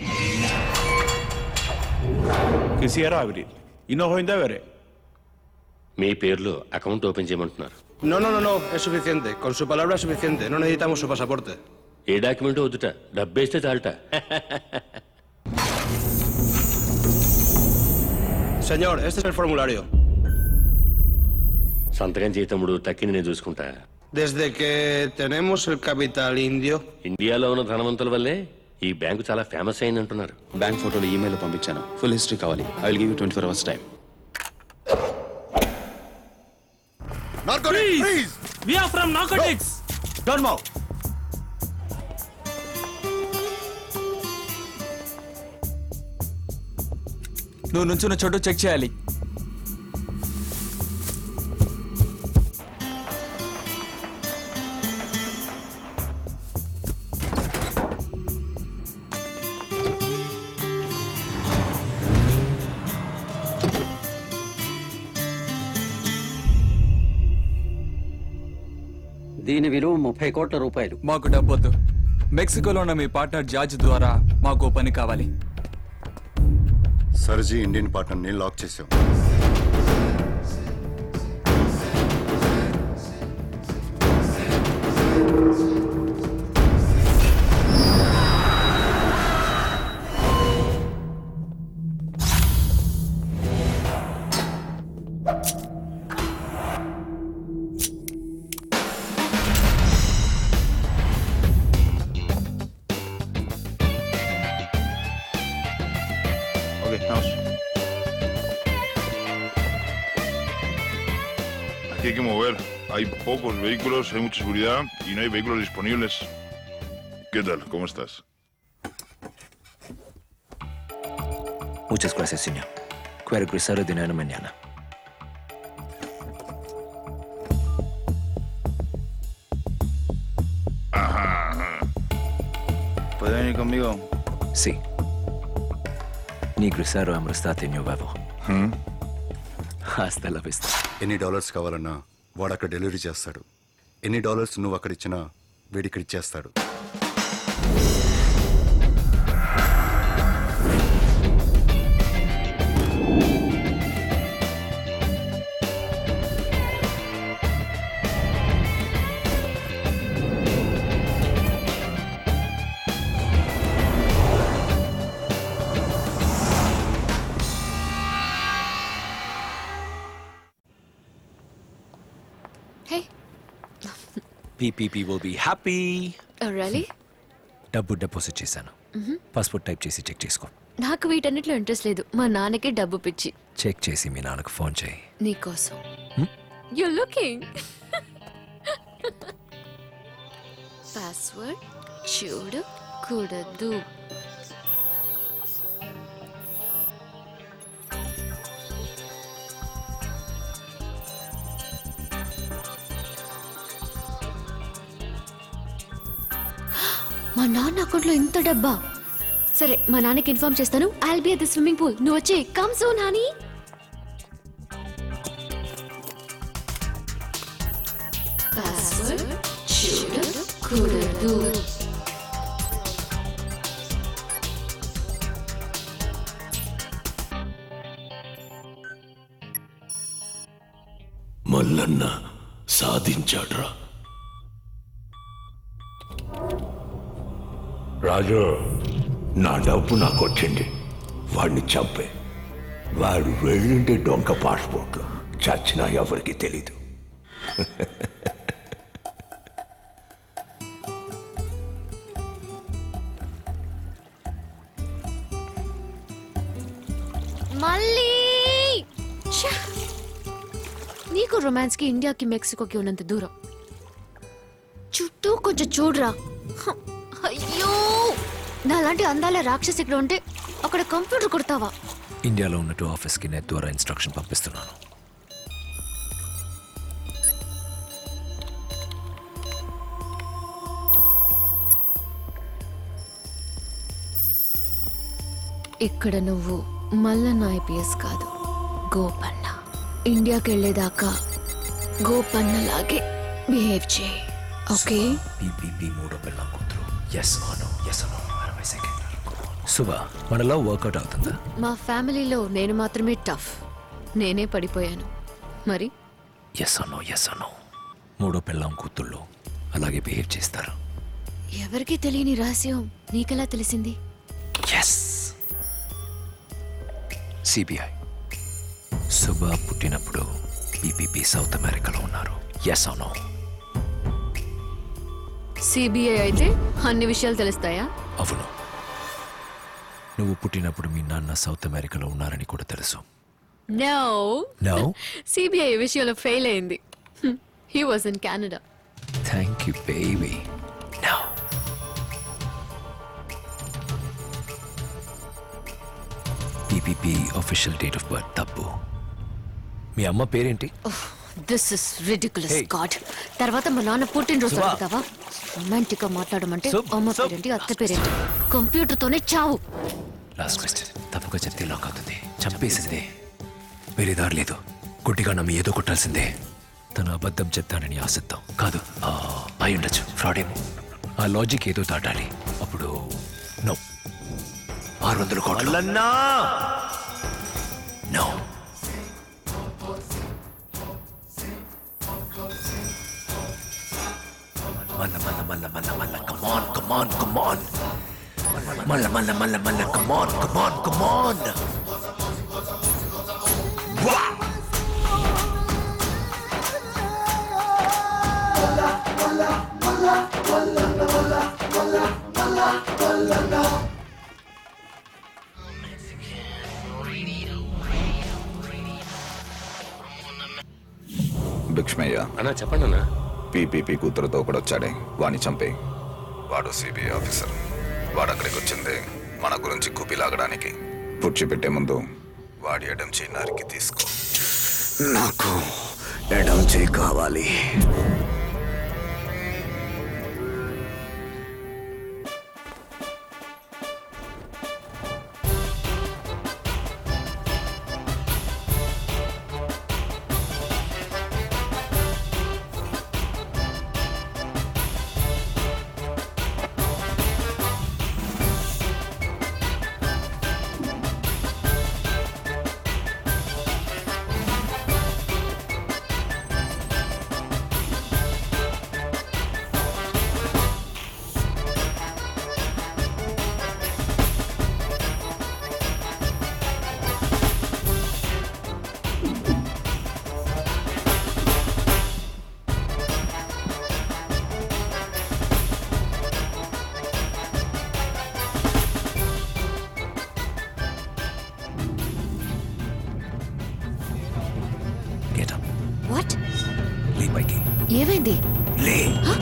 S17: Quisiera abrir y no voy a ver.
S19: మీ పేర్లో అకౌంట్ ఓపెన్ చేయమంటున్నారు.
S17: No, no, no, no, es suficiente. Con su palabra es suficiente. No necesitamos su pasaporte.
S19: ఏ డాక్యుమెంట్ వద్దుట, డబ్బేస్తే చాలట.
S17: Señor, este es el formulario.
S19: సంతకం చేయి తమ్ముడు, తక్కిని నేను చూసుకుంటా.
S17: Desde que tenemos el capital indio.
S19: ఇండియాలో ఉన్న ధనవంతుల వల్లే ఈ బ్యాంకు చాలా ఫేమస్ అయింది అంటున్నారు.
S7: బ్యాంక్ ఫోటోలు ఈమెయిల్ పంపించాను. ఫుల్ హిస్టరీ కావాలి. I will give you twenty four hours time.
S18: Narcotics! Freeze! We are from narcotics!
S17: Don't move!
S21: నువ్వు నుంచున్న చోటు చెక్ చేయాలి.
S23: దీని విలువ ముప్పై కోట్ల రూపాయలు.
S21: మాకు డబ్బొద్దు. మెక్సికోలో ఉన్న మీ పార్ట్నర్ జార్జ్ ద్వారా మాకు పని కావాలి.
S14: సర్జీ ఇండియన్ పార్ట్నర్ని లాక్ చేశాం.
S24: Aquí hay que mover. Hay pocos vehículos, hay mucha seguridad y no hay vehículos disponibles. ¿Qué tal? ¿Cómo estás?
S9: Muchas gracias, señor. Quiero cruzar el dinero mañana.
S17: ¿Puede venir conmigo?
S9: Sí. Ni cruzar o amrostate en nuevo. Hasta la vista.
S14: ఎన్ని డాలర్స్ కావాలన్నా వాడు అక్కడ డెలివరీ చేస్తాడు. ఎన్ని డాలర్స్ నువ్వు అక్కడ ఇచ్చినా వీడి ఇక్కడ ఇచ్చేస్తాడు.
S2: Hey.
S9: P P P will be happy.
S2: Oh, really?
S9: డబ్బు డిపాజిట్ చేశాను.
S2: Mhm.
S9: పాస్పోర్ట్ టైప్ చేసి చెక్ చేసుకో.
S2: నాకు వీటన్నిటిలో ఇంట్రెస్ట్ లేదు. మా నాన్నకి డబ్బు పిచ్చి.
S9: చెక్ చేసి మీ నాన్నకు ఫోన్ చేయి.
S2: నీకోసం. You're looking. పాస్వర్డ్ చూడకూడదు. మా నాన్న అకౌంట్లో ఇంత డబ్బా. సరే మా నాన్నకి ఇన్ఫార్మ్ చేస్తాను. I'll be at the swimming pool. నువ్వు వచ్చి కమ్ సూన్ హనీ. పాస్వర్డ్ చూడకూడదు.
S8: మల్లన్న సాధించాడ్రా. రాజు, నా డబ్బు నాకు వచ్చింది. వాడిని చంపే. వాడు వెళ్ళింటే డొంక పాస్పోర్ట్లు. చచ్చినా ఎవరికి తెలీదు.
S2: మళ్ళీ నీకు రొమాన్స్ కి ఇండియాకి మెక్సికోకి ఉన్నంత దూరం. చుట్టూ కొంచెం చూడరా. అయ్యో, నాలాంటి అందాల రాక్షసి ఇక్కడ ఉంటే అక్కడ కంప్యూటర్ కొడతావా?
S9: ఇండియాలో ఉన్నట్టు ఆఫీస్కి నెట్ ద్వారా ఇన్స్ట్రక్షన్ పంపిస్తున్నాను.
S2: ఇక్కడ నువ్వు మల్లన్న ఐపీఎస్ కాదు, గోపన్న. ఇండియాకి వెళ్ళేదాకా గోపన్న లాగే బిహేవ్ చేయి. ఓకే?
S9: పీపీపీ మూడో పిల్ల కూతురు. ఎస్ ఆనో ఎస్ ఆనో అరవై సెకండ్. శుభ, మనలో వర్కౌట్ అవుతుందా?
S2: మా ఫ్యామిలీలో నేను మాత్రమే టఫ్. నేనే పడిపోయాను. మరి
S9: ఎస్ ఆనో ఎస్ ఆనో మూడో పిల్లం కూతుళ్ళు అలాగే బిహేవ్ చేస్తారు.
S2: ఎవరికి తెలియని రహస్యం నీకెలా తెలిసింది?
S9: Yes, CBI. శుభ పుట్టినప్పుడు పీపీపీ సౌత్ అమెరికాలో ఉన్నారు. ఎస్ ఆనో?
S2: సిబిఐ అయితే అన్ని విషయాలు తెలుస్తాయా?
S9: అవును. నువ్వు పుట్టినప్పుడు మీ నాన్న సౌత్ అమెరికాలో ఉన్నారని కూడా తెలుసు.
S2: నో
S9: నో,
S2: సిబిఐ విషయంలో ఫెయిల్ అయింది. He was in Canada.
S9: Thank you baby. No, PPP official date of birth తప్పు. మీ అమ్మ పేరేంటి?
S2: This is ridiculous.
S9: Hey.
S2: God. తర్వాత మా నాన్న పుట్టినరోజు
S9: Subha.
S2: అడుగుతావా? రొమాంటిక్ గా మాట్లాడమంటే
S9: Sub-
S2: అమ్మ
S9: Sub-
S2: పేరేంటి, అత్త పేరేంటి? కంప్యూటర్ తోనే చావు.
S9: Last question. తప్పుగా చెప్తే లాక్ అవుతుంది. చంపేసిందే. వేరే దారి లేదు. గుడ్డిగా నమ్మి ఏదో కొట్టాల్సిందే. తను అబద్ధం చెప్తానని ఆశిద్దాం. కాదు, ఆ, అయి ఉండొచ్చు. ఫ్రాడేమో. ఆ లాజిక్ ఏదో దాటాలి. అప్పుడు నో. ఆరు వందల కోట్లు. నో. మల్ల మల్ల మల్ల మల్ల మల్ల కమాన్ కమాన్ కమాన్ మల్ల మల్ల మల్ల మల్ల కమాన్ కమాన్ కమాన్.
S12: భిక్షమయ్య
S19: అన్నా చెప్పండి అన్నా.
S12: పీపీపీ కూతురుతో కూడా వచ్చాడే, వాణ్ణి చంపే. వాడు సిబిఐ ఆఫీసర్. వాడు అక్కడికి వచ్చింది మన గురించి కుపి లాగడానికి. పుచ్చి పెట్టే ముందు వాడి ఎడం చేయి నరికి తీసుకో.
S8: నాకు ఎడం చేయి కావాలి.
S2: ఏమైంది?
S15: లే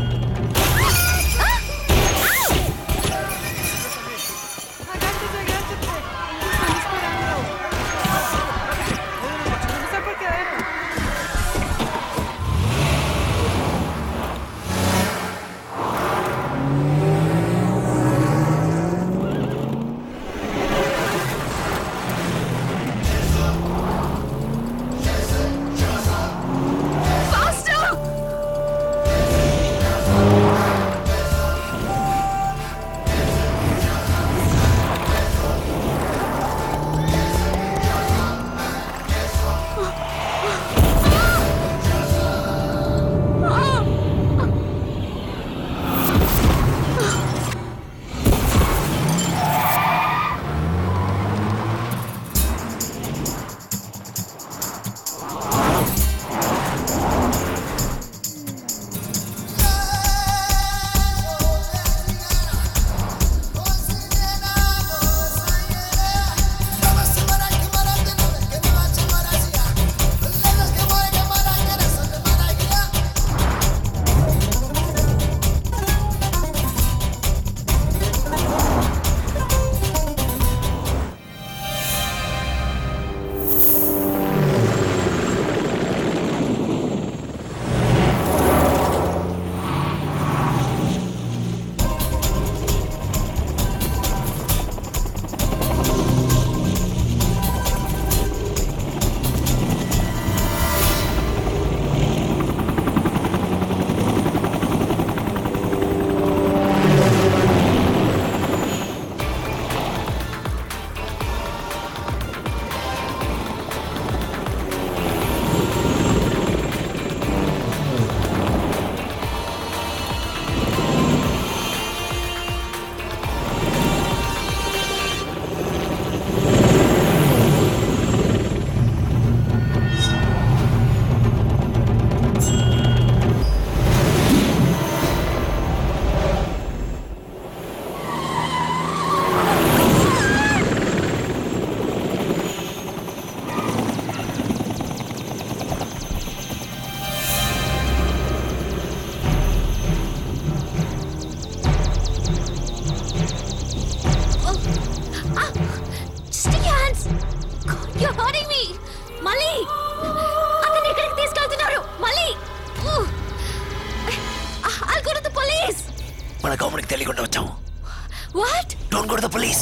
S4: మన గవర్నమెంట్కి తెలియకుండా వచ్చాము.
S2: What?
S4: Don't go to the police.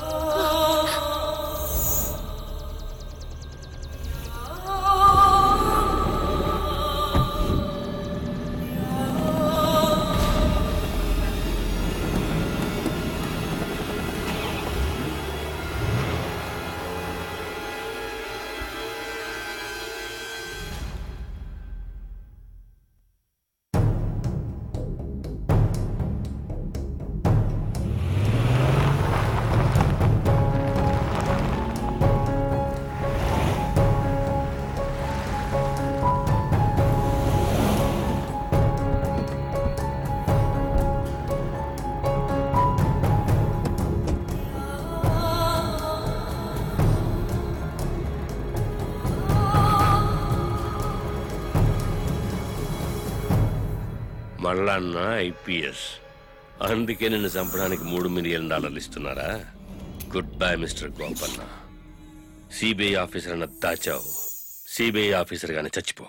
S19: Mallanna IPS, అందుకే నిన్ను చంపడానికి మూడు మిలియన్ డాలర్లు ఇస్తున్నారా? Good bye mister Gopanna. CBI officer అన్న దాచావు, సిబిఐ ఆఫీసర్ గానే చచ్చిపో.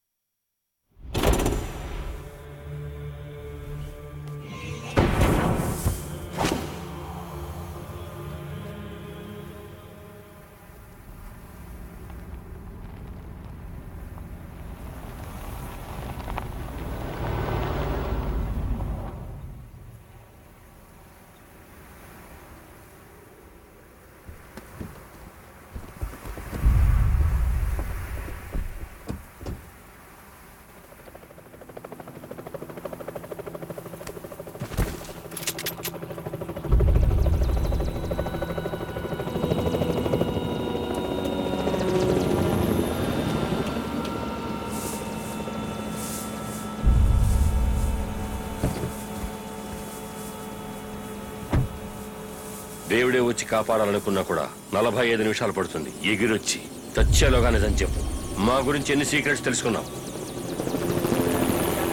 S19: దేవుడే వచ్చి కాపాడాలనుకున్నా కూడా నలభై ఐదు నిమిషాలు పడుతుంది. ఎగిరొచ్చి చచ్చేలోగానే అని చెప్పు. మా గురించి ఎన్ని సీక్రెట్స్ తెలుసుకున్నావు?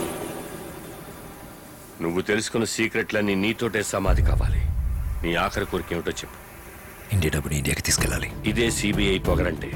S19: నువ్వు తెలుసుకున్న సీక్రెట్లన్నీ నీతోటే సమాధి కావాలి. నీ ఆఖరి కోరిక ఏమిటో చెప్పు.
S9: ఇండియా డబ్బుని ఇండియాకి తీసుకెళ్ళాలి.
S19: ఇదే సిబిఐ పొగరంటే.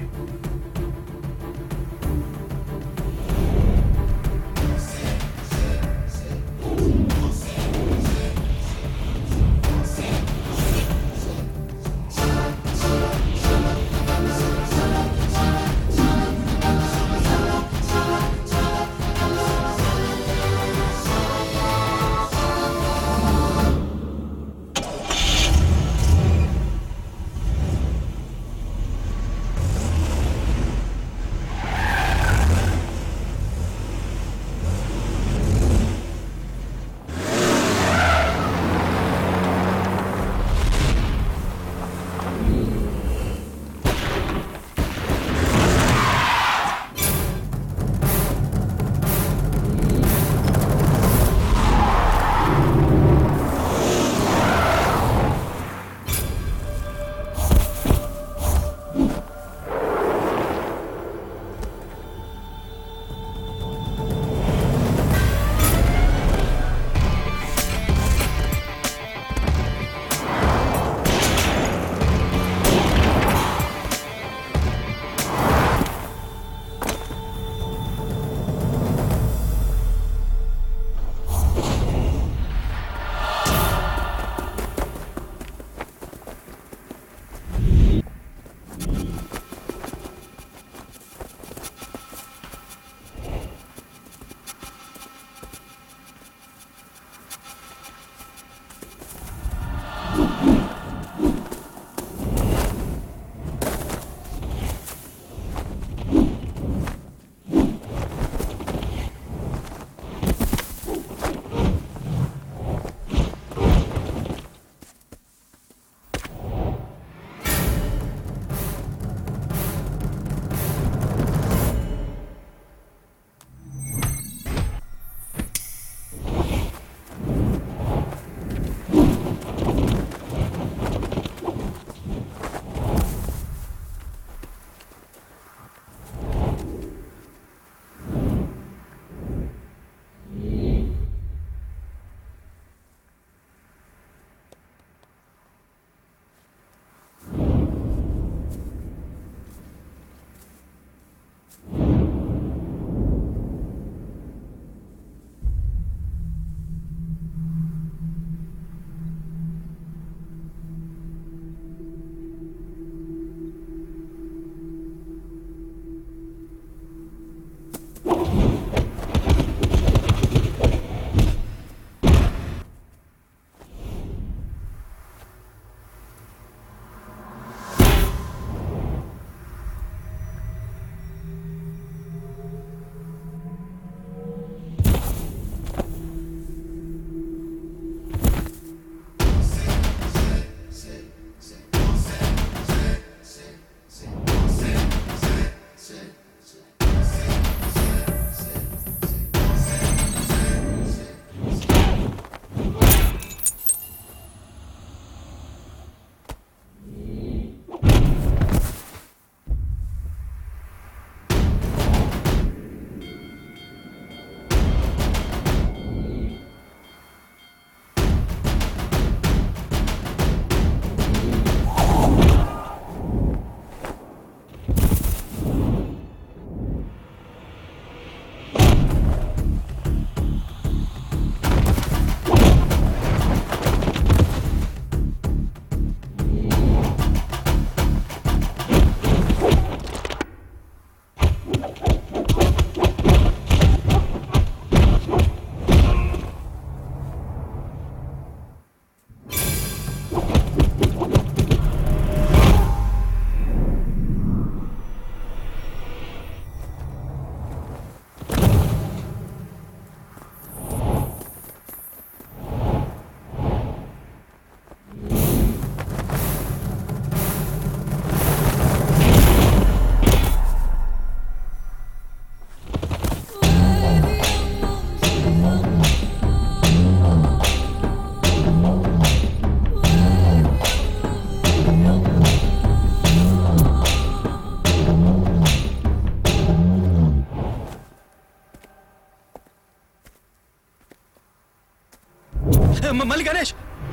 S9: మళ్ళీ గణేష్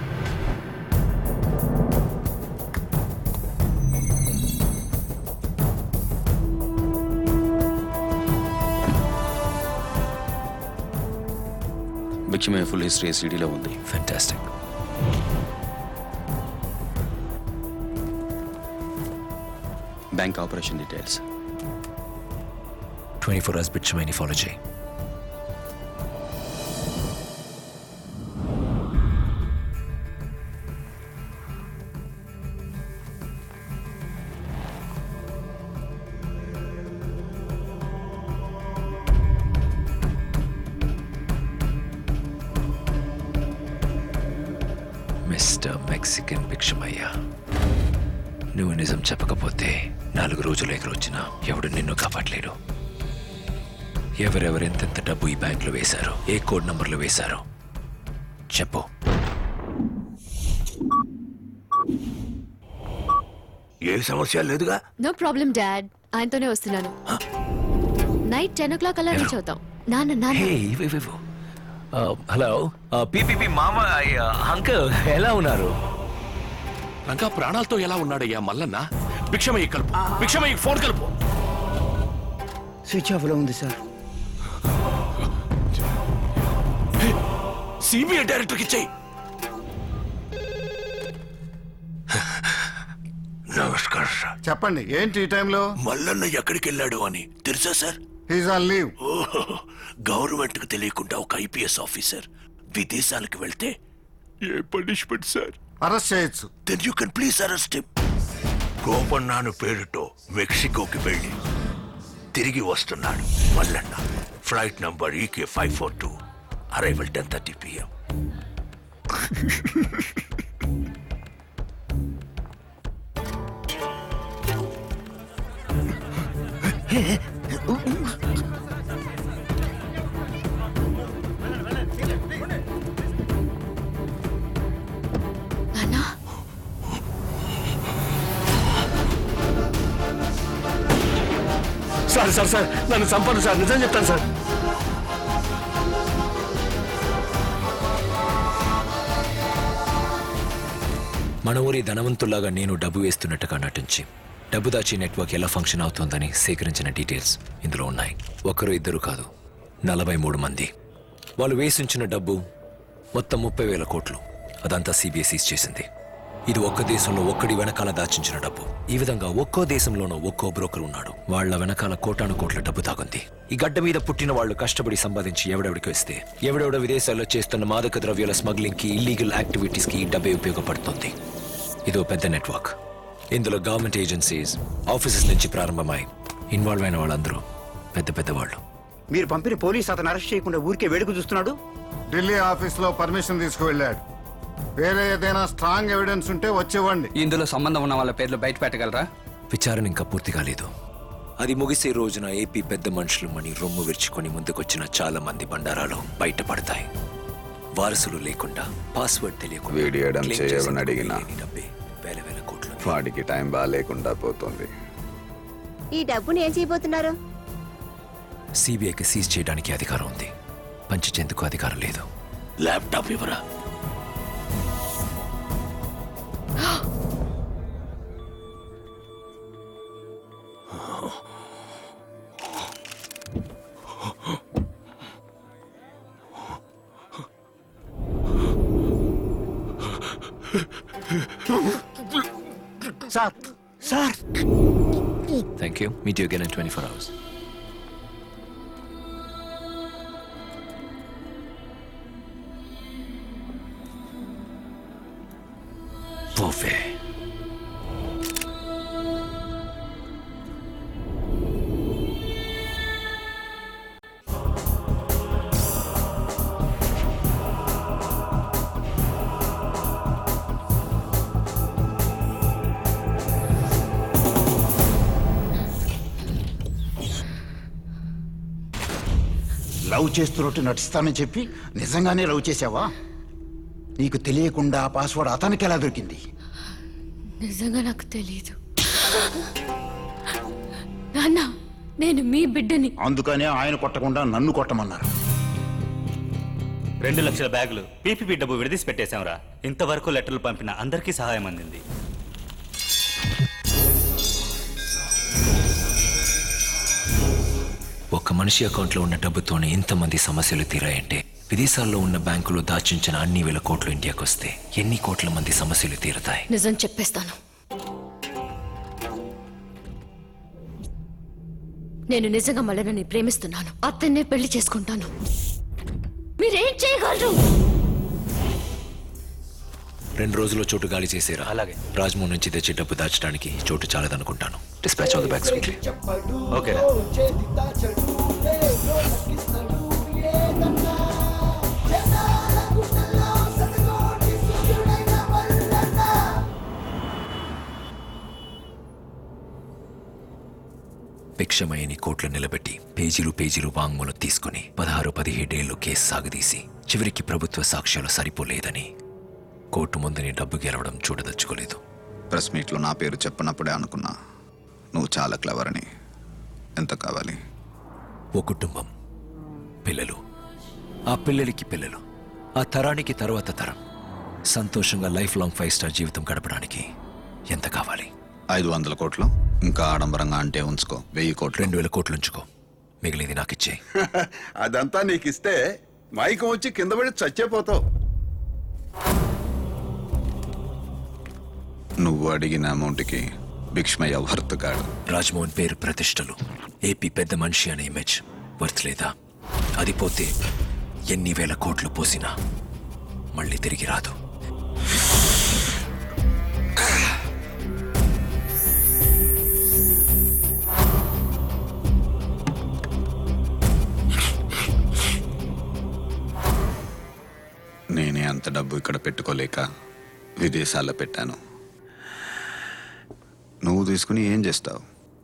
S7: భిక్షమయ్య ఫుల్ హిస్టరీ సీడీలో ఉంది.
S9: Fantastic.
S7: Bank operation details.
S9: Twenty four hours భిక్షమయ్యని ఫాలో చేయి. మిస్టర్ మెక్సికన్ భిక్షమయ్య, నువ్వు నిజం చెప్పకపోతే నాలుగు రోజులు ఎదురొచ్చినా ఎవడు నిన్ను కాపాడలేడు. ఎవరెవరు ఎంతెంత డబ్బు ఈ బ్యాంకులో వేశారో, ఏ కోడ్ నంబర్లో వేశారో చెప్పు.
S8: ఏ సమస్య లేదుగా?
S2: నో ప్రాబ్లం డాడ్, ఆయనతోనే వస్తున్నాను. నైట్ టెన్ ఓ క్లాక్ అలా రీచ్ అవుతాం. నాన్న నాన్న
S9: హలో పీపీపీ మామ అంకుల్ ఎలా ఉన్నారు?
S10: రంగా ప్రాణాలతో ఎలా ఉన్నాడయ్యా మల్లన్న? భిక్షమయ్య కలుపు, భిక్షమయ్య ఫోన్ కలుపు.
S23: స్విచ్ ఆఫ్ లో ఉంది సార్.
S10: సిబిఐ డైరెక్టర్కి ఇచ్చేయి.
S14: నమస్కారం సార్. చెప్పండి, ఏంటి ఈ టైంలో?
S10: మల్లన్న ఎక్కడికి వెళ్ళాడు అని తెలుసా sir?
S14: He's on leave.
S10: Government కు తెలియకుండా ఒక ఐపీఎస్ ఆఫీసర్ విదేశాలకు వెళ్తే ఏ పనిష్మెంట్ సార్?
S14: అరెస్ట్ చేయొచ్చు.
S10: Then you can please arrest him.
S8: గోపన్నాను పేరుతో మెక్సికోకి వెళ్ళి తిరిగి వస్తున్నాడు Mallanna. Flight number EK five four two, arrival ten thirty PM.
S18: Sir sir sir నన్ను చంపను సార్, నిజం చెప్తాను సార్.
S9: మన ఊరి ధనవంతుల్లాగా నేను డబ్బు వేస్తున్నట్టుగా నటించి డబ్బు దాచి నెట్వర్క్ ఎలా ఫంక్షన్ అవుతోందని సేకరించిన డీటెయిల్స్ ఇందులో ఉన్నాయి. ఒకరు ఇద్దరు కాదు, నలభై మూడు మంది. వాళ్ళు వేసించిన డబ్బు మొత్తం ముప్పై వేల కోట్లు. అదంతా సిబిఐ సీజ్ చేసింది. ఇది ఒక్క దేశంలో ఒక్కడి వెనకాల దాచించిన డబ్బు. ఈ విధంగా ఒక్కో దేశంలోనూ ఒక్కో బ్రోకర్ ఉన్నాడు. వాళ్ల వెనకాల కోటాను కోట్ల డబ్బు తాగుంది. ఈ గడ్డ మీద పుట్టిన వాళ్ళు కష్టపడి సంపాదించి ఎవడెవడికి వస్తే ఎవడెవడ విదేశాల్లో చేస్తున్న మాదక ద్రవ్యాల స్మగ్లింగ్ కి, ఇల్లీగల్ యాక్టివిటీస్ కి ఈ డబ్బే ఉపయోగపడుతుంది. ఇదో పెద్ద నెట్వర్క్. ఇందులో గవర్నమెంట్ ఏజెన్సీస్, ఆఫీసెస్ నుంచి ప్రారంభమై ఇన్వాల్వ్ అయిన వాళ్ళందరూ పెద్ద పెద్ద వాళ్ళు.
S23: మీరు పంపిన పోలీస్ అతను అరెస్ట్ చేయకుండా ఊరికే వేడుకు చూస్తున్నాడు.
S14: ఢిల్లీ ఆఫీస్ లో పర్మిషన్ తీసుకువెళ్ళాడు. వేరే ఏదైనా స్ట్రాంగ్ ఎవిడెన్స్ ఉంటే వచ్చేవ్వండి.
S21: ఇందులో సంబంధం ఉన్న వాళ్ళ పేర్లు బయట పెట్టగలరా?
S9: విచారణ ఇంకా పూర్తి కాలేదు. అది ముగిసే రోజున ఏపీ పెద్ద మనుషులు మని రొమ్ము విరుచుకొని ముందుకొచ్చిన చాలా మంది బండారాలు బయటపడతాయి. వారసులు లేకుండా, పాస్వర్డ్ తెలియకుండా
S12: వీడియడం
S9: claim
S12: చేయమని
S9: చేసిన
S12: అడిగినా
S9: డబ్బే వేల వేల కోట్లు.
S12: వాడికి టైం బాగాలేకుండా పోతుంది.
S1: ఈ డబ్బుని ఏం చేయబోతున్నారు?
S9: సిబిఐకి సీజ్ చేయడానికి అధికారం ఉంది, పంచేందుకు అధికారం లేదు.
S10: ల్యాప్టాప్ ఇవ్వరా?
S23: Sir sir
S9: Thank you. Meet you again in twenty-four hours. Pofe.
S11: Love చేస్తున్నట్టు నటిస్తానని చెప్పి నిజంగానే లవ్ చేసావా? నీకు తెలియకుండా ఆ పాస్వర్డ్ అతనికి ఎలా దొరికింది?
S2: నిజంగా నాకు తెలియదు నాన్న, నేను మీ బిడ్డని.
S11: అందుకనే ఆయన కొట్టకుండా నన్ను కొట్టమన్నారు.
S6: రెండు లక్షల బ్యాగులు పీపీపీ డబ్బు విడదీసి పెట్టేశాంరా. ఇంతవరకు లెటర్లు పంపిన అందరికీ సహాయం అందింది.
S9: ఒక మనిషి అకౌంట్లో ఉన్న డబ్బుతోనే ఇంతమంది సమస్యలు తీరాయంటే విదేశాల్లో ఉన్న బ్యాంకులో దాచించిన అన్ని వేల కోట్లు ఇండియాకి వస్తే ఎన్ని కోట్ల మంది సమస్యలు తీరుతాయి?
S2: నిజం చెప్పేస్తాను. నేను నిజంగా మల్లనని ప్రేమిస్తున్నాను. అతన్నే పెళ్లి చేసుకుంటాను. మీరేం చేయగలరు?
S9: రెండు రోజుల్లో చోటు గాలి చేసేరా. అలాగే రాజ్మోహన్ నుంచి తెచ్చే డబ్బు దాచడానికి చోటు చాలదనుకుంటాను. Dispatch all the bags quickly.
S6: Okay.
S9: భిక్షమయ్యని కోట్లు నిలబెట్టి పేజీలు పేజీలు వాంగ్మూలం తీసుకుని పదహారు పదిహేడేళ్లు కేసు సాగదీసి చివరికి ప్రభుత్వ సాక్ష్యాలు సరిపోలేదని కోర్టు ముందుని డబ్బు గెలవడం చూడదలుచుకోలేదు.
S12: ప్రెస్ మీట్లో నా పేరు చెప్పనప్పుడే అనుకున్నా నువ్వు చాలా క్లవర్ అని. ఎంత కావాలి?
S9: ఓ కుటుంబం, పిల్లలు, ఆ పిల్లలకి పిల్లలు, ఆ తరానికి తర్వాత తరం సంతోషంగా లైఫ్ లాంగ్ ఫైవ్ స్టార్ జీవితం గడపడానికి ఎంత కావాలి?
S12: ఐదు వందల కోట్లు. ఇంకా ఆడంబరంగా అంటే ఉంచుకో. వెయ్యి కోట్లు.
S9: రెండు వేల కోట్లు ఉంచుకో. మిగిలింది నాకు ఇచ్చే.
S14: అదంతా నీకు ఇస్తే మైకం వచ్చి కింద పడి చచ్చిపోతావు.
S12: నువ్వు అడిగిన అమౌంట్కి భిక్షమయ్య వర్త్ కాడు.
S9: రాజ్మోహన్ పేరు ప్రతిష్టలు, ఏపీ పెద్ద మనిషి అనే ఇమేజ్ వర్త్ లేదా? అది పోతే ఎన్ని వేల కోట్లు పోసినా మళ్ళీ తిరిగి రాదు.
S12: నేనే అంత డబ్బు ఇక్కడ పెట్టుకోలేక విదేశాల్లో పెట్టాను. నువ్వు తీసుకుని ఏం చేస్తావు?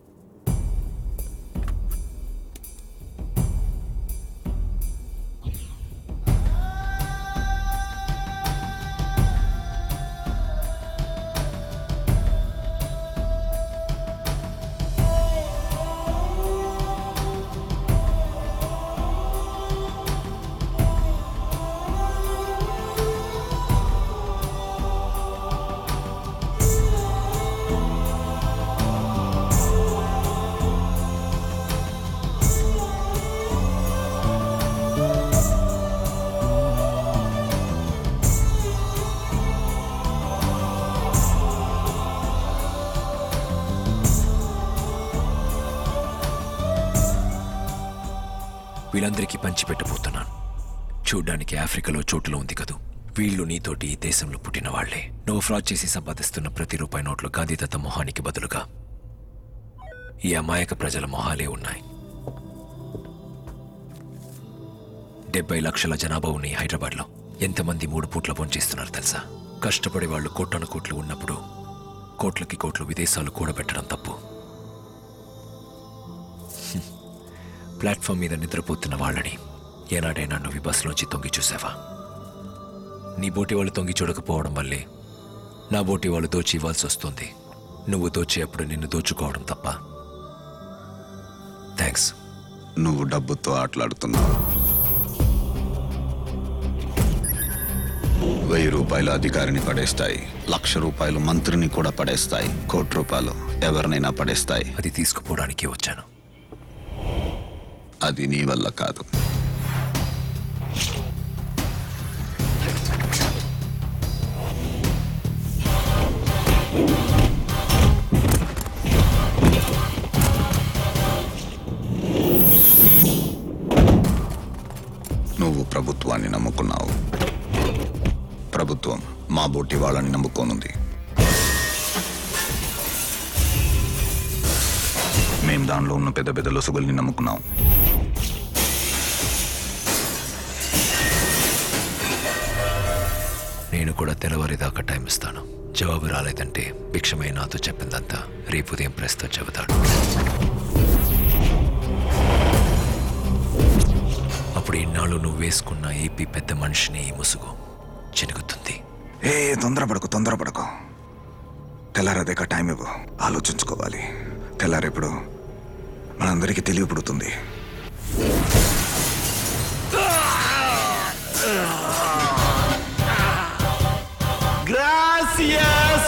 S12: వీళ్ళందరికీ పంచిపెట్టబోతున్నాను. చూడ్డానికి ఆఫ్రికాలో చోటులో ఉంది కదూ. వీళ్ళు నీతోటి ఈ దేశంలో పుట్టిన వాళ్లే. నువ్వు ఫ్రాడ్ చేసి సంపాదిస్తున్న ప్రతి రూపాయి నోట్లు గాంధీదత్త మొహానికి బదులుగా ఈ అమాయక ప్రజల మొహాలే ఉన్నాయి. డెబ్బై లక్షల జనాభా ఉన్న ఈ హైదరాబాద్లో ఎంతమంది మూడు పూట్ల భోంచేస్తున్నారు తెలుసా? కష్టపడే వాళ్ళు కోట్లను కోట్లు ఉన్నప్పుడు కోట్లకి కోట్లు విదేశాలు కూడబెట్టడం తప్పు. ప్లాట్ఫామ్ మీద నిద్రపోతున్న వాళ్ళని ఏనాడైనా నువ్వు ఈ బస్సులోంచి తొంగి చూసావా? నీ బోటి వాళ్ళు తొంగి చూడకపోవడం వల్లే నా బోటి వాళ్ళు దోచి ఇవ్వాల్సి వస్తుంది. నువ్వు దోచేప్పుడు నిన్ను దోచుకోవడం తప్ప. థ్యాంక్స్. నువ్వు డబ్బుతో ఆటలాడుతున్నావు. వెయ్యి రూపాయలు అధికారిని పడేస్తాయి, లక్ష రూపాయలు మంత్రిని కూడా పడేస్తాయి, కోటి రూపాయలు ఎవరినైనా పడేస్తాయి.
S9: అది తీసుకుపోవడానికే వచ్చాను.
S12: అది నీ వల్ల కాదు. నువ్వు ప్రభుత్వాన్ని నమ్ముకున్నావు. ప్రభుత్వం మా బోటి వాళ్ళని నమ్ముకోనుంది. మేం దానిలో ఉన్న పెద్ద పెద్ద లొసుగుల్ని నమ్ముకున్నాం.
S9: నేను కూడా తెల్లవారిదాకా టైం ఇస్తాను. జవాబు రాలేదంటే భిక్షమై నాతో చెప్పిందంతా రేపు ఉదయం ప్రెస్తో చెబుతాడు. అప్పుడు ఇన్నాళ్ళు నువ్వు వేసుకున్న ఏపీ పెద్ద మనిషిని ఈ ముసుగు చినుగుతుంది.
S12: ఏ తొందరపడకు తొందరపడకు తెల్లారదేకా టైం ఇవ్వు. ఆలోచించుకోవాలి. తెల్లారెప్పుడు మనందరికీ తెలియపడుతుంది.
S10: Gracias.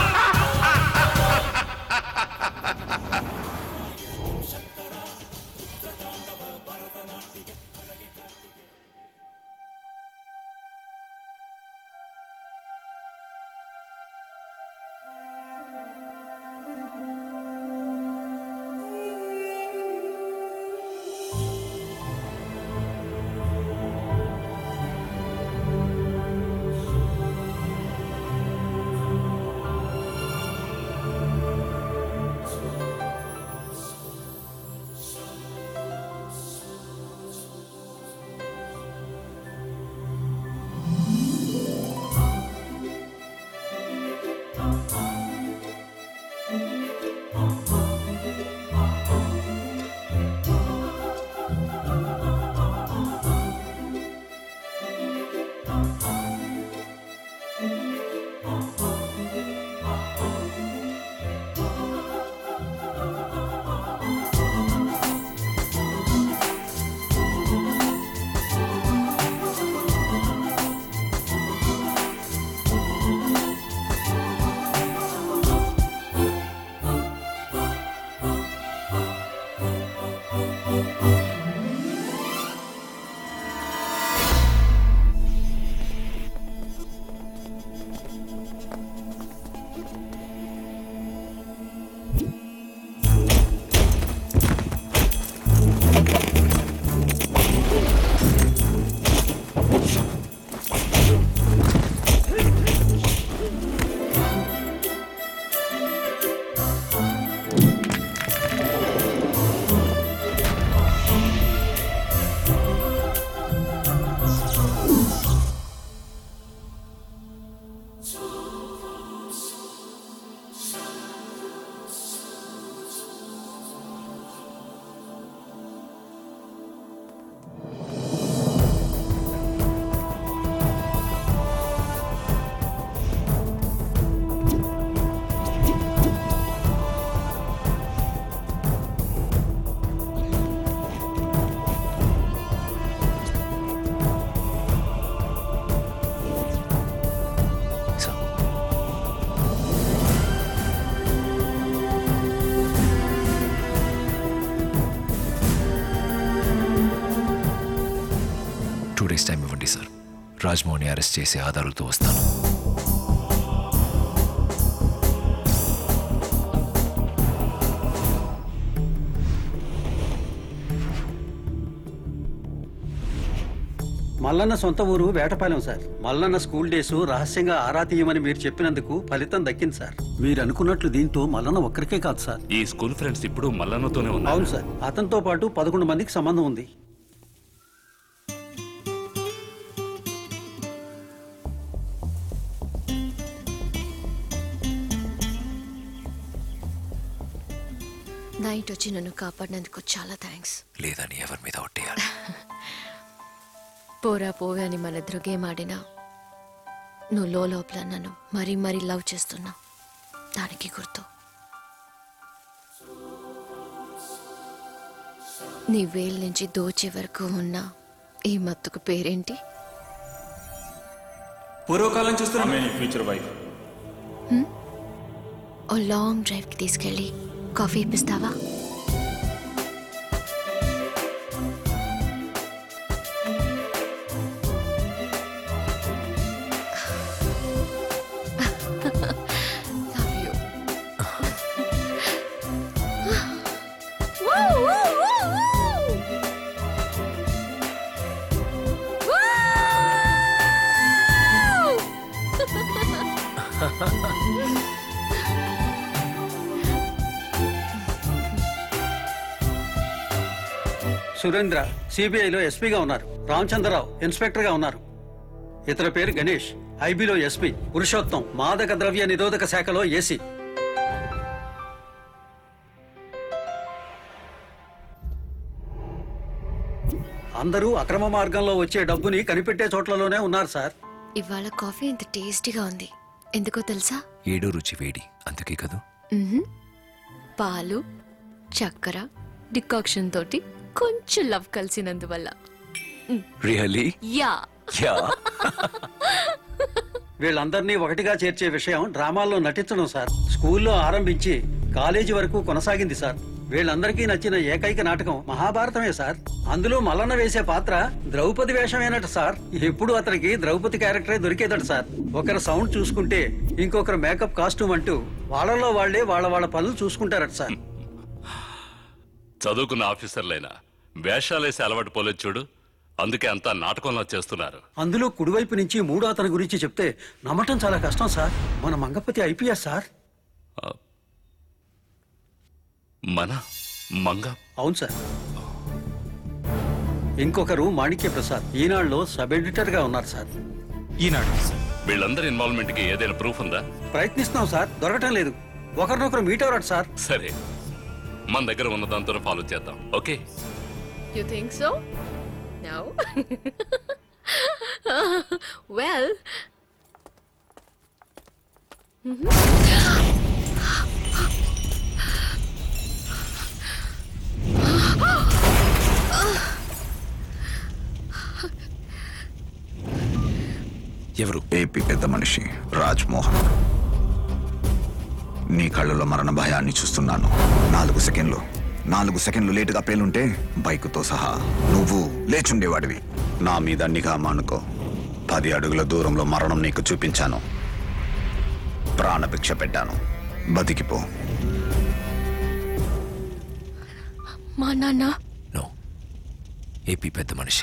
S9: టూ డేస్ టైం ఇవ్వండి సార్. రాజ్మోహన్ని అరెస్ట్ చేసి ఆధారాలతో వస్తాను.
S23: మల్లన్న సొంత ఊరు Vetapalem sir. Mallanna school days రహస్యంగా ఆరా తీయమని మీరు చెప్పినందుకు ఫలితం దక్కింది సార్. మీరు అనుకున్నట్లు దీంతో మల్లన్న ఒక్కరికే కాదు సార్.
S5: ఈ స్కూల్ ఫ్రెండ్స్ ఇప్పుడు మల్లన్నతోనే ఉన్నారు.
S23: అవును సార్, అతనితో పాటు పదకొండు మందికి సంబంధం ఉంది.
S2: నైట్ వచ్చి నన్ను కాపాడినందుకు చాలా థ్యాంక్స్.
S9: లేదని ఎవరి మీద ఒట్టేయాలి?
S2: పోరా పోవే అని మన ఇద్దరు గేమ్ ఆడినా నువ్వు లో లోపల నన్ను మరీ మరీ లవ్ చేస్తున్నా. దానికి గుర్తు నీ వేల్ నుంచి దోచే వరకు ఉన్న ఈ మత్తుకు పేరేంటి?
S21: పూర్వకాలం చూస్తున్నా ఫ్యూచర్ వైఫ్.
S2: ఓ లాంగ్ డ్రైవ్కి తీసుకెళ్ళి కాఫీ ఇప్పిస్తావా?
S23: సురేంద్ర సిబిఐలో ఎస్పీగా ఉన్నారు. రామచంద్రరావు ఇన్స్పెక్టర్గా ఉన్నారు. ఇతని పేరు గణేష్, ఐబీలో ఎస్పీ. పురుషోత్తం మాదక ద్రవ్య నిరోధక శాఖలో ఏసీ. అందరూ అక్రమ మార్గంలో వచ్చే డబ్బుని కనిపెట్టే చోట్లలోనే ఉన్నారు సార్.
S2: ఇవాళ కాఫీ ఇంత టేస్టీగా ఉంది ఎందుకో తెలుసా?
S9: ఏడో రుచి వేడి, అందుకే కదా.
S2: మ్మ్హ్మ్. పాలు, చక్కెర, డికాక్షన్ తోటి కొంచెం లవ్ కలిసినందువల్ల.
S9: రియల్లీ?
S2: యా.
S23: వీళ్ళందరినీ ఒకటిగా చేర్చే విషయం డ్రామాల్లో నటించడం సార్. స్కూల్లో ఆరంభించి కాలేజీ వరకు కొనసాగింది సార్. వీళ్ళందరికీ నచ్చిన ఏకైక నాటకం మహాభారతమే సార్. అందులో మల్లన్న వేసే పాత్ర ద్రౌపది వేషమేనట సార్. ఎప్పుడు అతనికి ద్రౌపది క్యారెక్టరే దొరికేదట సార్. ఒకరు సౌండ్ చూసుకుంటే ఇంకొకరు మేకప్ కాస్ట్యూమ్ అంటూ వాళ్ళలో వాళ్లే వాళ్ళ వాళ్ళ పనులు చూసుకుంటారట సార్.
S5: చదువుకున్న ఆఫీసర్లైనా వేషాలేసి అలవాటు పోలేదు చూడు, అందుకే అంతా నాటకంలో చేస్తున్నారు.
S23: అందులో కుడివైపు నుంచి మూడో అతని గురించి చెప్తే నమ్మటం చాలా కష్టం సార్. మన మంగపతి ఐపీఎస్ సార్.
S5: మన మంగ?
S23: అవును సార్. ఇంకొకరు మాణిక్య ప్రసాద్, ఈనాడులో సబ్ ఎడిటర్ గా ఉన్నారు సార్.
S5: ఈనాడు వీళ్ళందరి ఇన్వాల్వ్మెంట్ కి ఏదైనా ప్రూఫ్ ఉందా?
S23: ప్రయత్నిస్తున్నాం సార్, దొరకటం లేదు. ఒకరినొకరు మీట్ అవ్వరు సార్.
S5: సరే, మన దగ్గర ఉన్న దాంతో ఫాలో చేద్దాం. Okay?
S2: You think so? No. Well.
S12: ఎవరు? ఏపీ పెద్ద మనిషి రాజ్ మోహన్. నీ కళ్ళలో మరణ భయాన్ని చూస్తున్నాను. నాలుగు సెకండ్లు నాలుగు సెకండ్లు లేటుగా పేలుంటే బైకుతో సహా నువ్వు లేచుండేవాడివి. నా మీద నిఘా మానుకో. పది అడుగుల దూరంలో మరణం నీకు చూపించాను. ప్రాణభిక్ష పెట్టాను. బతికిపో.
S2: మా నాన్న
S9: ఏపీ పెద్ద మనిషి.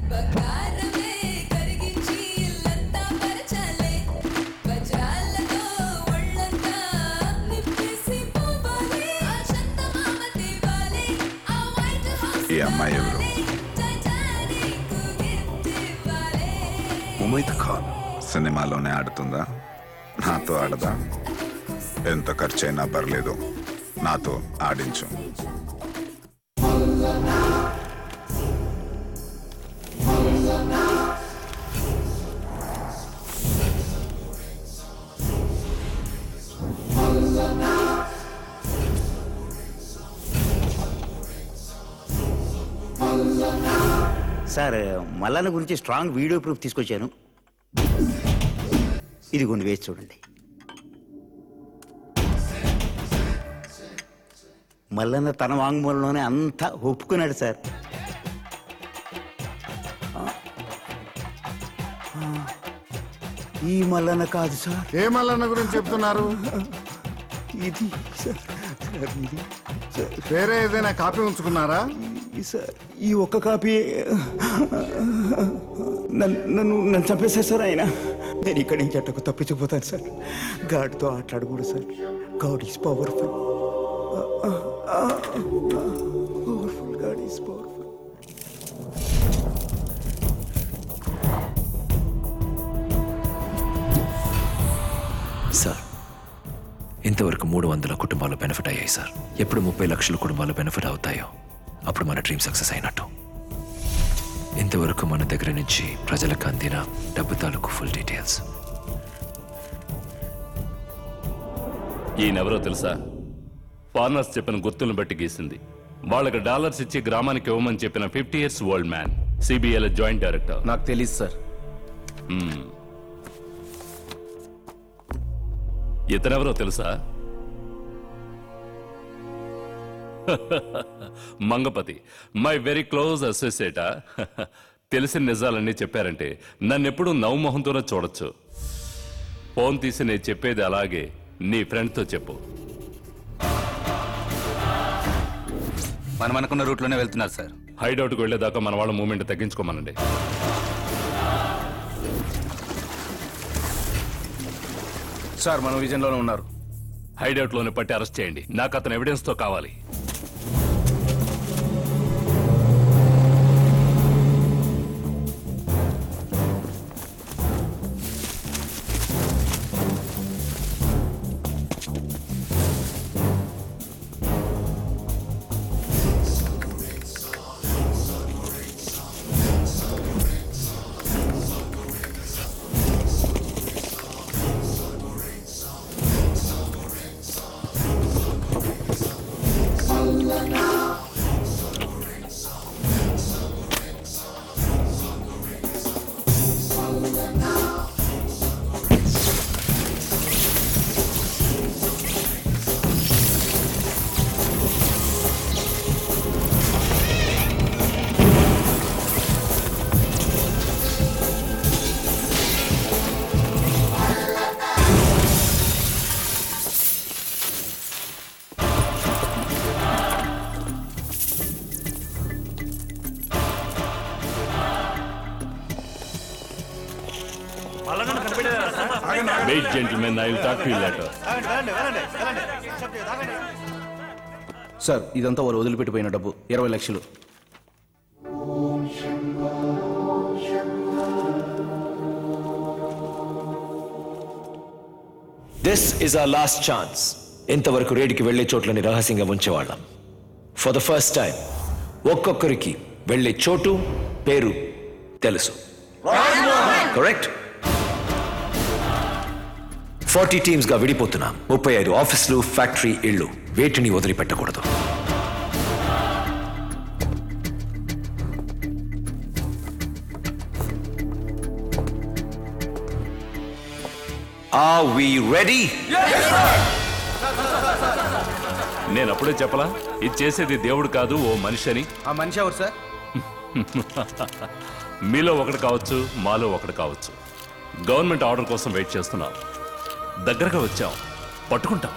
S12: ఈ అమ్మాయి ఎవరు? ఉమైద్ ఖాన్. సినిమాలోనే ఆడుతుందా? నాతో ఆడదా? ఎంత ఖర్చైనా పర్లేదు, నాతో ఆడించు.
S3: సార్, మల్లన్న గురించి స్ట్రాంగ్ వీడియో ప్రూఫ్ తీసుకొచ్చాను. ఇది కొన్ని వేసి చూడండి. మల్లన్న తన వాంగ్మూలంలోనే అంతా ఒప్పుకున్నాడు సార్. ఈ మల్లన్న కాదు సార్.
S11: ఏ మల్లన్న గురించి చెప్తున్నారు?
S3: ఇది సార్. ఇది
S11: వేరే ఏదైనా కాపీ ఉంచుకున్నారా?
S3: సార్, ఈ ఒక్క కాపీ నన్ను నన్ను నన్ను చంపేశారు సార్ ఆయన. నేను ఇక్కడి నుంచి అట్టకు తప్పించిపోతాను సార్. గాడ్తో ఆటలాడకూడదు sir. God is powerful. Powerful God is powerful.
S9: Sir, ఇంతవరకు మూడు వందల కుటుంబాలు బెనిఫిట్ అయ్యాయి సార్. ఎప్పుడు ముప్పై లక్షల కుటుంబాలు బెనిఫిట్ అవుతాయో అప్పుడు మన డ్రీమ్ సక్సెస్ అయినట్టు. ఇంతవరకు మన దగ్గర నుంచి ప్రజలకు అందిన డబ్బు తాలూకు ఫుల్ డీటెయిల్స్.
S5: ఈయనెవరో తెలుసా? ఫారినర్స్ చెప్పిన గుర్తులను బట్టి గీసింది. వాళ్ళకి డాలర్స్ ఇచ్చి గ్రామానికి ఇవ్వమని చెప్పిన ఫిఫ్టీ ఇయర్స్ ఓల్డ్ మ్యాన్, సిబిఐలో జాయింట్ డైరెక్టర్.
S17: నాకు తెలియదు సార్.
S5: ఇతనెవరో తెలుసా? మంగపతి, మై వెరీ క్లోజ్ అసోసియేటా. తెలిసిన నిజాలన్నీ చెప్పారంటే నన్నెప్పుడు నవ్వుమొహంతోనే చూడొచ్చు. ఫోన్ తీసి నేను చెప్పేది అలాగే నీ ఫ్రెండ్తో చెప్పు.
S6: మనం అనుకున్న రూట్లోనే వెళ్తున్నారు సార్.
S5: హైడౌట్కి వెళ్లేదాకా మన వాళ్ళ మూమెంట్ తగ్గించుకోమనండి.
S17: సార్, మన విజన్లోనే ఉన్నారు.
S5: హైడౌట్లోనే పట్టి అరెస్ట్ చేయండి. నాకు అతను ఎవిడెన్స్తో కావాలి.
S19: Wait gentlemen, I will talk to you later.
S17: Sir ఇదంతా వారు వదిలిపెట్టిపోయిన డబ్బు ఇరవై లక్షలు.
S9: This is our last chance. ఇంతవరకు రేడికి వెళ్లే చోట్లని రహస్యంగా ఉంచేవాళ్ళం. ఫర్ ద ఫస్ట్ టైం ఒక్కొక్కరికి వెళ్లే చోటు పేరు తెలుసు. కరెక్ట్? ఫార్టీ టీమ్స్ గా విడిపోతున్నాం. ముప్పై ఐదు ఆఫీసులు, ఫ్యాక్టరీ, ఇళ్లు, వేటిని వదిలిపెట్టకూడదు. Are we ready?
S5: నేను అప్పుడే చెప్పలా ఇది చేసేది దేవుడు కాదు, ఓ మనిషి అని.
S17: ఆ మనిషి ఎవరు సార్?
S5: మీలో ఒకటి కావచ్చు, మాలో ఒకటి కావచ్చు. గవర్నమెంట్ ఆర్డర్ కోసం వెయిట్ చేస్తున్నాం. దగ్గరగా వచ్చాం, పట్టుకుంటాం.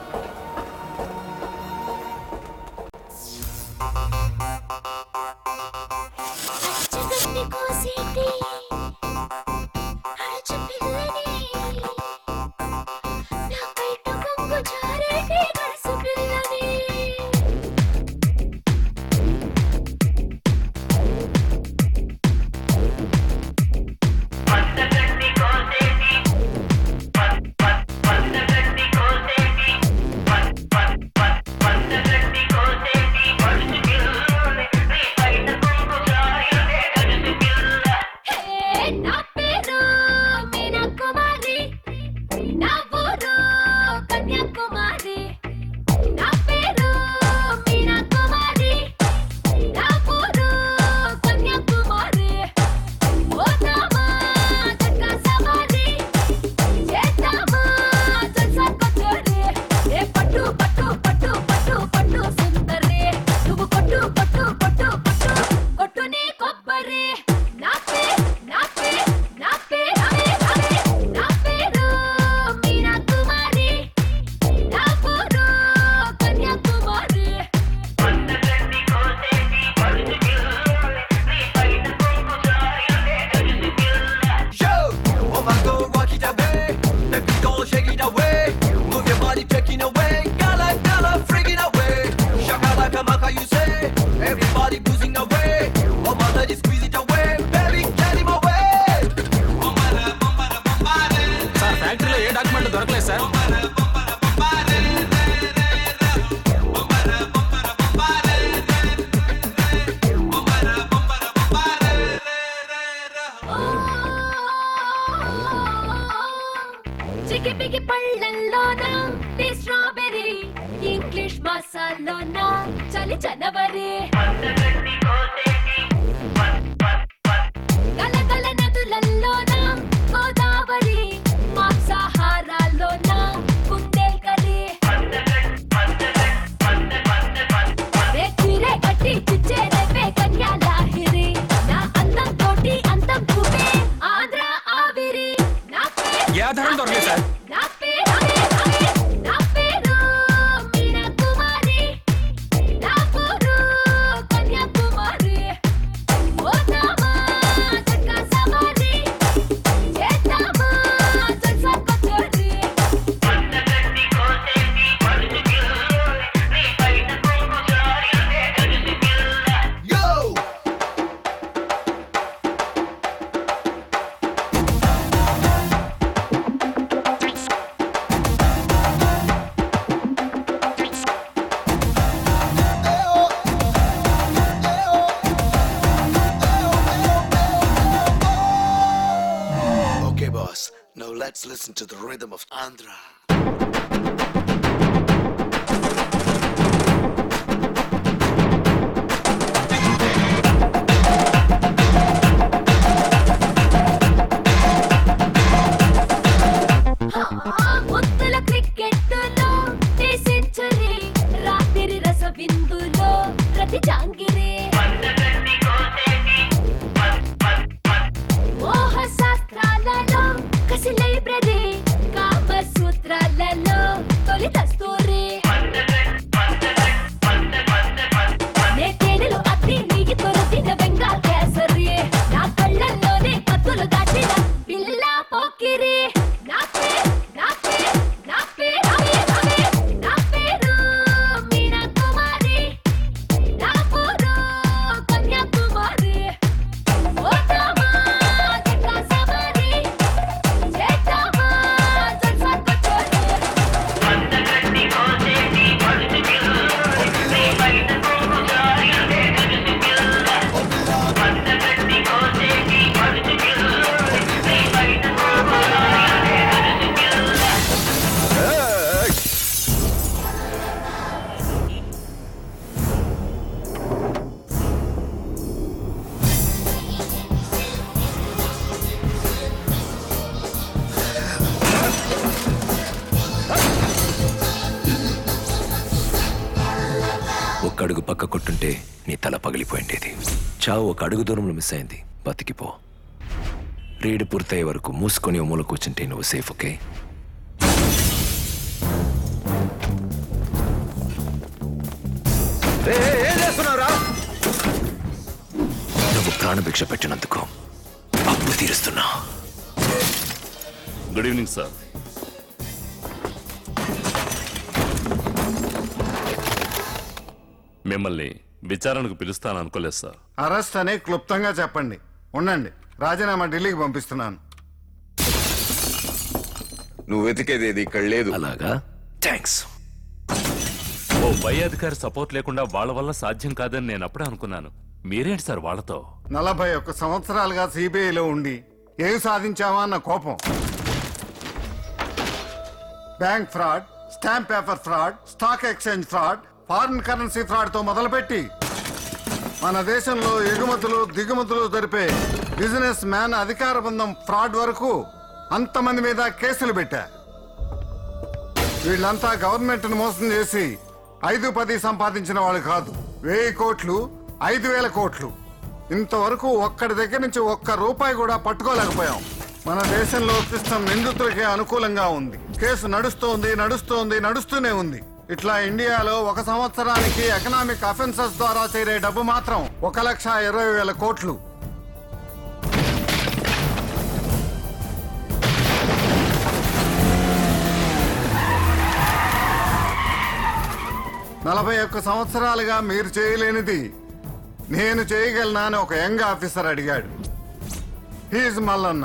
S13: Now let's listen to the rhythm of Andhra.
S9: ఒక్క అడుగు పక్క కొట్టుంటే నీ తల పగిలిపోయిండేది. చావు ఒక అడుగు దూరంలో మిస్ అయింది. బతికిపో. రీడ్ పూర్తయ్యే వరకు మూసుకొని మూల కూర్చుంటే నువ్వు సేఫ్. ఓకే? నువ్వు ప్రాణభిక్ష పెట్టినందుకు అప్పు తీరుస్తున్నా.
S10: Good evening sir. మిమ్మల్ని విచారణకు పిలుస్తాను అనుకోలేదు సార్.
S16: అరెస్ట్ అని క్లుప్తంగా చెప్పండి. ఉండండి, రాజీనామా ఢిల్లీకి పంపిస్తున్నాను.
S12: నువ్వు వెతికేది ఏది ఇక్కడ లేదు.
S9: అలాగా? థ్యాంక్స్.
S5: ఓ పై అధికారి సపోర్ట్ లేకుండా వాళ్ళ వల్ల సాధ్యం కాదని నేను అప్పుడే అనుకున్నాను. మీరేంటి సార్ వాళ్ళతో?
S16: నలభై ఒక్క సంవత్సరాలుగా సిబిఐలో ఉండి ఏం సాధించావా అన్న కోపం. Bank fraud, stamp paper fraud, stock exchange fraud, foreign currency fraud తో మొదలుపెట్టి మన దేశంలో ఎగుమతులు దిగుమతులు జరిపే బిజినెస్ మ్యాన్ అధికార బృందం ఫ్రాడ్ వరకు అంతమంది మీద కేసులు పెట్టా. వీళ్ళంతా గవర్నమెంట్ ను మోసం చేసి ఐదు పది సంపాదించిన వాళ్ళు కాదు. వెయ్యి కోట్లు, ఐదు వేల కోట్లు, ఇంతవరకు ఒక్కడి దగ్గర నుంచి ఒక్క రూపాయి కూడా పట్టుకోలేకపోయాం. మన దేశంలో సిస్టమ్ నిందితులకే అనుకూలంగా ఉంది. కేసు నడుస్తోంది నడుస్తోంది నడుస్తూనే ఉంది. ఇట్లా ఇండియాలో ఒక సంవత్సరానికి ఎకనామిక్ అఫెన్సెస్ ద్వారా చేరే డబ్బు మాత్రం ఒక లక్ష ఇరవై వేల కోట్లు. నలభై ఒక్క సంవత్సరాలుగా మీరు చేయలేనిది నేను చేయగలనా అని ఒక యంగ్ ఆఫీసర్ అడిగాడు. హీజ్ మల్లన్న.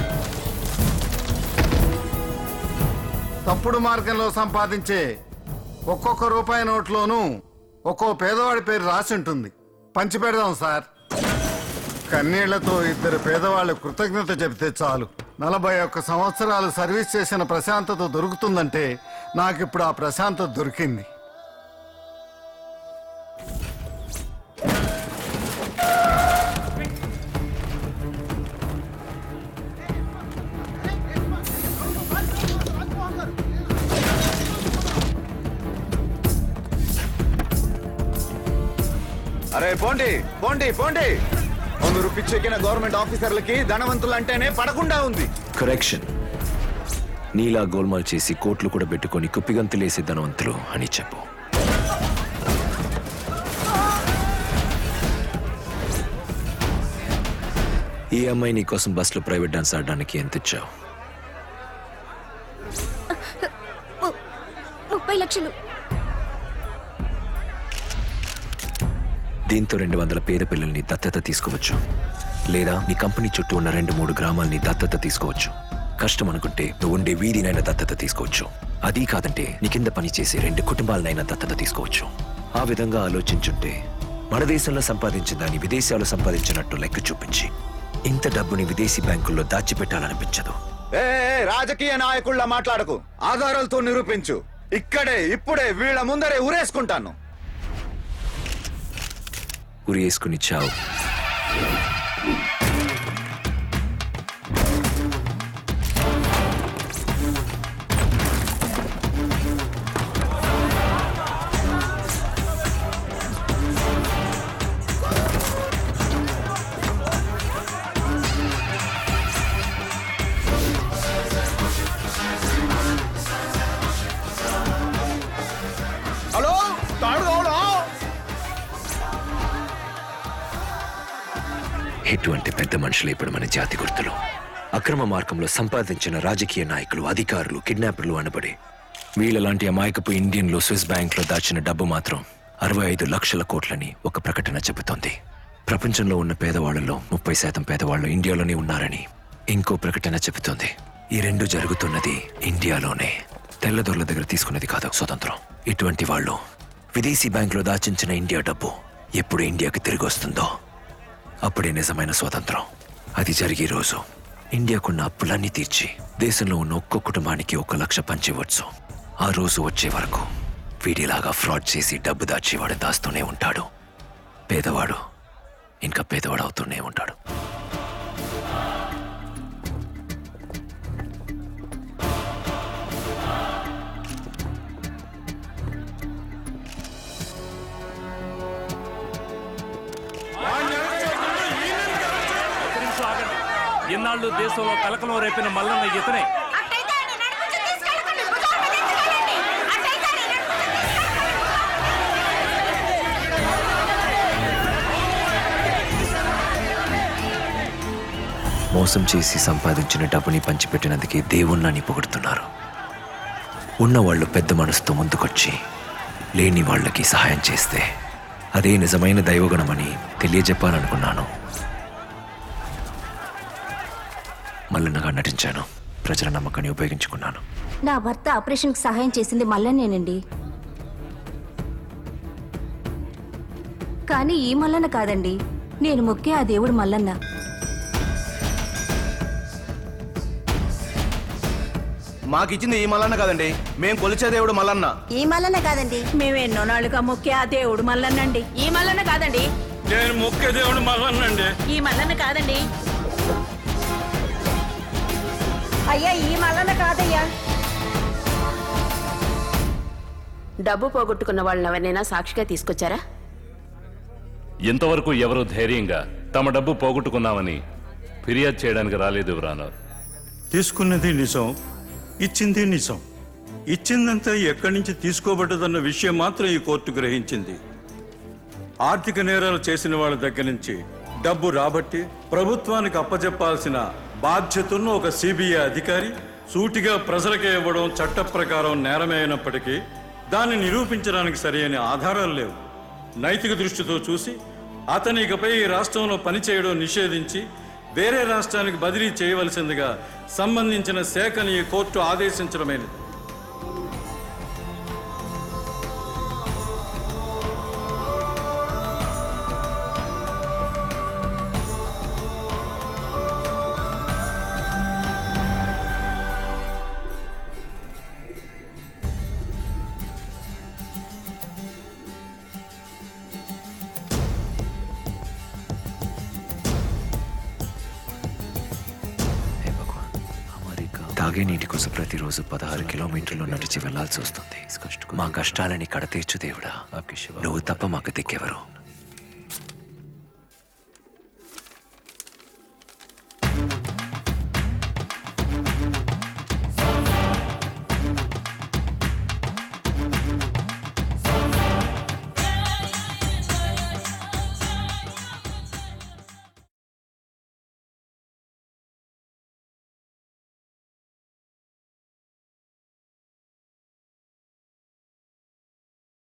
S16: తప్పుడు మార్గంలో సంపాదించే ఒక్కొక్క రూపాయి నోట్లోనూ ఒక్కో పేదవాడి పేరు రాసి ఉంటుంది. పంచిపెడదాం సార్. కన్నీళ్లతో ఇద్దరు పేదవాళ్ళు కృతజ్ఞత చెబితే చాలు. నలభై ఒక్క సంవత్సరాలు సర్వీస్ చేసిన ప్రశాంతత దొరుకుతుందంటే నాకిప్పుడు ఆ ప్రశాంతత దొరికింది.
S3: అరే పోండి పోండి పోండి. కొందరు పిచ్చెక్కిన గవర్నమెంట్ ఆఫీసర్లకి ధనవంతులు అంటేనే పడకుండా ఉంది.
S9: కరెక్షన్. నీలా గోల్మాల్ చేసి కోట్లు కూడా పెట్టుకొని కుప్పిగంతులేసే ధనవంతులు అని చెప్పు. ఈ అమ్మాయి నీ కోసం బస్సులో ప్రైవేట్ డాన్స్ ఆడడానికి ఎంత ఇచ్చావు?
S2: ముప్పై లక్షలు.
S9: దీంతో రెండు వందల పేద పిల్లల్ని దత్తత తీసుకోవచ్చు, లేదా నీ కంపెనీ చుట్టూ ఉన్న రెండు మూడు గ్రామాల్ని దత్తత తీసుకోవచ్చు. కష్టం అనుకుంటే నువ్వు ఉండే వీధినైనా దత్తత తీసుకోవచ్చు. అదీ కాదంటే నీ కింద పనిచేసే రెండు కుటుంబాలనైనా దత్తత తీసుకోవచ్చు. ఆ విధంగా ఆలోచించుంటే మన దేశంలో సంపాదించిన దాన్ని విదేశాల్లో సంపాదించినట్టు లెక్క చూపించి ఇంత డబ్బుని విదేశీ బ్యాంకుల్లో దాచిపెట్టాలనిపించదు.
S3: ఏ రాజకీయ నాయకుళ్ళ మాట్లాడకు, ఆధారాలతో నిరూపించు. ఇక్కడే ఇప్పుడే వీళ్ళ ముందరే ఊరేసుకుంటాను.
S9: ఉరి వేసుకుని చావు.
S3: హలో తాడుగోడా.
S9: ఎటువంటి పెద్ద మనుషులు ఇప్పుడు మన జాతి గుర్తులు. అక్రమ మార్గంలో సంపాదించిన రాజకీయ నాయకులు, అధికారులు, కిడ్నాపర్లు అనబడి వీళ్ళలాంటి అమాయకపు ఇండియన్లు స్విస్ బ్యాంక్ లో దాచిన డబ్బు మాత్రం అరవై ఐదు లక్షల కోట్లని ఒక ప్రకటన చెబుతోంది. ప్రపంచంలో ఉన్న పేదవాళ్లలో ముప్పై శాతం పేదవాళ్లు ఇండియాలోనే ఉన్నారని ఇంకో ప్రకటన చెబుతోంది. ఈ రెండు జరుగుతున్నది ఇండియాలోనే. తెల్లదొరల దగ్గర తీసుకున్నది కాదు స్వతంత్రం. ఇటువంటి వాళ్ళు విదేశీ బ్యాంకులో దాచించిన ఇండియా డబ్బు ఎప్పుడు ఇండియాకి తిరిగి వస్తుందో అప్పుడే నిజమైన స్వాతంత్రం. అది జరిగే రోజు ఇండియాకున్న అప్పులన్నీ తీర్చి దేశంలో ఉన్న ఒక్కో కుటుంబానికి ఒక లక్ష పంచివచ్చు. ఆ రోజు వచ్చే వరకు వీడిలాగా ఫ్రాడ్ చేసి డబ్బు దాచేవాడు దాస్తూనే ఉంటాడు. పేదవాడు ఇంకా పేదవాడు అవుతూనే ఉంటాడు.
S5: ఇన్నాళ్ళు దేశంలో కలకలం రేపిన మల్లన్న ఇతనే.
S9: మోసం చేసి సంపాదించిన డబ్బుని పంచిపెట్టినందుకే దేవుణ్ణని పొగుడుతున్నారు. ఉన్నవాళ్ళు పెద్ద మనసుతో ముందుకొచ్చి లేని వాళ్ళకి సహాయం చేస్తే అదే నిజమైన దైవగుణమని తెలియజెప్పాలనుకున్నాను. మల్లన్నగా నటించాను. ప్రజల నమ్మకాన్ని ఉపయోగించుకున్నాను.
S1: నా భర్త ఆపరేషన్కి సహాయం చేసింది మల్లన్నేనండి. కానీ ఈ మల్లన్న కాదండి, నేను మొక్కే ఆ దేవుడు మల్లన్న.
S17: మాకిచ్చింది ఈ మల్లన్న కాదండి, మేం కొలిచే దేవుడు మల్లన్న.
S1: ఈ మల్లన్న కాదండి,
S15: మేము ఎన్నో నాళ్ళుగా మొక్కే ఆ దేవుడు మల్లన్నండి. ఈ మల్లన్న కాదండి,
S18: నేను మొక్కే దేవుడు మల్లన్నండి.
S15: ఈ మల్లన్న కాదండి. అయ్యా ఈ మల్లన్న కాదయ్యా.
S20: డబ్బు పోగొట్టుకున్న వాళ్ళని ఎవరినైనా సాక్షిగా తీసుకొచ్చారా?
S5: ఇంతవరకు ఎవరు ధైర్యంగా తమ డబ్బు పోగొట్టుకున్నామని ఫిర్యాదు చేయడానికి రాలేదు యువరానర్.
S22: తీసుకున్నది నిజం, ఇచ్చింది నిజం. ఇచ్చిందంతా ఎక్కడి నుంచి తీసుకోబడ్డదన్న విషయం మాత్రం ఈ కోర్టు గ్రహించింది. ఆర్థిక నేరాలు చేసిన వాళ్ళ దగ్గర నుంచి డబ్బు రాబట్టి ప్రభుత్వానికి అప్పజెప్పాల్సిన బాధ్యతను ఒక సిబిఐ అధికారి సూటిగా ప్రజలకే ఇవ్వడం చట్ట ప్రకారం నేరమే అయినప్పటికీ దాన్ని నిరూపించడానికి సరైన ఆధారాలు లేవు. నైతిక దృష్టితో చూసి అతని ఇకపై ఈ రాష్ట్రంలో పనిచేయడం నిషేధించి వేరే రాష్ట్రానికి బదిలీ చేయవలసిందిగా సంబంధించిన శాఖని ఈ కోర్టు ఆదేశించడమైనది.
S9: తాగే నీటి కోసం ప్రతిరోజు పదహారు కిలోమీటర్లు నడిచి వెళ్లాల్సి వస్తుంది. మా కష్టాలని కడతీర్చు దేవుడా, నువ్వు తప్ప మాకు దిక్కెవరు?